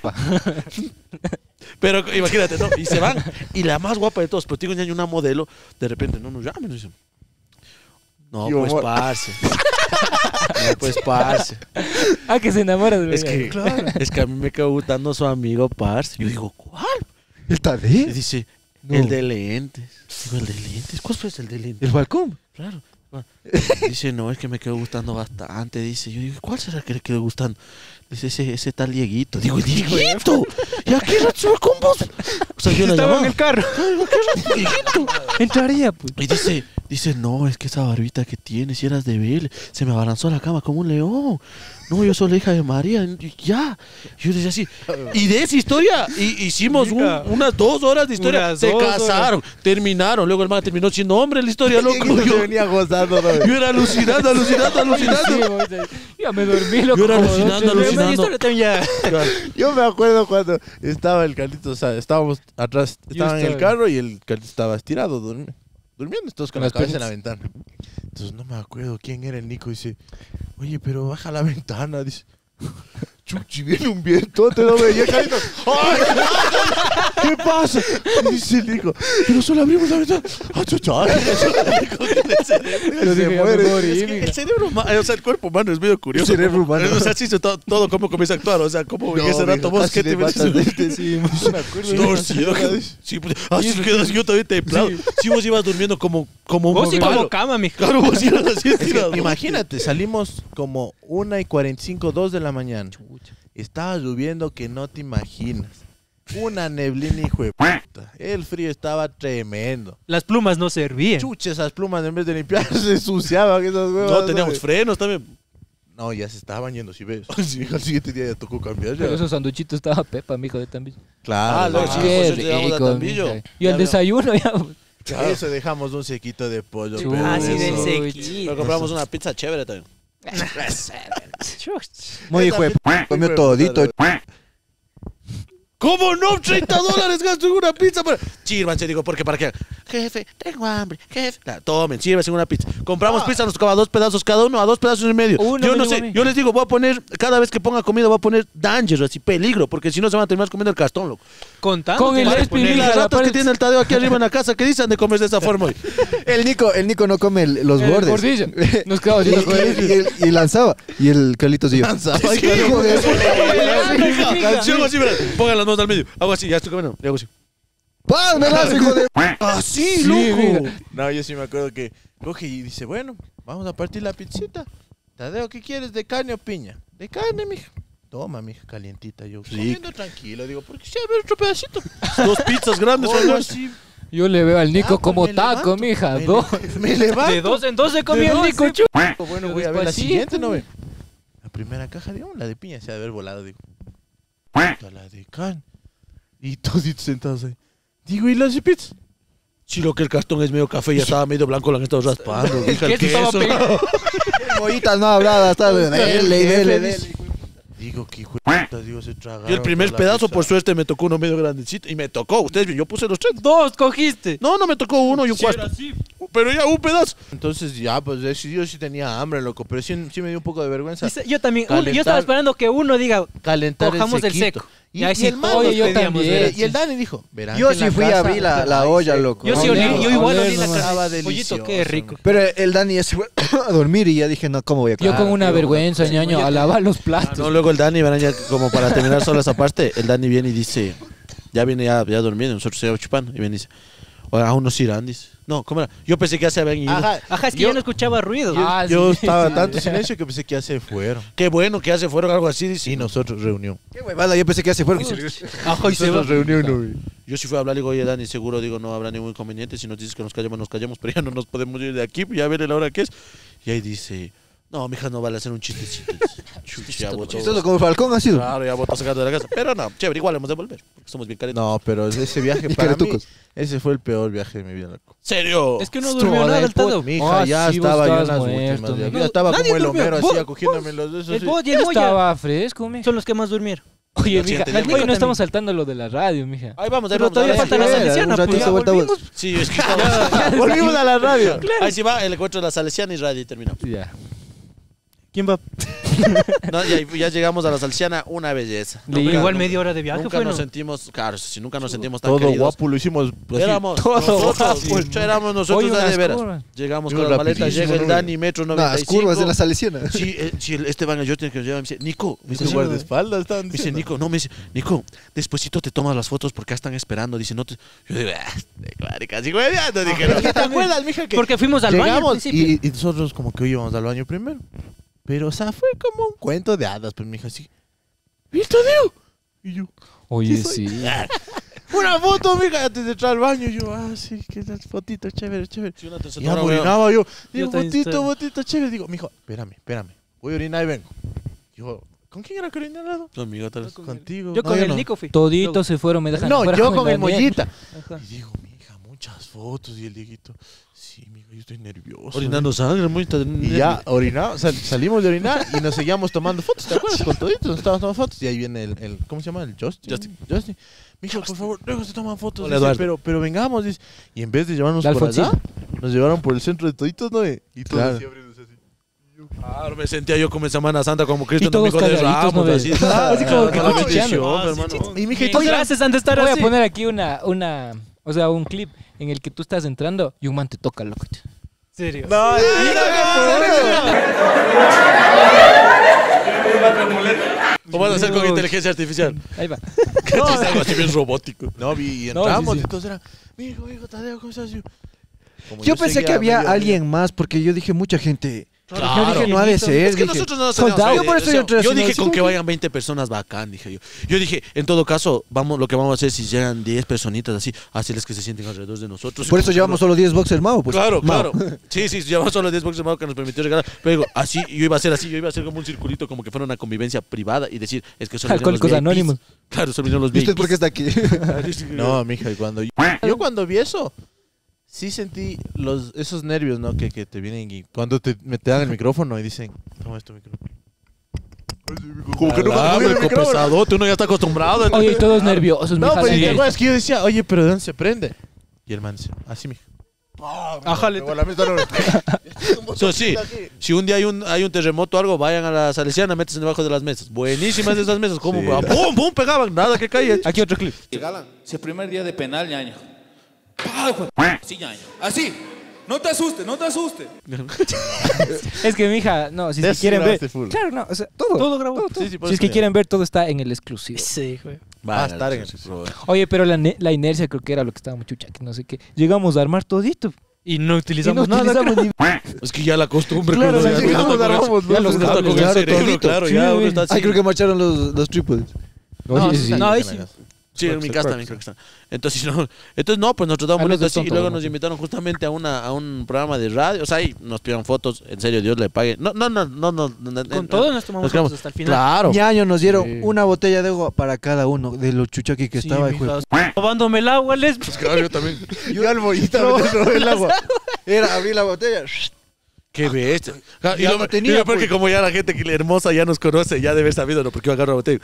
[SPEAKER 2] Pero imagínate, ¿no? Y se van, y la más guapa de todos, pero tengo ya una modelo, de repente no nos llaman, nos dicen, no,
[SPEAKER 7] Yo,
[SPEAKER 2] pues
[SPEAKER 7] amor.
[SPEAKER 2] parce. No, pues parce.
[SPEAKER 6] Ah, que se enamora de
[SPEAKER 2] Es que, es que a mí me quedó gustando su amigo parce. Yo digo, ¿cuál?
[SPEAKER 1] ¿El
[SPEAKER 2] Y
[SPEAKER 1] Tadé?
[SPEAKER 2] dice,
[SPEAKER 1] No.
[SPEAKER 2] el de lentes. Digo, ¿el de lentes? ¿Cuál fue el de lentes?
[SPEAKER 1] ¿El balcón?
[SPEAKER 2] Claro. Bueno, dice, no, es que me quedó gustando bastante. Dice, yo digo, ¿cuál será que le quedó gustando? Dice, ese tal Dieguito. Digo, ¿Dieguito? ¿Y a qué rato con vos?
[SPEAKER 7] O sea, yo la
[SPEAKER 3] Estaba en
[SPEAKER 7] llamaba.
[SPEAKER 3] el carro. Entraría, pues.
[SPEAKER 7] Y dice, no, es que esa barbita que tienes, si eras de Bel, se me abalanzó a la cama como un león. No, yo soy la hija de María. Y ya. Yo decía así. Y de esa historia, hicimos unas 2 horas de historia.
[SPEAKER 3] Unas
[SPEAKER 7] Se
[SPEAKER 3] 2
[SPEAKER 7] casaron, terminaron. Luego el man terminó siendo hombre en la historia, loco.
[SPEAKER 2] Yo venía gozando, ¿no?
[SPEAKER 7] Yo era alucinando.
[SPEAKER 6] Ya me dormí, loco.
[SPEAKER 7] Yo era
[SPEAKER 6] como
[SPEAKER 7] alucinando,
[SPEAKER 6] 2 o 3 veces.
[SPEAKER 3] Mi historia también ya.
[SPEAKER 2] Yo me acuerdo cuando estaba el Carlitos, o sea, estábamos atrás, estaba en el
[SPEAKER 6] estaba-
[SPEAKER 2] carro y el Carlitos estaba estirado, durmiendo, todos con la
[SPEAKER 6] Las
[SPEAKER 2] cabeza en la
[SPEAKER 6] piernas.
[SPEAKER 2] ventana. Entonces no me acuerdo quién era el Nico, dice, oye, pero baja la ventana, dice. Chuchi, viene un viento, te lo veía, Carlitos. ¡Ay, qué pasa! Y dice el Nico, pero solo abrimos la ventana. ¡Ah, chucha!
[SPEAKER 6] Yo dije, ya me morí,
[SPEAKER 7] Es que
[SPEAKER 6] mija.
[SPEAKER 7] el cerebro humano, o sea, el cuerpo humano es medio curioso.
[SPEAKER 2] El cerebro
[SPEAKER 7] Como-
[SPEAKER 2] humano.
[SPEAKER 7] O sea, sí, todo cómo comienza a actuar. O sea, cómo en ese rato vos, ¿qué te metes?
[SPEAKER 2] Sí, me acuerdo.
[SPEAKER 7] Torcido. Sí, pues, así quedas yo también templado. Si vos ibas durmiendo como un
[SPEAKER 3] Vos sí
[SPEAKER 7] palo.
[SPEAKER 3] como cama, mija.
[SPEAKER 7] Claro, vos ibas así
[SPEAKER 2] Es que,
[SPEAKER 7] estirado.
[SPEAKER 2] imagínate, salimos como 1:45, 2 de la mañana. Estaba lloviendo que no te imaginas. Una neblina, hijo de puta. El frío estaba tremendo.
[SPEAKER 3] Las plumas no servían.
[SPEAKER 2] Chucha, esas plumas en vez de limpiar se ensuciaban esas huevas.
[SPEAKER 7] No, teníamos frenos también.
[SPEAKER 2] No, ya se estaban yendo, si ves. Sí, al siguiente día ya tocó cambiar. Ya.
[SPEAKER 6] Pero esos sanduchitos estaba Pepa, mijo, de Tambillo.
[SPEAKER 2] Claro,
[SPEAKER 7] luego
[SPEAKER 2] sí.
[SPEAKER 7] sí.
[SPEAKER 6] Qué
[SPEAKER 7] pues, llevamos a
[SPEAKER 6] rico,
[SPEAKER 7] Tambillo.
[SPEAKER 6] mija. Y el desayuno ya.
[SPEAKER 2] Eso dejamos un sequito de pollo.
[SPEAKER 6] Chuta.
[SPEAKER 2] pero
[SPEAKER 3] Ah, sí, del
[SPEAKER 2] eso-
[SPEAKER 3] sequito.
[SPEAKER 7] Pero compramos una pizza chévere también.
[SPEAKER 1] Muy hijo de comió todito.
[SPEAKER 7] ¿Cómo no? $30 gasto en una pizza. Sírvanse, digo, porque para qué. Jefe, tengo hambre. Jefe. Tomen, sírvanse en una pizza. Compramos pizza, nos tocaba 2 pedazos cada uno, a 2 pedazos y medio.
[SPEAKER 6] Uno
[SPEAKER 7] Yo
[SPEAKER 6] me
[SPEAKER 7] no
[SPEAKER 6] digo a
[SPEAKER 7] sé,
[SPEAKER 6] mí.
[SPEAKER 7] yo les digo, voy a poner, cada vez que ponga comida, voy a poner danger, así, peligro, porque si no se van a terminar comiendo el cartón, loco.
[SPEAKER 3] Contando.
[SPEAKER 6] Con el
[SPEAKER 3] tienes que
[SPEAKER 6] Espi,
[SPEAKER 3] poner-
[SPEAKER 7] Y
[SPEAKER 6] mira,
[SPEAKER 7] las
[SPEAKER 6] la
[SPEAKER 7] ratas que
[SPEAKER 6] pared-
[SPEAKER 7] tiene el Tadeo aquí arriba en la casa, ¿qué dicen de comer de esa forma hoy?
[SPEAKER 1] El Nico no come los
[SPEAKER 6] El
[SPEAKER 1] bordes.
[SPEAKER 6] bordillo. Nos quedamos
[SPEAKER 1] Y,
[SPEAKER 6] viendo con él.
[SPEAKER 1] y lanzaba. Y el Carlitos y yo.
[SPEAKER 7] Sí,
[SPEAKER 1] hijo de su-
[SPEAKER 7] Sí, hago así, verás, pongan las manos al medio. Hago así, ya estoy comiendo. Y hago así.
[SPEAKER 1] ¡Paz, me das, hijo de!
[SPEAKER 7] Así,
[SPEAKER 6] Sí,
[SPEAKER 7] loco.
[SPEAKER 6] mira.
[SPEAKER 2] No, yo sí me acuerdo que coge y dice, bueno, vamos a partir la pizzita. Tadeo, ¿qué quieres? ¿De carne o piña? De carne, mija. Toma, mija, calientita. Yo comiendo tranquilo, digo, ¿por qué sí? A ver, otro pedacito.
[SPEAKER 7] 2 pizzas grandes.
[SPEAKER 2] Como
[SPEAKER 7] ¿no?
[SPEAKER 2] así.
[SPEAKER 6] Yo le veo al Nico
[SPEAKER 2] Ah,
[SPEAKER 6] como
[SPEAKER 2] me
[SPEAKER 6] taco,
[SPEAKER 2] levanto,
[SPEAKER 6] mija.
[SPEAKER 2] me
[SPEAKER 6] Dos.
[SPEAKER 2] Me levanto.
[SPEAKER 3] De 2 en 2 se comía el
[SPEAKER 6] dos,
[SPEAKER 3] Nico,
[SPEAKER 6] sí.
[SPEAKER 3] chu.
[SPEAKER 2] Bueno, voy a ver la
[SPEAKER 6] Despacito.
[SPEAKER 2] siguiente, ¿no ve? La primera caja, digamos, la de piña, se ha de haber volado, digo. Puta, la de carne. Y toditos sentados ahí. Digo, ¿y las de pizza?
[SPEAKER 7] Sí, lo que el cartón es medio café, ya estaba medio blanco, lo han estado raspando. Hija, el
[SPEAKER 6] queso estaba
[SPEAKER 7] queso.
[SPEAKER 6] pegado.
[SPEAKER 1] Mollitas no habladas, está dele.
[SPEAKER 2] Digo, que hijo de puta, digo, se tragaron.
[SPEAKER 7] Y el primer
[SPEAKER 2] toda la
[SPEAKER 7] pedazo,
[SPEAKER 2] pizza.
[SPEAKER 7] por suerte, me tocó uno medio grandecito. Y me tocó, ustedes, yo puse los 3.
[SPEAKER 3] 2 cogiste.
[SPEAKER 7] No, me tocó uno y un cuarto. Pero ya un pedazo.
[SPEAKER 2] Entonces, ya, pues yo sí tenía hambre, loco, pero sí me dio un poco de vergüenza.
[SPEAKER 3] Yo también.
[SPEAKER 2] Calentar.
[SPEAKER 3] Yo estaba esperando que uno diga,
[SPEAKER 2] Calentar
[SPEAKER 3] cojamos
[SPEAKER 2] el
[SPEAKER 3] el
[SPEAKER 2] sequito.
[SPEAKER 3] seco.
[SPEAKER 2] Y,
[SPEAKER 3] Y ahí
[SPEAKER 2] y
[SPEAKER 3] sí,
[SPEAKER 2] el man
[SPEAKER 6] oye,
[SPEAKER 2] nos
[SPEAKER 6] yo
[SPEAKER 2] pedíamos,
[SPEAKER 6] también.
[SPEAKER 2] ¿verdad? Y el Dani dijo, verán
[SPEAKER 1] Yo
[SPEAKER 2] que en
[SPEAKER 1] sí
[SPEAKER 2] la
[SPEAKER 1] fui a
[SPEAKER 2] casa
[SPEAKER 1] abrir la
[SPEAKER 2] hay
[SPEAKER 1] olla,
[SPEAKER 2] seco.
[SPEAKER 1] loco.
[SPEAKER 3] yo sí olí, yo igual olí la
[SPEAKER 2] Estaba
[SPEAKER 3] carne. Pollito, qué
[SPEAKER 2] delicioso,
[SPEAKER 3] rico.
[SPEAKER 1] Pero el Dani ya se fue a dormir y ya dije, no, ¿cómo voy a
[SPEAKER 6] Yo con una
[SPEAKER 2] tío,
[SPEAKER 6] vergüenza, ñaño, a lavar los platos.
[SPEAKER 7] No, luego el Dani, verán, ya como para terminar solo esa parte, el Dani viene y dice, ya viene ya durmiendo, nosotros seguimos chupando, y viene y dice, oye, aún no irán, dice. No, ¿cómo era? Yo pensé que ya se habían ido.
[SPEAKER 2] Ajá,
[SPEAKER 3] Ajá, es que
[SPEAKER 7] Yo-
[SPEAKER 3] yo no escuchaba ruido.
[SPEAKER 6] Ah,
[SPEAKER 2] yo
[SPEAKER 6] sí,
[SPEAKER 2] estaba
[SPEAKER 6] sí.
[SPEAKER 2] tanto silencio que pensé que ya se fueron.
[SPEAKER 7] Qué bueno que ya se fueron, algo así, dice.
[SPEAKER 2] Y nosotros reunión.
[SPEAKER 1] Qué huevada, yo pensé que ya se fueron.
[SPEAKER 3] Ajá, y se va.
[SPEAKER 2] reunión, no.
[SPEAKER 7] Yo sí fui a hablar, le digo, oye, Dani, seguro, digo, no habrá ningún inconveniente. Si nos dices que nos callemos, pero ya no nos podemos ir de aquí, ya veré la hora que es. Y ahí dice, no, mija, no vale hacer un chistecito. Chucha, ya botó.
[SPEAKER 1] Chistoso como Falcón ha sido.
[SPEAKER 7] Claro, ya botó sacando de la casa. Pero no, chévere, igual hemos de volver, porque somos bien cariñosos.
[SPEAKER 2] No, pero ese viaje
[SPEAKER 1] Y
[SPEAKER 2] para mí,
[SPEAKER 1] caretucos.
[SPEAKER 2] ese fue el peor viaje de mi vida, loco.
[SPEAKER 7] ¿Serio?
[SPEAKER 3] Es que no
[SPEAKER 6] Estuvo
[SPEAKER 3] durmió nada
[SPEAKER 6] de
[SPEAKER 3] el Tado.
[SPEAKER 2] Mi hija ya
[SPEAKER 6] sí, vos
[SPEAKER 2] estaba yo en
[SPEAKER 6] estabas
[SPEAKER 2] las
[SPEAKER 6] muerto,
[SPEAKER 2] últimas.
[SPEAKER 6] mijo.
[SPEAKER 2] Ya estaba
[SPEAKER 3] Nadie
[SPEAKER 2] como el
[SPEAKER 3] durmió.
[SPEAKER 2] Homero,
[SPEAKER 3] Vos-
[SPEAKER 2] así, acogiéndome los de esos.
[SPEAKER 3] El
[SPEAKER 2] sí.
[SPEAKER 3] Bod y
[SPEAKER 6] Yo
[SPEAKER 3] el Moya
[SPEAKER 6] estaba fresco, mija.
[SPEAKER 3] son los que más durmieron.
[SPEAKER 6] Oye,
[SPEAKER 7] Sí,
[SPEAKER 6] mija,
[SPEAKER 7] tenía
[SPEAKER 6] hoy
[SPEAKER 3] muerto
[SPEAKER 6] no estamos saltando lo de la radio, mija.
[SPEAKER 7] Ahí vamos,
[SPEAKER 3] Pero todavía
[SPEAKER 7] a ver.
[SPEAKER 3] falta la salesiana.
[SPEAKER 1] Un ratito
[SPEAKER 3] Pues ya
[SPEAKER 1] vuelta vos.
[SPEAKER 3] volvimos.
[SPEAKER 7] Sí, es que estamos...
[SPEAKER 2] Volvimos a la radio.
[SPEAKER 7] Ahí sí va el encuentro de la Salesiana y radio y terminamos.
[SPEAKER 6] Ya.
[SPEAKER 3] ¿Quién va?
[SPEAKER 7] No, ya llegamos a la Salesiana, una belleza.
[SPEAKER 6] Lindo.
[SPEAKER 7] Nunca-
[SPEAKER 3] Igual media hora de viaje
[SPEAKER 7] Nunca
[SPEAKER 3] fue,
[SPEAKER 7] nos
[SPEAKER 3] ¿no?
[SPEAKER 7] sentimos, claro, si nunca nos sentimos tan
[SPEAKER 2] Todo
[SPEAKER 7] queridos.
[SPEAKER 2] guapo lo hicimos así.
[SPEAKER 7] Éramos
[SPEAKER 6] Todo
[SPEAKER 7] nosotros,
[SPEAKER 6] guapo.
[SPEAKER 7] éramos nosotros
[SPEAKER 6] Oye,
[SPEAKER 7] de
[SPEAKER 6] unas
[SPEAKER 7] veras.
[SPEAKER 6] curvas.
[SPEAKER 7] Llegamos
[SPEAKER 2] Yo
[SPEAKER 7] con las maletas,
[SPEAKER 2] rapidísimo,
[SPEAKER 7] llega el
[SPEAKER 2] ¿no?
[SPEAKER 7] Dani, metro
[SPEAKER 1] Las
[SPEAKER 7] 95.
[SPEAKER 1] curvas de la salesiana.
[SPEAKER 7] Sí, el Esteban Ayotte que nos lleva, me dice, Nico, me dice,
[SPEAKER 2] Ese guardaespaldas estaban
[SPEAKER 7] me dice,
[SPEAKER 2] diciendo.
[SPEAKER 7] Nico, no, me dice, Nico, despuesito te tomas las fotos porque ya están esperando. Dice, no te... Yo digo, marica, sigo mediando. Dije, no.
[SPEAKER 2] ¿Te acuerdas, mija? Que
[SPEAKER 3] Porque fuimos al baño al
[SPEAKER 2] llegamos
[SPEAKER 3] principio.
[SPEAKER 2] y nosotros como que íbamos al baño primero. Pero, o sea, fue como un cuento de hadas, pues, mija, así. ¿Y el Tadeo? Y yo,
[SPEAKER 6] Oye,
[SPEAKER 2] ¿Qué soy?
[SPEAKER 6] sí.
[SPEAKER 7] una foto, mija, antes de entrar al baño. Y yo, sí, que esas fotitos, chévere, chévere.
[SPEAKER 2] Sí, una
[SPEAKER 7] Y ya me orinaba yo. Digo,
[SPEAKER 3] también estoy-
[SPEAKER 7] fotito, chévere. Digo, mijo, espérame. Voy a orinar y vengo. Yo, ¿con quién era que orinaba?
[SPEAKER 2] Conmigo, tal vez.
[SPEAKER 7] Contigo.
[SPEAKER 3] Yo con
[SPEAKER 7] No,
[SPEAKER 3] el
[SPEAKER 7] no.
[SPEAKER 3] Nico fui.
[SPEAKER 6] Toditos se fueron, me dejan
[SPEAKER 7] No,
[SPEAKER 6] afuera
[SPEAKER 7] yo con el
[SPEAKER 6] Daniel.
[SPEAKER 7] mollita.
[SPEAKER 3] Ajá.
[SPEAKER 7] Y digo, mija, muchas fotos. Y el Dieguito, sí, mijo, yo estoy nervioso.
[SPEAKER 2] Orinando sangre, muy
[SPEAKER 7] Y ya orinamos, salimos de orinar y nos seguíamos tomando fotos, ¿te acuerdas? Con toditos nos estábamos tomando fotos. Y ahí viene el ¿cómo se llama? El Justin. Mijo, por favor, luego se toman fotos.
[SPEAKER 2] Hola,
[SPEAKER 7] Dice,
[SPEAKER 2] Eduardo.
[SPEAKER 7] pero vengamos, dice. Y en vez de llevarnos
[SPEAKER 6] De
[SPEAKER 7] por
[SPEAKER 6] Alfonsín.
[SPEAKER 7] allá, nos llevaron por el centro de toditos, ¿no? Y todos
[SPEAKER 1] Claro.
[SPEAKER 7] así abriéndose así.
[SPEAKER 2] Claro, me sentía yo como en Semana Santa, como Cristo
[SPEAKER 6] Y todos
[SPEAKER 2] Domingo de
[SPEAKER 6] calladitos, ¿no
[SPEAKER 2] Ramos,
[SPEAKER 6] ves?
[SPEAKER 2] así.
[SPEAKER 6] Así como que
[SPEAKER 2] Toda la
[SPEAKER 6] cuchicheando.
[SPEAKER 2] bendición, hermano.
[SPEAKER 7] Y mija, y
[SPEAKER 3] ¿Qué
[SPEAKER 7] todos eran-
[SPEAKER 3] clases han de estar
[SPEAKER 6] Voy a
[SPEAKER 3] así?
[SPEAKER 6] poner aquí o sea, un clip en el que tú estás entrando y un man te toca, loco.
[SPEAKER 3] ¿Serio?
[SPEAKER 2] ¿Cómo vas a hacer con inteligencia artificial?
[SPEAKER 6] Ahí va.
[SPEAKER 2] Que es algo así bien robótico.
[SPEAKER 7] No, vi, y
[SPEAKER 6] No,
[SPEAKER 7] entramos
[SPEAKER 6] sí, sí.
[SPEAKER 7] y todos eran, mijo, Tadeo, ¿cómo estás? Como
[SPEAKER 1] Yo pensé
[SPEAKER 7] seguía
[SPEAKER 1] que había
[SPEAKER 7] medio-
[SPEAKER 1] alguien más porque yo dije mucha gente.
[SPEAKER 2] Claro.
[SPEAKER 1] Yo dije no ha de ser.
[SPEAKER 2] Es que
[SPEAKER 1] dije.
[SPEAKER 2] nosotros no nos
[SPEAKER 6] Sold
[SPEAKER 2] teníamos
[SPEAKER 6] out.
[SPEAKER 2] idea.
[SPEAKER 1] Yo por eso
[SPEAKER 2] O sea,
[SPEAKER 1] yo entré
[SPEAKER 2] yo
[SPEAKER 1] así,
[SPEAKER 2] dije
[SPEAKER 1] así
[SPEAKER 2] con
[SPEAKER 1] como
[SPEAKER 2] que
[SPEAKER 1] que-
[SPEAKER 2] vayan 20 personas, bacán, dije yo. Yo dije, en todo caso, lo que vamos a hacer si llegan 10 personitas así, hacerles que se sienten alrededor de nosotros.
[SPEAKER 1] Por eso llevamos solo 10 boxers Mao. Pues.
[SPEAKER 2] Claro,
[SPEAKER 1] Mao.
[SPEAKER 2] claro. Sí, llevamos solo 10 boxes que nos permitió regalar. Pero digo, así, yo iba a hacer así, yo iba a hacer como un circulito, como que fuera una convivencia privada y decir, es que solo vinieron los
[SPEAKER 6] Alcohólicos
[SPEAKER 2] VIPs.
[SPEAKER 6] Anónimos.
[SPEAKER 2] Claro, solo vinieron los
[SPEAKER 1] ¿Y usted
[SPEAKER 2] VIPs.
[SPEAKER 1] por qué está aquí?
[SPEAKER 7] No, mija, y cuando yo cuando vi eso, sí sentí esos nervios, ¿no? Que te vienen y cuando te dan el micrófono y dicen, toma esto micrófono. Como que nunca
[SPEAKER 2] Ah,
[SPEAKER 7] tuvieron el
[SPEAKER 2] el
[SPEAKER 7] micrófono.
[SPEAKER 2] pesadote, uno ya está acostumbrado.
[SPEAKER 6] Oye, y todos nerviosos,
[SPEAKER 7] No,
[SPEAKER 6] mija.
[SPEAKER 7] pero
[SPEAKER 6] sí.
[SPEAKER 7] ¿te acuerdas que yo decía, oye, pero ¿de dónde se prende? Y el man dice, así, mija.
[SPEAKER 3] Ajá,
[SPEAKER 2] Eso sí, si un día hay un terremoto o algo, vayan a la Salesiana, métanse debajo de las mesas. Buenísimas esas mesas, como ¡pum, pum! Pegaban, nada que caía.
[SPEAKER 6] Aquí otro clip.
[SPEAKER 8] Si el primer día de penal, ñaño. ¡Pah, hijo de Sí, ñaño. Así. No te asustes, no te asustes.
[SPEAKER 6] Es que, mija, no, si
[SPEAKER 7] De
[SPEAKER 6] es que
[SPEAKER 7] eso
[SPEAKER 6] quieren ver.
[SPEAKER 7] grabaste full.
[SPEAKER 6] Claro, no, o sea, todo grabó.
[SPEAKER 7] Sí, sí, por
[SPEAKER 6] Si es
[SPEAKER 7] eso
[SPEAKER 6] que
[SPEAKER 7] ya.
[SPEAKER 6] quieren ver, todo está en el exclusivo.
[SPEAKER 3] Sí, güey.
[SPEAKER 7] Va a estar en el
[SPEAKER 6] Oye, pero la inercia creo que era lo que estábamos chucha, que no sé qué. Llegamos a armar todito.
[SPEAKER 3] Y no
[SPEAKER 6] Y no
[SPEAKER 3] utilizamos nada.
[SPEAKER 6] utilizamos ni...
[SPEAKER 2] Es que ya la costumbre.
[SPEAKER 1] Claro,
[SPEAKER 2] que uno
[SPEAKER 1] ya
[SPEAKER 2] ya
[SPEAKER 1] llegamos,
[SPEAKER 2] está con
[SPEAKER 1] armamos,
[SPEAKER 2] eso. Ya
[SPEAKER 1] los
[SPEAKER 2] está con
[SPEAKER 1] cables,
[SPEAKER 2] el
[SPEAKER 1] claro,
[SPEAKER 2] cerebro,
[SPEAKER 1] todito.
[SPEAKER 2] claro,
[SPEAKER 6] Sí,
[SPEAKER 2] ya
[SPEAKER 6] güey.
[SPEAKER 2] uno está así.
[SPEAKER 1] Ay, creo que marcharon los trípodes.
[SPEAKER 3] No, sí, no, ahí sí.
[SPEAKER 2] Sí, en mi casa también creo que están. Entonces, no, pues nos trataban
[SPEAKER 6] Ah,
[SPEAKER 2] bonito
[SPEAKER 6] los
[SPEAKER 2] así y
[SPEAKER 6] tontos,
[SPEAKER 2] luego
[SPEAKER 6] ¿no?
[SPEAKER 2] nos invitaron justamente a un programa de radio. O sea, ahí nos pidieron fotos. En serio, Dios le pague. No.
[SPEAKER 3] Con todos nos tomamos
[SPEAKER 2] quedamos-
[SPEAKER 3] fotos hasta el final.
[SPEAKER 2] Claro.
[SPEAKER 1] Ñaño nos dieron
[SPEAKER 6] Sí.
[SPEAKER 1] una botella de agua para cada uno de los chuchaqui que
[SPEAKER 3] Sí,
[SPEAKER 1] estaba.
[SPEAKER 3] mija, robándome el agua, les.
[SPEAKER 2] Claro, yo también.
[SPEAKER 7] Yo al bollita me robé el agua.
[SPEAKER 1] Era abrir la botella.
[SPEAKER 2] Qué bestia. Y
[SPEAKER 1] Ya
[SPEAKER 2] lo,
[SPEAKER 1] lo tenía,
[SPEAKER 2] y lo peor
[SPEAKER 1] pues.
[SPEAKER 2] que como ya la gente que hermosa ya nos conoce, ya debe haber sabido, ¿no? Porque yo agarro la botella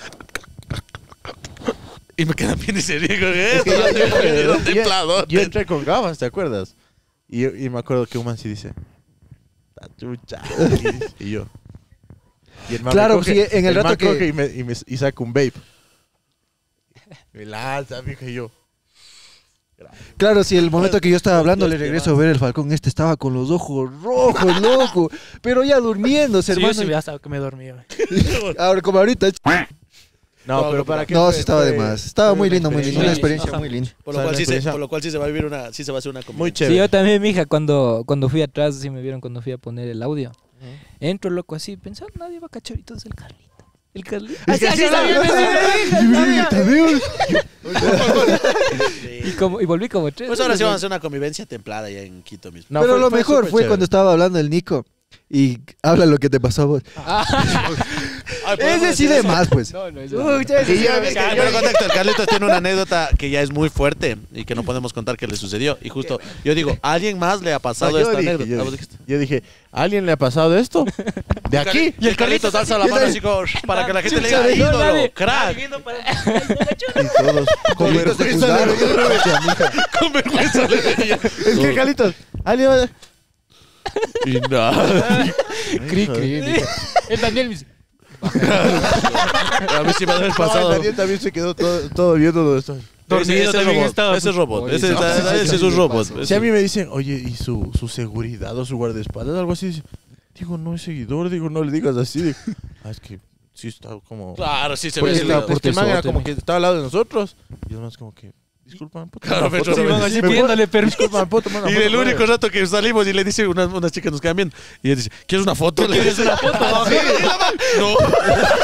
[SPEAKER 2] y me quedan bien y se ríe con
[SPEAKER 7] Es que
[SPEAKER 2] esto. Templado.
[SPEAKER 7] yo entré con gafas, ¿te acuerdas? Y me acuerdo que un man sí dice, "Ta chucha". Y yo. Y el man
[SPEAKER 1] Claro,
[SPEAKER 7] me coge-
[SPEAKER 1] sí, en el rato
[SPEAKER 7] man
[SPEAKER 1] que-
[SPEAKER 7] coge y saca un vape. Me lanza, mija, y yo.
[SPEAKER 1] Claro, si el momento que yo estaba hablando le regreso a ver el Falcón, este estaba con los ojos rojos, loco, pero ya durmiéndose,
[SPEAKER 3] Sí, yo
[SPEAKER 1] hermano.
[SPEAKER 3] sí, hasta que me dormía.
[SPEAKER 1] Ahora, como ahorita.
[SPEAKER 7] No, pero para qué.
[SPEAKER 1] No,
[SPEAKER 7] fue-
[SPEAKER 1] sí estaba de
[SPEAKER 7] fue-
[SPEAKER 1] más. Estaba
[SPEAKER 7] fue
[SPEAKER 1] muy
[SPEAKER 7] una
[SPEAKER 1] lindo, muy lindo. Una
[SPEAKER 7] experiencia
[SPEAKER 1] experiencia muy linda.
[SPEAKER 2] Por lo
[SPEAKER 7] O sea,
[SPEAKER 2] cual
[SPEAKER 7] la
[SPEAKER 2] sí
[SPEAKER 7] experiencia-
[SPEAKER 2] se va a vivir sí se va a hacer una comida.
[SPEAKER 7] Muy
[SPEAKER 6] Sí,
[SPEAKER 7] chévere.
[SPEAKER 6] yo también, mija, cuando fui atrás, sí me vieron cuando fui a poner el audio. Entro loco así, pensando, nadie va a cachar y todo es el Carlito. El Carlito. Así sabía, y volví como tres.
[SPEAKER 2] Pues ahora sí vamos a hacer una convivencia templada ya en Quito mismo.
[SPEAKER 7] No,
[SPEAKER 1] Pero lo mejor
[SPEAKER 7] súper
[SPEAKER 1] fue
[SPEAKER 7] chévere.
[SPEAKER 1] cuando estaba hablando el Nico y habla lo que te pasó a vos.
[SPEAKER 2] Ay,
[SPEAKER 1] Es decir, de más, pues.
[SPEAKER 6] No, no, eso
[SPEAKER 1] Uy, ya,
[SPEAKER 2] Sí,
[SPEAKER 1] ya,
[SPEAKER 2] pero contexto, el Carlitos tiene una anécdota que ya es muy fuerte y que no podemos contar que le sucedió. Y justo, yo digo, ¿a alguien más le ha pasado
[SPEAKER 7] No, yo
[SPEAKER 2] esta
[SPEAKER 7] dije,
[SPEAKER 2] anécdota?
[SPEAKER 7] yo
[SPEAKER 2] ¿A vos
[SPEAKER 7] dije.
[SPEAKER 2] dijiste?
[SPEAKER 7] Yo dije, ¿a alguien le ha pasado esto? ¿De aquí?
[SPEAKER 2] Y el Carlitos alza la mano así como, para que la gente le diga, ídolo, crack.
[SPEAKER 7] Y todos con
[SPEAKER 1] Toditos se
[SPEAKER 7] vergüenza.
[SPEAKER 1] juzgaron.
[SPEAKER 2] Con vergüenza le decía.
[SPEAKER 7] Es que, Carlitos, ¿alguien va a-
[SPEAKER 2] Y nada.
[SPEAKER 6] Cri, cri, mija. El Daniel me dice,
[SPEAKER 2] A mí sí me ha
[SPEAKER 7] No,
[SPEAKER 2] pasado.
[SPEAKER 7] Daniel también se quedó todo viendo donde estoy.
[SPEAKER 3] Dormido también estaba.
[SPEAKER 2] Ese es robot.
[SPEAKER 6] Oye,
[SPEAKER 2] Ese
[SPEAKER 6] no,
[SPEAKER 2] es un robot.
[SPEAKER 7] Si a mí me dicen, oye, ¿y su seguridad o su guardaespaldas? Algo así. Digo, no es seguidor. Digo, no le digas así. Digo, es que sí está como...
[SPEAKER 2] Claro, sí se
[SPEAKER 7] Porque
[SPEAKER 2] ve.
[SPEAKER 7] el man era
[SPEAKER 6] portezote,
[SPEAKER 7] como
[SPEAKER 6] man.
[SPEAKER 7] que estaba al lado de nosotros. Y los más como que, disculpan, ¿puedo
[SPEAKER 2] Claro,
[SPEAKER 7] tomar una
[SPEAKER 2] pero
[SPEAKER 7] foto?
[SPEAKER 2] sí van
[SPEAKER 3] así
[SPEAKER 7] ¿Me puedo-
[SPEAKER 3] pidiéndole permiso.
[SPEAKER 7] Disculpan, ¿puedo tomar una
[SPEAKER 2] Y
[SPEAKER 7] foto?
[SPEAKER 2] el único rato que salimos y le dice unas chicas nos quedan bien. Y él dice, ¿quieres una foto? ¿Quieres una foto? No.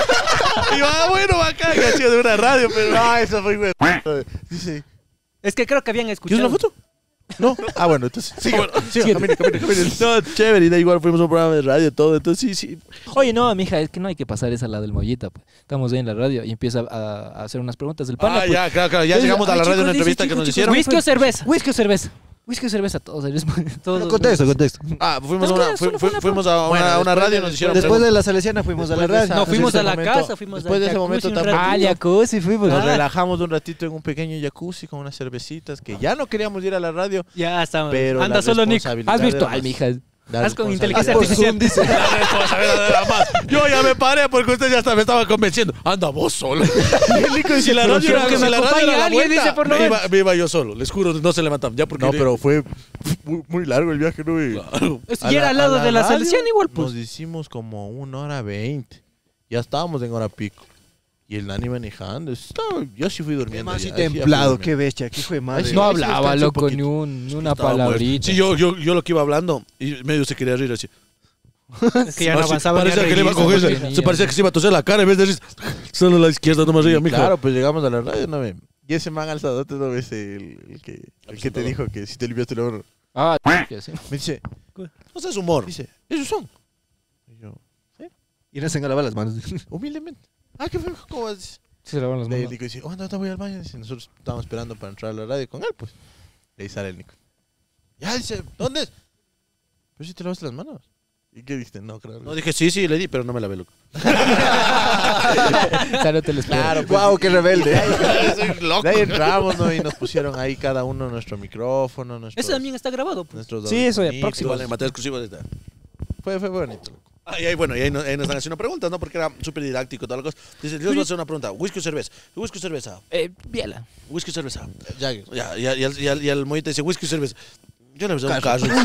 [SPEAKER 7] Y yo, bueno, bacán, que ha sido de una radio, pero no, eso fue güey. Dice,
[SPEAKER 3] Es que creo que habían
[SPEAKER 7] ¿quieres
[SPEAKER 3] escuchado.
[SPEAKER 7] una foto? No. Ah, bueno, entonces siga, camine. No, chévere, y da igual, fuimos a un programa de radio, todo, entonces sí.
[SPEAKER 6] Oye, no, mija, es que no hay que pasar esa la del mollita, pues. Estamos ahí en la radio y empieza a hacer unas preguntas del pana.
[SPEAKER 7] Ah,
[SPEAKER 6] pues.
[SPEAKER 7] ya, claro, ya llegamos a la radio en una entrevista que nos hicieron.
[SPEAKER 3] ¿Whisky o cerveza?
[SPEAKER 6] Whisky o cerveza. Whisky o cerveza, todos. todos
[SPEAKER 1] Contexto.
[SPEAKER 7] Ah, fuimos
[SPEAKER 6] No, es que solo fue una
[SPEAKER 7] fuimos a una radio y nos hicieron
[SPEAKER 1] Después de la Salesiana fuimos a la radio.
[SPEAKER 3] No, fuimos a la
[SPEAKER 7] momento-
[SPEAKER 3] casa, fuimos
[SPEAKER 7] después
[SPEAKER 3] al
[SPEAKER 7] de ese
[SPEAKER 3] jacuzzi
[SPEAKER 7] momento
[SPEAKER 3] un
[SPEAKER 7] también-
[SPEAKER 3] ratito.
[SPEAKER 6] jacuzzi fuimos.
[SPEAKER 7] Nos relajamos un ratito en un pequeño jacuzzi con unas cervecitas que ya no queríamos ir a la radio,
[SPEAKER 3] Ya estamos.
[SPEAKER 7] pero
[SPEAKER 3] Anda
[SPEAKER 7] la
[SPEAKER 3] solo Nick.
[SPEAKER 7] responsabilidad
[SPEAKER 6] Has virtual,
[SPEAKER 7] era más.
[SPEAKER 6] mija.
[SPEAKER 7] La
[SPEAKER 3] Haz con
[SPEAKER 7] responsabilidad-
[SPEAKER 3] inteligencia artificial.
[SPEAKER 7] La responsabilidad era más. Yo ya me paré porque usted ya hasta me estaba convenciendo. Anda vos solo. Y el Nico dice, la
[SPEAKER 3] pero
[SPEAKER 7] radio
[SPEAKER 3] quiero
[SPEAKER 7] era
[SPEAKER 3] que me
[SPEAKER 7] si la radio
[SPEAKER 3] acompañe
[SPEAKER 7] era la
[SPEAKER 3] alguien,
[SPEAKER 7] vuelta,
[SPEAKER 3] dice, por lo
[SPEAKER 7] me iba yo solo. Les juro, no se levantaban. Ya porque
[SPEAKER 2] No, pero fue muy largo el viaje, ¿no? Y
[SPEAKER 3] Y era al lado de la
[SPEAKER 7] radio
[SPEAKER 3] selección igual, pues.
[SPEAKER 7] Nos hicimos como 1:20. Ya estábamos en hora pico. Y el Nani manejando. Yo sí fui durmiendo.
[SPEAKER 1] Más y
[SPEAKER 7] ya, sí, ya fui
[SPEAKER 1] templado,
[SPEAKER 7] durmiendo.
[SPEAKER 1] qué bestia, aquí fue madre.
[SPEAKER 6] No
[SPEAKER 7] Ahí sí
[SPEAKER 6] hablaba,
[SPEAKER 7] descansé un
[SPEAKER 6] loco,
[SPEAKER 7] poquito.
[SPEAKER 6] ni una
[SPEAKER 7] Estaba muerto.
[SPEAKER 6] palabrita.
[SPEAKER 7] Sí, yo lo que iba hablando y medio se quería reír así.
[SPEAKER 3] Es que ya no avanzaba ni a
[SPEAKER 7] Parecía que le iba a coger,
[SPEAKER 6] reírse.
[SPEAKER 7] se parecía que se iba a toser la cara en vez de reír. Solo a la izquierda no me reía, mijo.
[SPEAKER 2] claro, pues llegamos a la radio, ¿no ve? Y ese man alzadote, ¿no ves? El que te dijo que si te limpiaste la mano.
[SPEAKER 6] Ah, que sí.
[SPEAKER 2] Me dice,
[SPEAKER 7] No sé, es humor.
[SPEAKER 2] dice,
[SPEAKER 7] Esos son.
[SPEAKER 2] y yo,
[SPEAKER 1] Y no se lavar las manos.
[SPEAKER 2] humildemente. Ah, ¿qué fue? ¿Cómo vas?
[SPEAKER 6] Se lavan las
[SPEAKER 2] Le
[SPEAKER 6] manos.
[SPEAKER 2] Nico dice, oh, no, te voy al baño. Dice, nosotros estábamos esperando para entrar a la radio con él, pues. Y ahí sale el Nico. Ya, dice, ¿dónde es? Pero si te lavaste las manos. ¿Y qué dijiste? No, claro.
[SPEAKER 7] No, dije, sí, le di, pero no me la ve, loco.
[SPEAKER 6] O sea, no te lo espero.
[SPEAKER 2] Claro, pues,
[SPEAKER 1] Wow, qué rebelde.
[SPEAKER 7] Soy loco.
[SPEAKER 2] de ahí entramos, ¿no? Y nos pusieron ahí cada uno nuestro micrófono, nuestros,
[SPEAKER 3] Eso también está grabado, pues.
[SPEAKER 2] nuestros
[SPEAKER 6] Sí, eso ya,
[SPEAKER 2] audífonos.
[SPEAKER 6] próximo.
[SPEAKER 7] Vale, material exclusivo de esta.
[SPEAKER 2] Fue bonito, loco.
[SPEAKER 7] Y ahí, bueno, y ahí nos están haciendo preguntas, ¿no? Porque era súper didáctico, toda la cosa. Dice, yo les voy a hacer una pregunta. ¿Whisky o cerveza? ¿Whisky o cerveza?
[SPEAKER 6] Biela.
[SPEAKER 7] ¿Whisky o cerveza?
[SPEAKER 2] Jagger.
[SPEAKER 7] Ya, y al mollita dice, ¿whisky o cerveza? Yo le voy a dar un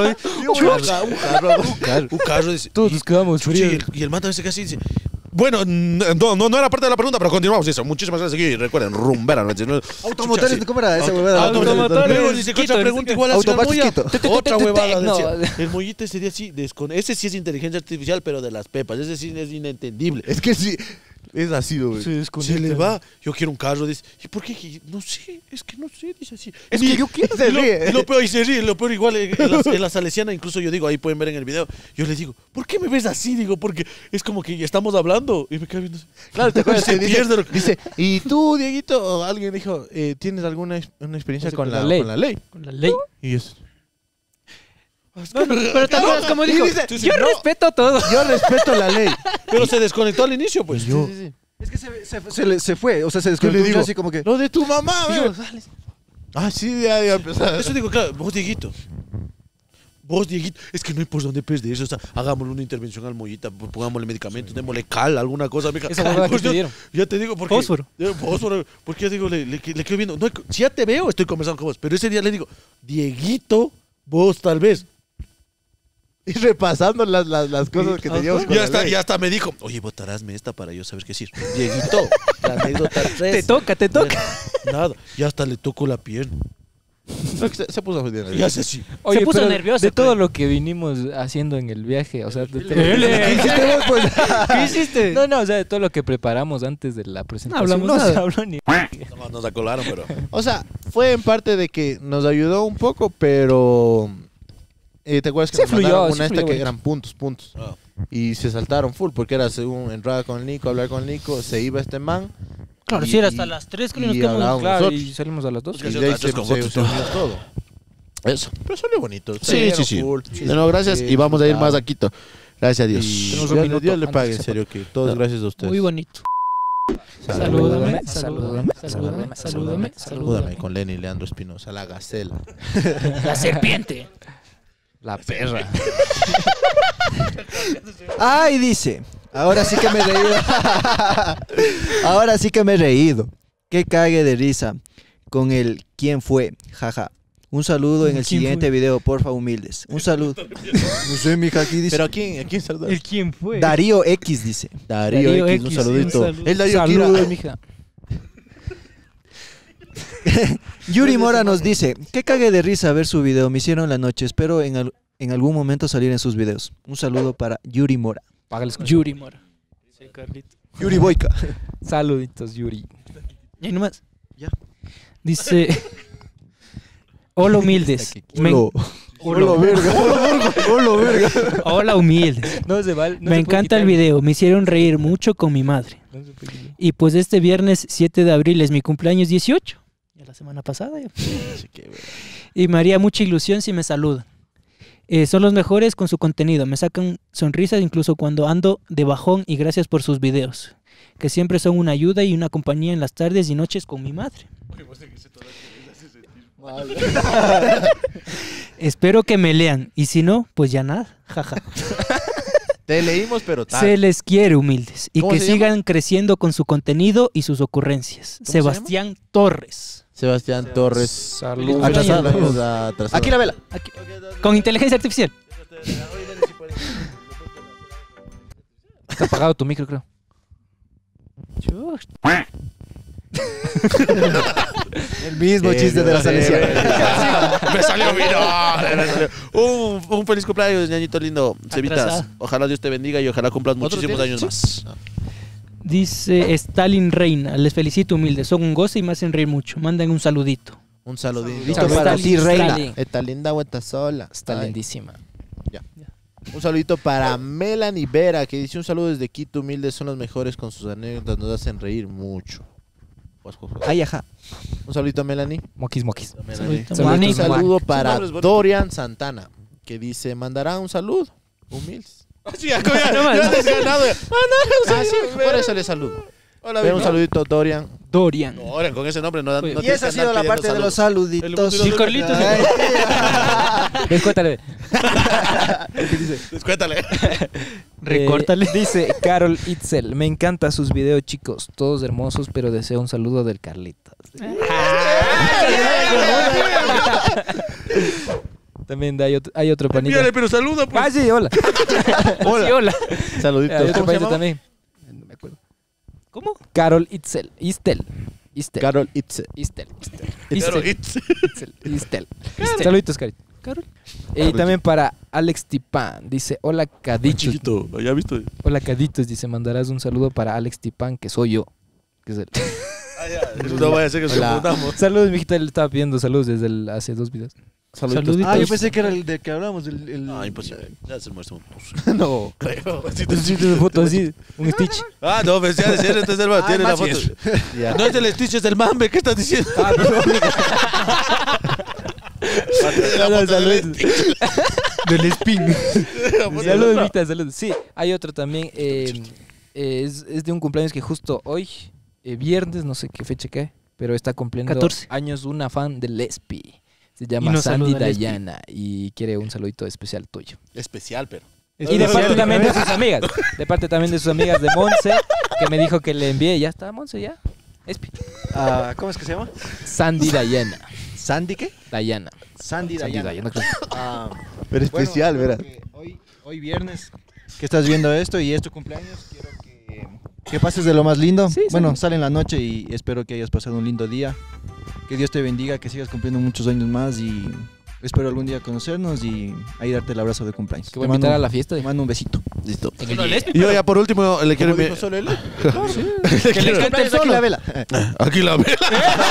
[SPEAKER 7] carro, dice.
[SPEAKER 6] Todos nos quedamos
[SPEAKER 7] Chuchi,
[SPEAKER 6] fríos.
[SPEAKER 7] y el man también se queda así, dice. Bueno, no era parte de la pregunta, pero continuamos eso. Muchísimas gracias aquí. Recuerden, Rumbera 99.
[SPEAKER 1] Automotores,
[SPEAKER 7] Chucha,
[SPEAKER 1] ¿cómo era esa
[SPEAKER 7] sí.
[SPEAKER 1] huevada?
[SPEAKER 3] Automotores.
[SPEAKER 7] Luego dice que otra
[SPEAKER 3] Quito,
[SPEAKER 7] pregunta
[SPEAKER 3] no sé
[SPEAKER 7] igual hacia el
[SPEAKER 1] Autopartes
[SPEAKER 7] Moya.
[SPEAKER 1] Quito.
[SPEAKER 7] Otra huevada.
[SPEAKER 6] No.
[SPEAKER 7] Decía. El mollita ese día sí, ese sí es inteligencia artificial, pero de las pepas. Ese sí es inentendible.
[SPEAKER 2] Es que sí, es así, güey.
[SPEAKER 7] Se le va, yo quiero un carro, dice, ¿y por qué? No sé, es que no sé, dice así.
[SPEAKER 6] Es que yo quiero.
[SPEAKER 2] Se ríe.
[SPEAKER 7] Y lo peor, y se ríe, lo peor igual en la Salesiana, incluso yo digo, ahí pueden ver en el video, yo les digo, ¿por qué me ves así? Digo, porque es como que estamos hablando y me quedo viendo así.
[SPEAKER 2] Claro, ¿te acuerdas
[SPEAKER 7] Se
[SPEAKER 2] que
[SPEAKER 7] pierde lo que-
[SPEAKER 2] dice, y tú, Dieguito, o alguien dijo, ¿tienes alguna una experiencia con la ley? Con la ley.
[SPEAKER 3] Con la ley.
[SPEAKER 2] Y es,
[SPEAKER 3] Pero te acuerdas como dijo,
[SPEAKER 2] dice,
[SPEAKER 3] yo respeto todo.
[SPEAKER 2] yo respeto la ley.
[SPEAKER 7] Pero se desconectó al inicio, pues.
[SPEAKER 2] Yo,
[SPEAKER 1] Es que se fue, o sea, se
[SPEAKER 2] yo
[SPEAKER 1] desconectó
[SPEAKER 2] le digo,
[SPEAKER 1] así como que...
[SPEAKER 2] lo de tu mamá,
[SPEAKER 7] Y yo,
[SPEAKER 2] güey. Ah, sí, ya empezar.
[SPEAKER 7] eso digo, claro, vos, Dieguito. Vos, Dieguito, es que no hay por dónde perder. O sea, hagámosle una intervención al mollita, pongámosle medicamentos, démosle cal, alguna cosa. Mija.
[SPEAKER 6] Esa huevada que
[SPEAKER 7] Pues
[SPEAKER 6] te
[SPEAKER 7] yo-
[SPEAKER 6] dieron.
[SPEAKER 7] Ya te digo, porque.
[SPEAKER 3] Fósforo.
[SPEAKER 7] Fósforo. Porque yo digo, le quedo viendo. No, si ya te veo, estoy conversando con vos. Pero ese día le digo, Dieguito, vos tal vez.
[SPEAKER 2] Y repasando las cosas que teníamos con la ley.
[SPEAKER 7] Ya hasta me dijo, oye, botarásme esta para yo saber qué decir. Dieguito, la anécdota 3.
[SPEAKER 3] Te toca.
[SPEAKER 7] Nada, ya hasta le toco la pierna.
[SPEAKER 2] No, que se puso bien.
[SPEAKER 7] Y hace así.
[SPEAKER 6] Oye,
[SPEAKER 3] puso
[SPEAKER 6] pero
[SPEAKER 3] nervioso,
[SPEAKER 6] de todo
[SPEAKER 3] pues.
[SPEAKER 6] lo que vinimos haciendo en el viaje, o sea,
[SPEAKER 3] ¿Qué hiciste vos, pues? ¿Qué hiciste?
[SPEAKER 6] No, o sea, de todo lo que preparamos antes de la presentación.
[SPEAKER 3] hablamos
[SPEAKER 6] no se
[SPEAKER 3] nada.
[SPEAKER 6] habló ni.
[SPEAKER 7] Nos acolaron, pero.
[SPEAKER 2] O sea, fue en parte de que nos ayudó un poco, pero... ¿te acuerdas que
[SPEAKER 6] Sí
[SPEAKER 2] nos
[SPEAKER 6] fluyó,
[SPEAKER 2] mandaron
[SPEAKER 6] sí
[SPEAKER 2] una esta
[SPEAKER 6] fluyó,
[SPEAKER 2] que
[SPEAKER 6] güey.
[SPEAKER 2] eran puntos?
[SPEAKER 7] Ah.
[SPEAKER 2] Y se saltaron full, porque era según entrada con el Nico, hablar con el Nico, se iba este man.
[SPEAKER 3] Claro,
[SPEAKER 2] y-
[SPEAKER 3] si era hasta las 3 que nos
[SPEAKER 2] y
[SPEAKER 3] quedamos.
[SPEAKER 2] hablábamos
[SPEAKER 6] Claro,
[SPEAKER 2] nosotros.
[SPEAKER 6] y salimos a las 2.
[SPEAKER 7] Es que
[SPEAKER 2] Y
[SPEAKER 7] sí,
[SPEAKER 2] de ahí
[SPEAKER 7] otra vez
[SPEAKER 2] se
[SPEAKER 7] con fotos.
[SPEAKER 2] unió todo.
[SPEAKER 7] Eso.
[SPEAKER 2] Pero salió bonito.
[SPEAKER 7] Sí,
[SPEAKER 2] salieron
[SPEAKER 7] sí, sí.
[SPEAKER 2] full.
[SPEAKER 7] Sí,
[SPEAKER 2] De nuevo, gracias. sí, y vamos a ir disfrutado. más a Quito. Gracias a Dios. Y
[SPEAKER 6] Tenemos un
[SPEAKER 2] Dios,
[SPEAKER 6] minuto
[SPEAKER 2] Dios le
[SPEAKER 6] antes
[SPEAKER 2] pague,
[SPEAKER 6] que
[SPEAKER 2] en
[SPEAKER 6] se
[SPEAKER 2] serio, que todos gracias a ustedes.
[SPEAKER 3] Muy bonito.
[SPEAKER 6] Salúdame,
[SPEAKER 2] Salúdame con Lenny Leandro Espinosa, la gacela.
[SPEAKER 3] La serpiente.
[SPEAKER 6] La perra.
[SPEAKER 1] Ay, dice, ahora sí que me he reído. Ahora sí que me he reído. Qué cague de risa con el ¿quién fue? Jaja. Un saludo en el
[SPEAKER 3] ¿Quién
[SPEAKER 1] siguiente
[SPEAKER 3] fue?
[SPEAKER 1] video, porfa, humildes. Un saludo. No sé, mija, aquí dice.
[SPEAKER 2] Pero ¿a quién saludar?
[SPEAKER 3] ¿El quién fue?
[SPEAKER 1] Darío X dice.
[SPEAKER 2] Darío X, un saludito.
[SPEAKER 3] un saludo.
[SPEAKER 2] El Darío
[SPEAKER 6] Saludos,
[SPEAKER 2] Kira.
[SPEAKER 6] mija.
[SPEAKER 1] Yuri Mora nos dice, qué cague de risa ver su video. Me hicieron la noche. Espero en algún momento salir en sus videos. Un saludo para Yuri Mora.
[SPEAKER 6] Págales con
[SPEAKER 3] Yuri Mora. Sí, Carlito.
[SPEAKER 1] Yuri Boyka.
[SPEAKER 6] Saluditos, Yuri.
[SPEAKER 3] Y ahí nomás.
[SPEAKER 1] Ya.
[SPEAKER 3] Dice... Hola humildes.
[SPEAKER 1] Hola, verga. Hola, verga.
[SPEAKER 3] Hola humildes.
[SPEAKER 6] No se vale.
[SPEAKER 3] Me encanta el video. Me hicieron reír mucho con mi madre. Y pues este viernes 7 de abril es mi cumpleaños 18. Ya la semana pasada. Ya. Y me haría mucha ilusión si me saludan. Son los mejores con su contenido. Me sacan sonrisas incluso cuando ando de bajón y gracias por sus videos. Que siempre son una ayuda y una compañía en las tardes y noches con mi madre. Espero que me lean. Y si no, pues ya nada. Jaja.
[SPEAKER 7] Te leímos, pero tal.
[SPEAKER 3] Se les quiere humildes. Y
[SPEAKER 7] ¿Cómo
[SPEAKER 3] que
[SPEAKER 7] se
[SPEAKER 3] sigan creciendo con su contenido y sus ocurrencias. Sebastián Torres.
[SPEAKER 7] Sebastián Torres.
[SPEAKER 6] Saludos.
[SPEAKER 7] Atrasado.
[SPEAKER 1] Aquí la vela.
[SPEAKER 3] Aquí. Con inteligencia artificial.
[SPEAKER 6] Está apagado tu micro, creo.
[SPEAKER 1] El mismo chiste de la Salesiana.
[SPEAKER 7] Me salió viral. Un feliz cumpleaños, ñañito lindo. Cevitas.
[SPEAKER 3] Atrasado.
[SPEAKER 7] Ojalá Dios te bendiga y ojalá cumplas muchísimos años más.
[SPEAKER 3] Dice Stalin Reina. Les felicito humildes. Son un goce y me hacen reír mucho. Mandan un saludito.
[SPEAKER 7] Un saludito.
[SPEAKER 1] Saludito para ti, reina.
[SPEAKER 3] Stalin.
[SPEAKER 7] Está linda o está sola.
[SPEAKER 6] Está
[SPEAKER 7] Ay.
[SPEAKER 6] lindísima.
[SPEAKER 7] Un saludito para Melanie Vera, que dice un saludo desde Quito, humildes, son los mejores con sus anécdotas, nos hacen reír mucho.
[SPEAKER 1] Ay, ajá.
[SPEAKER 7] Un saludito a Melanie.
[SPEAKER 6] Moquis.
[SPEAKER 3] Saludito.
[SPEAKER 7] Un
[SPEAKER 3] Mani.
[SPEAKER 7] saludo
[SPEAKER 2] Su
[SPEAKER 7] para
[SPEAKER 2] nombre es bonito.
[SPEAKER 7] Dorian Santana, que dice, mandará un saludo, humildes.
[SPEAKER 2] Sí, ya desganado.
[SPEAKER 7] Por eso le saludo.
[SPEAKER 2] Hola,
[SPEAKER 7] Pero un saludito, Dorian.
[SPEAKER 3] Dorian.
[SPEAKER 2] No, ahora con ese nombre no dan.
[SPEAKER 3] Oye,
[SPEAKER 1] Y esa ha sido la parte de los saluditos.
[SPEAKER 3] Y Carlitos.
[SPEAKER 6] Descuéntale.
[SPEAKER 2] Descuéntale.
[SPEAKER 3] Recórtale.
[SPEAKER 6] Dice Carol Itzel. Me encanta sus videos, chicos. Todos hermosos, pero deseo un saludo del Carlitos. También hay otro panita.
[SPEAKER 2] Mírale, pero saluda, pues.
[SPEAKER 6] Ah, sí, hola.
[SPEAKER 3] Hola. Sí, hola.
[SPEAKER 7] Saluditos.
[SPEAKER 6] Hay otro
[SPEAKER 7] ¿Cómo se
[SPEAKER 6] panita
[SPEAKER 7] llama?
[SPEAKER 6] también. No me acuerdo.
[SPEAKER 3] ¿Cómo?
[SPEAKER 6] Carol Itzel.
[SPEAKER 7] Carol Itze.
[SPEAKER 6] Istel. Saluditos, Carol. Y también para Alex Tipan. Dice, hola, Caditos.
[SPEAKER 2] Chiquito, ¿ya visto?
[SPEAKER 6] Hola, Caditos. Dice, mandarás un saludo para Alex Tipan, que soy yo. Que es el...
[SPEAKER 2] No vaya a ser que nos
[SPEAKER 7] Hola.
[SPEAKER 2] confundamos.
[SPEAKER 6] Saludos, mijita. Le estaba pidiendo saludos desde hace 2 videos.
[SPEAKER 7] Saluditos.
[SPEAKER 3] Saluditos.
[SPEAKER 1] Ah, yo pensé que era el de que hablamos.
[SPEAKER 2] No, imposible. Ya se muestra un
[SPEAKER 7] No.
[SPEAKER 2] creo.
[SPEAKER 6] Una foto así, un Stitch.
[SPEAKER 2] Ah, no, pues ya decía, entonces el man tiene la foto.
[SPEAKER 7] Ya.
[SPEAKER 2] No es el Stitch, es el Mambe. ¿Qué estás diciendo?
[SPEAKER 6] Ah,
[SPEAKER 2] Saludos.
[SPEAKER 6] Del Spin.
[SPEAKER 2] Saludos.
[SPEAKER 6] Saludos, mijita, saludos. Sí, hay otro también. Es de un cumpleaños que justo hoy, viernes, no sé qué fecha cae, pero está cumpliendo
[SPEAKER 3] 14.
[SPEAKER 6] años una fan de Lespi. Se
[SPEAKER 3] Y
[SPEAKER 6] llama
[SPEAKER 3] nos
[SPEAKER 6] Sandy
[SPEAKER 3] saluda Lespi.
[SPEAKER 6] Dayana y quiere un saludito especial tuyo.
[SPEAKER 2] Especial, pero.
[SPEAKER 6] Y de parte también de sus amigas. De parte también de sus amigas de Monse, que me dijo que le envié. Ya está, Monse, ya. Espi.
[SPEAKER 1] Ah, ¿cómo es que se llama?
[SPEAKER 6] Sandy Dayana.
[SPEAKER 1] ¿Sandy qué?
[SPEAKER 6] Dayana.
[SPEAKER 1] Sandy
[SPEAKER 6] Sandy
[SPEAKER 1] Dayana.
[SPEAKER 6] Dayana. creo.
[SPEAKER 1] Ah,
[SPEAKER 7] Pero especial,
[SPEAKER 1] bueno,
[SPEAKER 7] ¿verdad?
[SPEAKER 1] Hoy viernes que estás viendo esto y es tu cumpleaños, quiero que pases de lo más lindo.
[SPEAKER 6] Sí,
[SPEAKER 1] bueno,
[SPEAKER 6] sí.
[SPEAKER 1] sale en la noche y espero que hayas pasado un lindo día. Que Dios te bendiga, que sigas cumpliendo muchos años más y espero algún día conocernos y ahí darte el abrazo de cumpleaños.
[SPEAKER 6] Que voy a invitar a la fiesta.
[SPEAKER 1] Te mando un besito.
[SPEAKER 7] Listo.
[SPEAKER 6] En el
[SPEAKER 2] Y yo ya por último le quiero enviar.
[SPEAKER 7] solo él?
[SPEAKER 1] Que le encanta el solo. La vela.
[SPEAKER 2] Aquí la vela.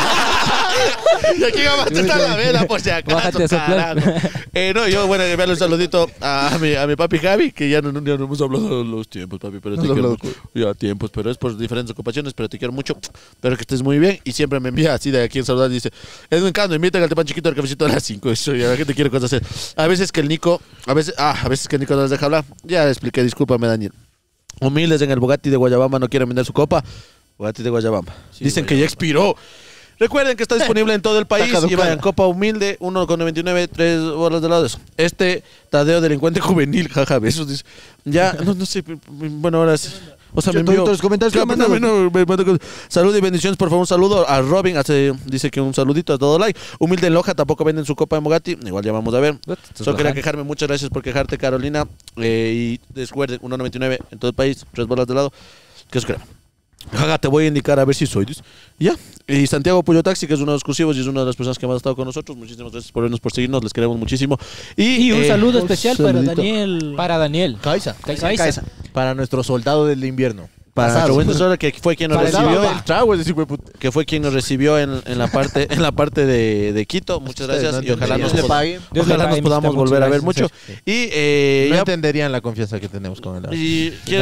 [SPEAKER 2] Y aquí va a estar la vela, por si acaso.
[SPEAKER 6] Bájate a soplar.
[SPEAKER 2] Carajo. No, yo, bueno, enviarle un saludito a mi papi Javi, que ya no hemos hablado los tiempos, papi, pero te quiero mucho. Ya tiempos, pero es por diferentes ocupaciones, pero te quiero mucho. Espero que estés muy bien. Y siempre me envía así de aquí en saludar, dice, Edwin Cando, invita al Tepan Chiquito al cafecito a las 5. Eso, ya la gente quiere cosas hacer. A veces que el Nico no les deja hablar. Ya le expliqué, discúlpame, Daniel. Humildes en el Bugatti de Guayabamba no quieren vender su copa. Bugatti de Guayabamba. Dicen que ya expiró. Recuerden que está disponible en todo el país y vayan, copa humilde, 1,99, 3 bolas de lado. Este Tadeo delincuente juvenil, jaja, besos. Dice. Ya, no sé, bueno, ahora sí. O sea, me envió
[SPEAKER 1] Todos los comentarios que
[SPEAKER 2] Claro,
[SPEAKER 1] me mandan.
[SPEAKER 2] me mandó salud y bendiciones, por favor, un saludo a Robin, dice que un saludito a todo like. Humilde en Loja, tampoco venden su copa de Bugatti, igual ya vamos a ver. Solo quería quejarme, muchas gracias por quejarte, Carolina. Y recuerden, 1,99 en todo el país, 3 bolas de lado. ¿Qué os creo? Jaja, te voy a indicar a ver si soy. Dice. Ya. Y Santiago Pollo Taxi, que es uno de los exclusivos y es una de las personas que más ha estado con nosotros. Muchísimas gracias por vernos, por seguirnos, les queremos muchísimo.
[SPEAKER 3] Y un saludo
[SPEAKER 7] un
[SPEAKER 3] especial para
[SPEAKER 7] saludito.
[SPEAKER 3] Daniel.
[SPEAKER 6] Para Daniel.
[SPEAKER 7] Caiza.
[SPEAKER 3] Caiza.
[SPEAKER 7] Para nuestro soldado del invierno.
[SPEAKER 2] Para nuestro buen tesoro, que fue quien nos recibió.
[SPEAKER 7] El trago, es decir, güey, puta.
[SPEAKER 2] Que fue quien nos recibió en la parte de Quito. Muchas gracias. Y ojalá nos podamos volver a ver mucho. Y
[SPEAKER 7] No
[SPEAKER 2] ya
[SPEAKER 7] entenderían la confianza que tenemos con él.
[SPEAKER 2] y ¿quién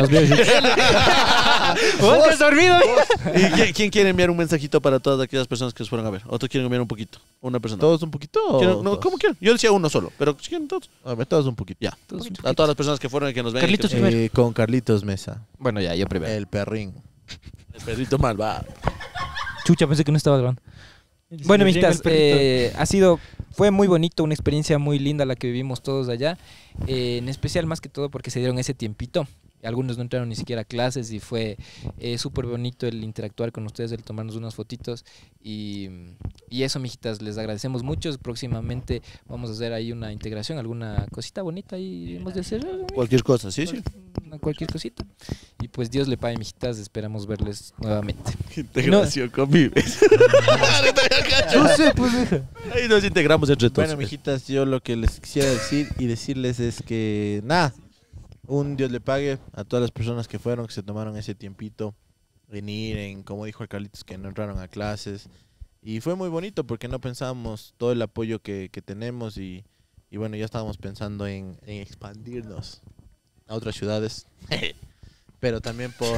[SPEAKER 2] quiere enviar un mensajito para todas aquellas personas que nos fueron a ver? ¿Otros quieren enviar un poquito? Una persona.
[SPEAKER 7] ¿Todos un poquito?
[SPEAKER 2] No, ¿cómo quieren? Yo decía uno solo, pero si quieren todos.
[SPEAKER 7] A ver, todos un poquito.
[SPEAKER 2] Ya. A todas las personas que fueron y que nos ven.
[SPEAKER 3] Carlitos
[SPEAKER 2] y que-
[SPEAKER 3] primero.
[SPEAKER 7] Con Carlitos Mesa.
[SPEAKER 6] Bueno, ya, yo primero.
[SPEAKER 7] El perrín.
[SPEAKER 2] El perrito malvado.
[SPEAKER 6] Chucha, pensé que no estaba grabando. Bueno, mijitas, fue muy bonito, una experiencia muy linda la que vivimos todos allá, en especial más que todo porque se dieron ese tiempito. Algunos no entraron ni siquiera a clases y fue súper bonito el interactuar con ustedes, el tomarnos unas fotitos y eso, mijitas, les agradecemos mucho. Próximamente vamos a hacer ahí una integración, alguna cosita bonita ahí hemos de hacer.
[SPEAKER 2] Cualquier cosa, sí.
[SPEAKER 6] Cualquier cosita. Y pues Dios le pague, mijitas, esperamos verles nuevamente.
[SPEAKER 2] Integración convives.
[SPEAKER 6] No sé, pues deja.
[SPEAKER 2] Ahí nos integramos entre todos.
[SPEAKER 7] Bueno, mijitas, yo lo que les quisiera decir y decirles es que, nada, un Dios le pague a todas las personas que fueron, que se tomaron ese tiempito en ir, en, como dijo el Carlitos, que no entraron a clases. Y fue muy bonito porque no pensábamos todo el apoyo que tenemos y bueno, ya estábamos pensando en expandirnos a otras ciudades. Pero también por...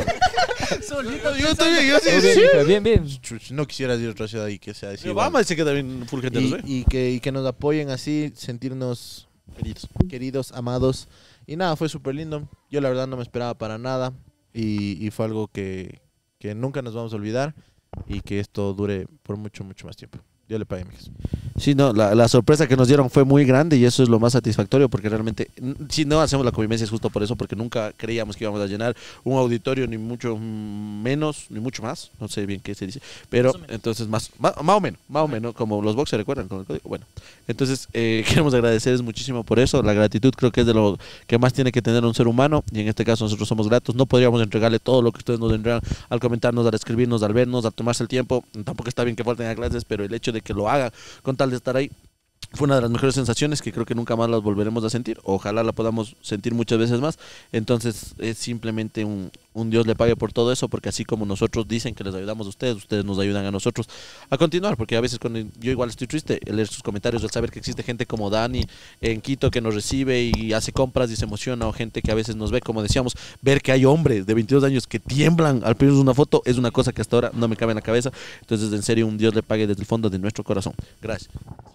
[SPEAKER 7] yo también, yo sí.
[SPEAKER 6] Bien.
[SPEAKER 7] No quisiera ir a otra ciudad y que sea así.
[SPEAKER 2] Obama dice que también full gente nos ve.
[SPEAKER 7] y que nos apoyen así, sentirnos queridos, amados. Y nada, fue súper lindo. Yo la verdad no me esperaba para nada. Y fue algo que nunca nos vamos a olvidar. Y que esto dure por mucho, mucho más tiempo. Dios le pague, mijos.
[SPEAKER 2] Sí, no, la sorpresa que nos dieron fue muy grande y eso es lo más satisfactorio porque realmente, si no hacemos la convivencia es justo por eso, porque nunca creíamos que íbamos a llenar un auditorio, ni mucho menos, ni mucho más, no sé bien qué se dice, pero entonces más o menos, como los boxers recuerdan con el código. Bueno, entonces queremos agradecerles muchísimo por eso. La gratitud creo que es de lo que más tiene que tener un ser humano y en este caso nosotros somos gratos. No podríamos entregarle todo lo que ustedes nos entregan al comentarnos, al escribirnos, al vernos, al tomarse el tiempo. Tampoco está bien que falten a clases, pero el hecho de que lo hagan con tal de estar ahí fue una de las mejores sensaciones que creo que nunca más las volveremos a sentir. Ojalá la podamos sentir muchas veces más. Entonces es simplemente un Dios le pague por todo eso, porque así como nosotros dicen que les ayudamos a ustedes nos ayudan a nosotros a continuar, porque a veces cuando yo igual estoy triste, el leer sus comentarios, el saber que existe gente como Dani en Quito que nos recibe y hace compras y se emociona, o gente que a veces nos ve, como decíamos, ver que hay hombres de 22 años que tiemblan al pedirnos una foto, es una cosa que hasta ahora no me cabe en la cabeza. Entonces en serio un Dios le pague desde el fondo de nuestro corazón. Gracias.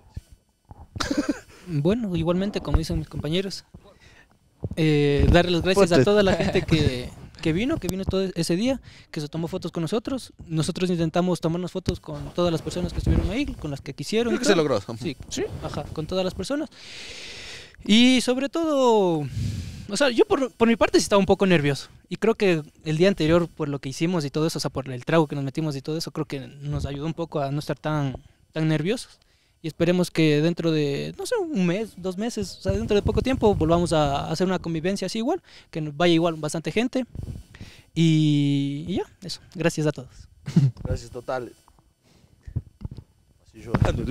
[SPEAKER 3] Bueno, igualmente, como dicen mis compañeros, darles las gracias a toda la gente que vino todo ese día, que se tomó fotos con nosotros. Nosotros intentamos tomarnos fotos con todas las personas que estuvieron ahí, con las que quisieron.
[SPEAKER 2] Creo que se logró.
[SPEAKER 3] Sí, ajá, con todas las personas. Y sobre todo, o sea, yo por mi parte sí estaba un poco nervioso. Y creo que el día anterior, por lo que hicimos y todo eso, o sea, por el trago que nos metimos y todo eso, creo que nos ayudó un poco a no estar tan nerviosos. Y esperemos que dentro de, no sé, un mes, 2 meses, o sea, dentro de poco tiempo volvamos a hacer una convivencia así igual, que nos vaya igual bastante gente. Y ya, eso. Gracias a todos.
[SPEAKER 2] Gracias totales. Así llorando.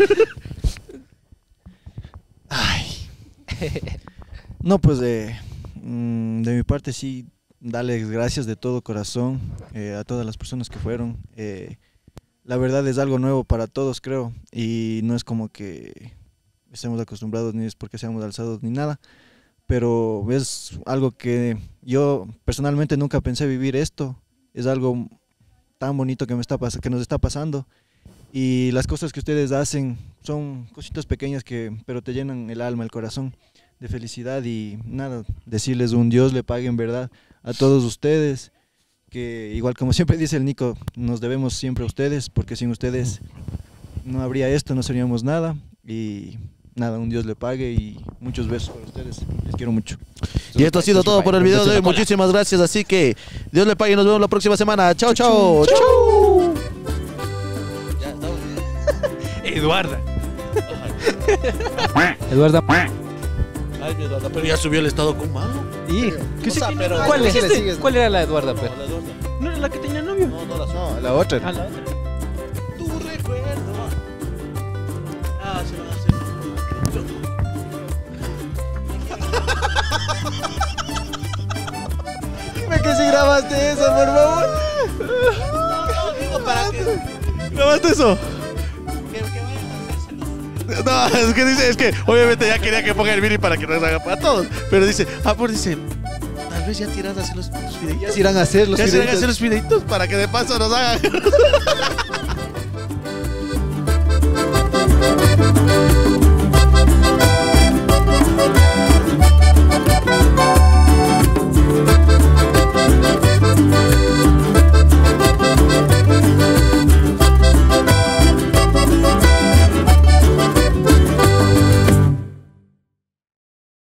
[SPEAKER 1] Ay. No, pues de mi parte sí, darles gracias de todo corazón a todas las personas que fueron. La verdad es algo nuevo para todos, creo, y no es como que estemos acostumbrados, ni es porque seamos alzados, ni nada, pero es algo que yo personalmente nunca pensé vivir esto. Es algo tan bonito que nos está pasando, y las cosas que ustedes hacen son cositas pequeñas pero te llenan el alma, el corazón de felicidad. Y nada, decirles un Dios le pague en verdad a todos ustedes, que igual como siempre dice el Nico, nos debemos siempre a ustedes, porque sin ustedes no habría esto, no seríamos nada. Y nada, un Dios le pague y muchos besos para ustedes, les quiero mucho.
[SPEAKER 2] Y esto ha sido todo por el video de hoy. Muchísimas gracias, así que Dios le pague y nos vemos la próxima semana. Chao, chao. Chao.
[SPEAKER 3] Eduarda.
[SPEAKER 6] Eduarda.
[SPEAKER 2] Ay, mi Eduarda, pero ya subió el estado con mano.
[SPEAKER 6] ¿Cuál era la Eduarda, pero?
[SPEAKER 3] ¿No era la que tenía novio?
[SPEAKER 7] No, la otra.
[SPEAKER 3] Ah, la otra.
[SPEAKER 2] Tu recuerdo. Ah, se van a hacer.
[SPEAKER 1] Dime que si grabaste eso, por favor.
[SPEAKER 2] ¿Para qué? ¿Grabaste eso? No, es que dice, es que obviamente ya quería que ponga el video para que nos haga para todos. Pero dice, pues dice, tal vez ya tiran a hacer los videitos.
[SPEAKER 1] Ya se irán a hacer los
[SPEAKER 2] videitos para que de paso nos hagan.